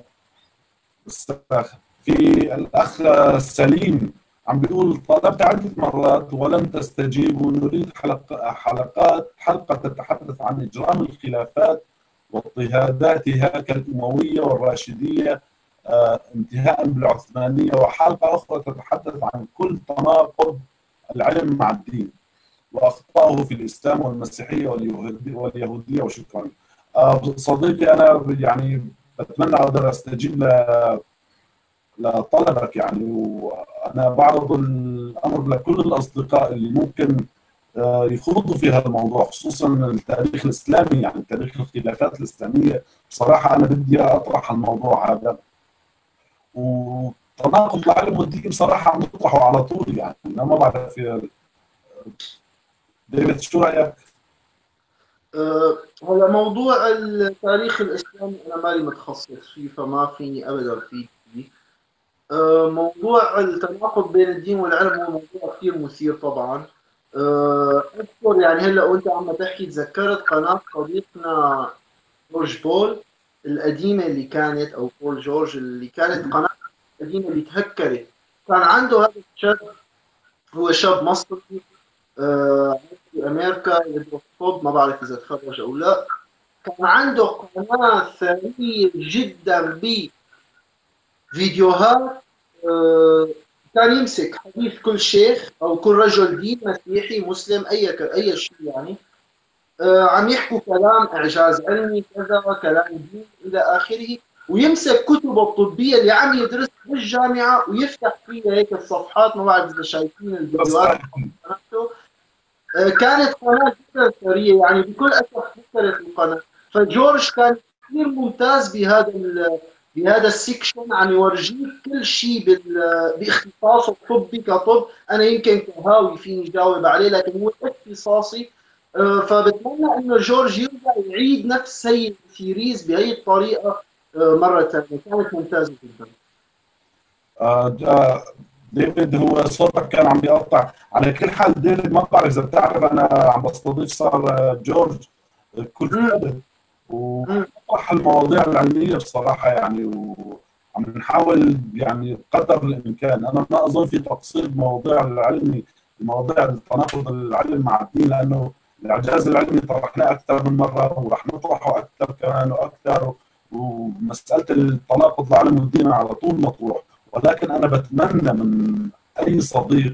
في الاخ سليم عم بيقول طلبت عدة مرات ولم تستجيبوا، نريد حلقة حلقات حلقة تتحدث عن إجرام الخلافات واضطهاداتها كالأموية والراشدية آه انتهاء بالعثمانية، وحلقة أخرى تتحدث عن كل تناقض العلم مع الدين وأخطائه في الإسلام والمسيحية واليهودية. وشكرا. آه صديقي أنا يعني بتمنى أقدر أستجيب ل لطلبك يعني، وانا بعرض الامر لكل الاصدقاء اللي ممكن يخوضوا في هذا الموضوع، خصوصا التاريخ الاسلامي، يعني تاريخ الخلافات الاسلاميه. بصراحه انا بدي اطرح الموضوع هذا، وتناقض العلم والدين بصراحه عم نطرحه على طول. يعني انا ما بعرف يا ديفيد شو رايك؟ أه هلا موضوع التاريخ الاسلامي انا مالي متخصص فيه، فما فيني ابدا افيد فيه. أه موضوع التناقض بين الدين والعلم هو موضوع كثير مثير طبعا. أه اذكر يعني هلا وانت عم تحكي تذكرت قناه صديقنا جورج بول القديمه اللي كانت، او بول جورج اللي كانت قناه قديمه اللي تهكرت. كان عنده هذا الشاب، هو شاب مصري آه، في امريكا يدرس طب، ما بعرف اذا تخرج او لا. كان عنده قناه ثريه جدا بفيديوهات. آه، كان يمسك حديث كل شيخ او كل رجل دين مسيحي مسلم اي اي شيء يعني، آه، عم يحكوا كلام اعجاز علمي كذا كلام دين الى اخره، ويمسك كتبه الطبيه اللي عم يدرسها بالجامعه ويفتح فيها هيك الصفحات. ما بعرف اذا شايفين الفيديوهات تبعته. آه، كانت قناه جدا ثريه يعني، بكل اسف خسرت القناه. فجورج كان كثير ممتاز بهذا بهذا السكشن، عم يورجيك كل شيء باختصاصه الطبي كطب. انا يمكن كهاوي فيني جاوب عليه، لكن هو اختصاصي. آه، فبتمنى انه جورج يرجع يعيد نفس هي السيريز بهي الطريقه آه، مره ثانيه، كانت ممتازه جدا. آه ديفيد، هو صوتك كان عم بيقطع. على كل حال ديفيد، ما بعرف اذا بتعرف انا عم بستضيف صار جورج كل فتره، وطرح المواضيع العلميه بصراحه يعني، وعم نحاول يعني قدر الامكان. انا ما اظن في تقصير بمواضيع العلمي، مواضيع التناقض العلمي مع الدين، لانه الاعجاز العلمي طرحناه اكثر من مره ورح نطرحه اكثر كمان واكثر، ومساله التناقض العلمي والدين على طول مطروح. ولكن انا بتمنى من اي صديق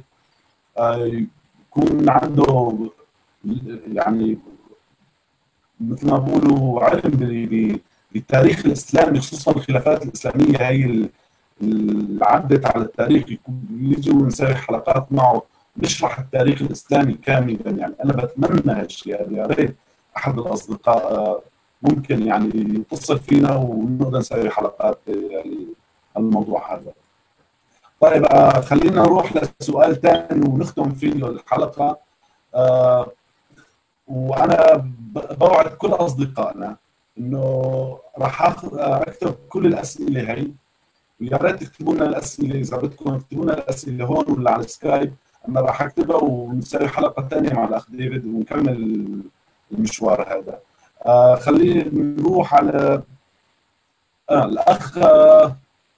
يكون عنده يعني مثل ما بقولوا علم بالتاريخ الاسلامي، خصوصا الخلافات الاسلاميه هي اللي عدت على التاريخ، يكون يجي ونسوي حلقات معه نشرح التاريخ الاسلامي كاملا. يعني انا بتمنى هالشيء، يا ريت احد الاصدقاء ممكن يعني يتصل فينا ونقدر نسوي حلقات الموضوع هذا. طيب آه خلينا نروح لسؤال ثاني ونختم فيه الحلقه. آه وانا بوعد كل اصدقائنا انه راح اكتب كل الاسئله هي، ويا ريت تكتبوا لنا الاسئله، اذا بدكم اكتبوا لنا الاسئله هون ولا على السكايب، انا راح اكتبها ونسوي حلقه ثانيه مع الاخ ديفيد ونكمل المشوار هذا. آه خلينا نروح على آه الاخ آه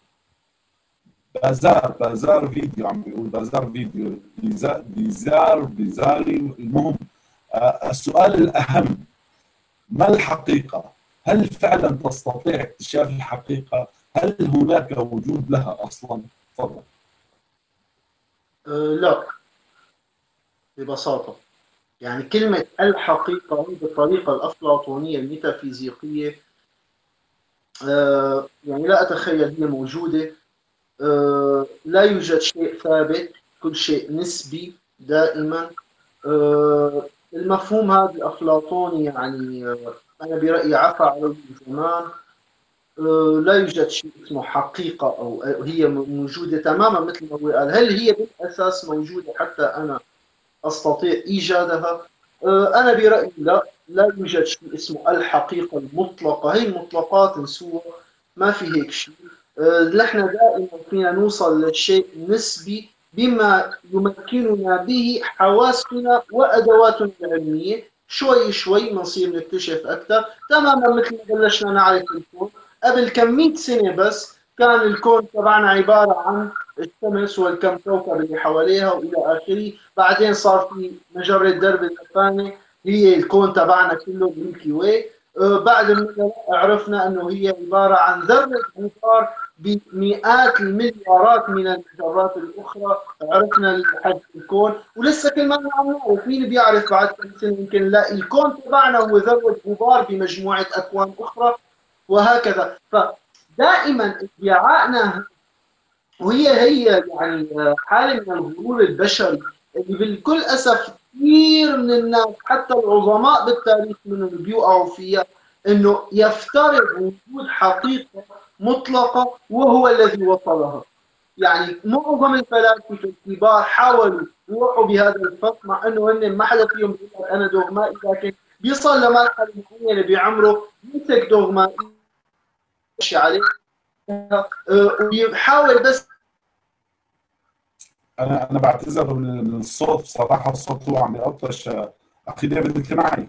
بازار بازار فيديو، عم بيقول بازار فيديو بيزار بيزار بيزاري. المهم آه السؤال الأهم: ما الحقيقة؟ هل فعلا تستطيع اكتشاف الحقيقة؟ هل هناك وجود لها أصلا؟ تفضل. أه لا، ببساطة يعني كلمة الحقيقة هي بالطريقة الأفلاطونية الميتافيزيقية أه يعني لا أتخيل هي موجودة. أه لا يوجد شيء ثابت، كل شيء نسبي دائما. أه المفهوم هذا الأفلاطوني يعني أه أنا برأيي عفى عليه الزمان. أه لا يوجد شيء اسمه حقيقة أو هي موجودة تماما مثل ما هو قال. هل هي بالأساس موجودة حتى أنا أستطيع إيجادها؟ أه أنا برأيي لا، لا يوجد شيء اسمه الحقيقة المطلقة. هي المطلقات نسوها، ما في هيك شيء. نحن دائما فينا نوصل للشيء نسبي بما يمكننا به حواسنا وادواتنا العلميه. شوي شوي بنصير نكتشف اكثر، تماما مثل ما بلشنا نعرف الكون قبل كم مئة سنه. بس كان الكون تبعنا عباره عن الشمس والكم كوكب اللي حواليها والى اخره. بعدين صار في مجره درب الثاني هي الكون تبعنا كله ميلكي واي. بعد ما عرفنا انه هي عباره عن ذره غبار بمئات المليارات من المجرات الاخرى. عرفنا حجم الكون ولسه كل ما عم نعرف. مين بيعرف بعد كم سنه يمكن نلاقي الكون تبعنا هو ذره غبار بمجموعه اكوان اخرى وهكذا. فدائما ادعائنا، وهي هي يعني حاله من الغرور البشري، اللي بكل اسف كثير من الناس حتى العظماء بالتاريخ منهم بيوقعوا فيها، انه يفترض وجود حقيقه مطلقه وهو الذي وصلها. يعني معظم الفلاسفه الكبار حاولوا يروحوا بهذا الفصل، مع انه هن ما حدا فيهم بيقول لك انا دوغمائي، لكن بيصل لمرحله معينه بعمره بيمسك دوغمائي يمشي عليه ويحاول بس. انا انا بعتذر من من الصوت بصراحه، الصوت هو عم يقطش. اخي ديفيد انت معي؟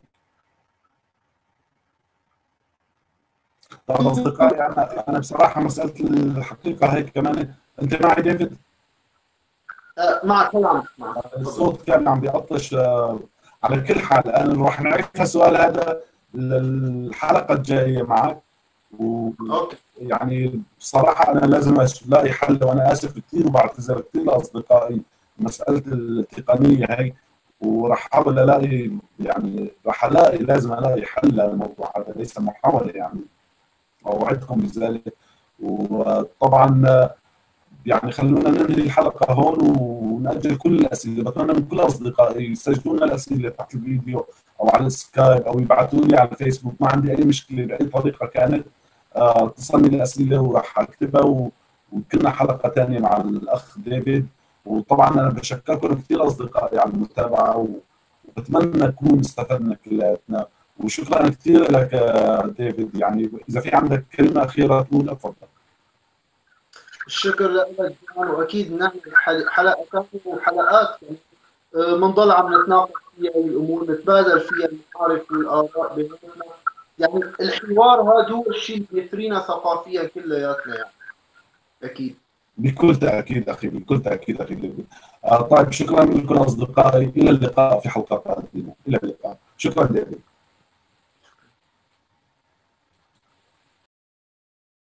طب اصدقائي، انا انا بصراحه مساله الحقيقه هيك كمان. انت معي ديفيد؟ معك طبعا معك. الصوت كان عم بيعطش. على كل حال انا راح نعيد السؤال هذا الحلقه الجايه معك. ويعني بصراحه انا لازم الاقي حل، وانا اسف كثير وبعتذر كثير لاصدقائي مساله التقنيه هي، وراح احاول الاقي، يعني راح الاقي لازم الاقي حل للموضوع هذا، ليس محاوله يعني، اوعدكم بذلك. وطبعا يعني خلونا ننهي الحلقه هون ونأجل كل الاسئله. بتمنى من كل اصدقائي يسجلوا لنا الاسئله تحت الفيديو او على السكايب او يبعثوا لي على الفيسبوك، ما عندي اي مشكله باي طريقه كانت. آه، تصلني الاسئله وراح اكتبها، وكنا حلقه ثانيه مع الاخ ديفيد. وطبعا انا بشكركم كثير اصدقائي على المتابعه، وبتمنى نكون استفدنا كلياتنا. وشكرا كثير لك ديفيد. يعني اذا في عندك كلمه اخيره تقول اتفضل. الشكر لك جان، واكيد نعمل حلقه ثانيه وحلقات بنضل عم نتناقش فيها الامور، نتبادل فيها المعارف والاراء بيناتنا. يعني الحوار هذا هو الشيء اللي بيثرينا ثقافيا كلياتنا يعني. اكيد بكل تاكيد اخي، بكل تاكيد اخي ديفيد. آه طيب، شكرا لكم اصدقائي، الى اللقاء في حلقات قادمه. الى اللقاء، شكرا ديفيد.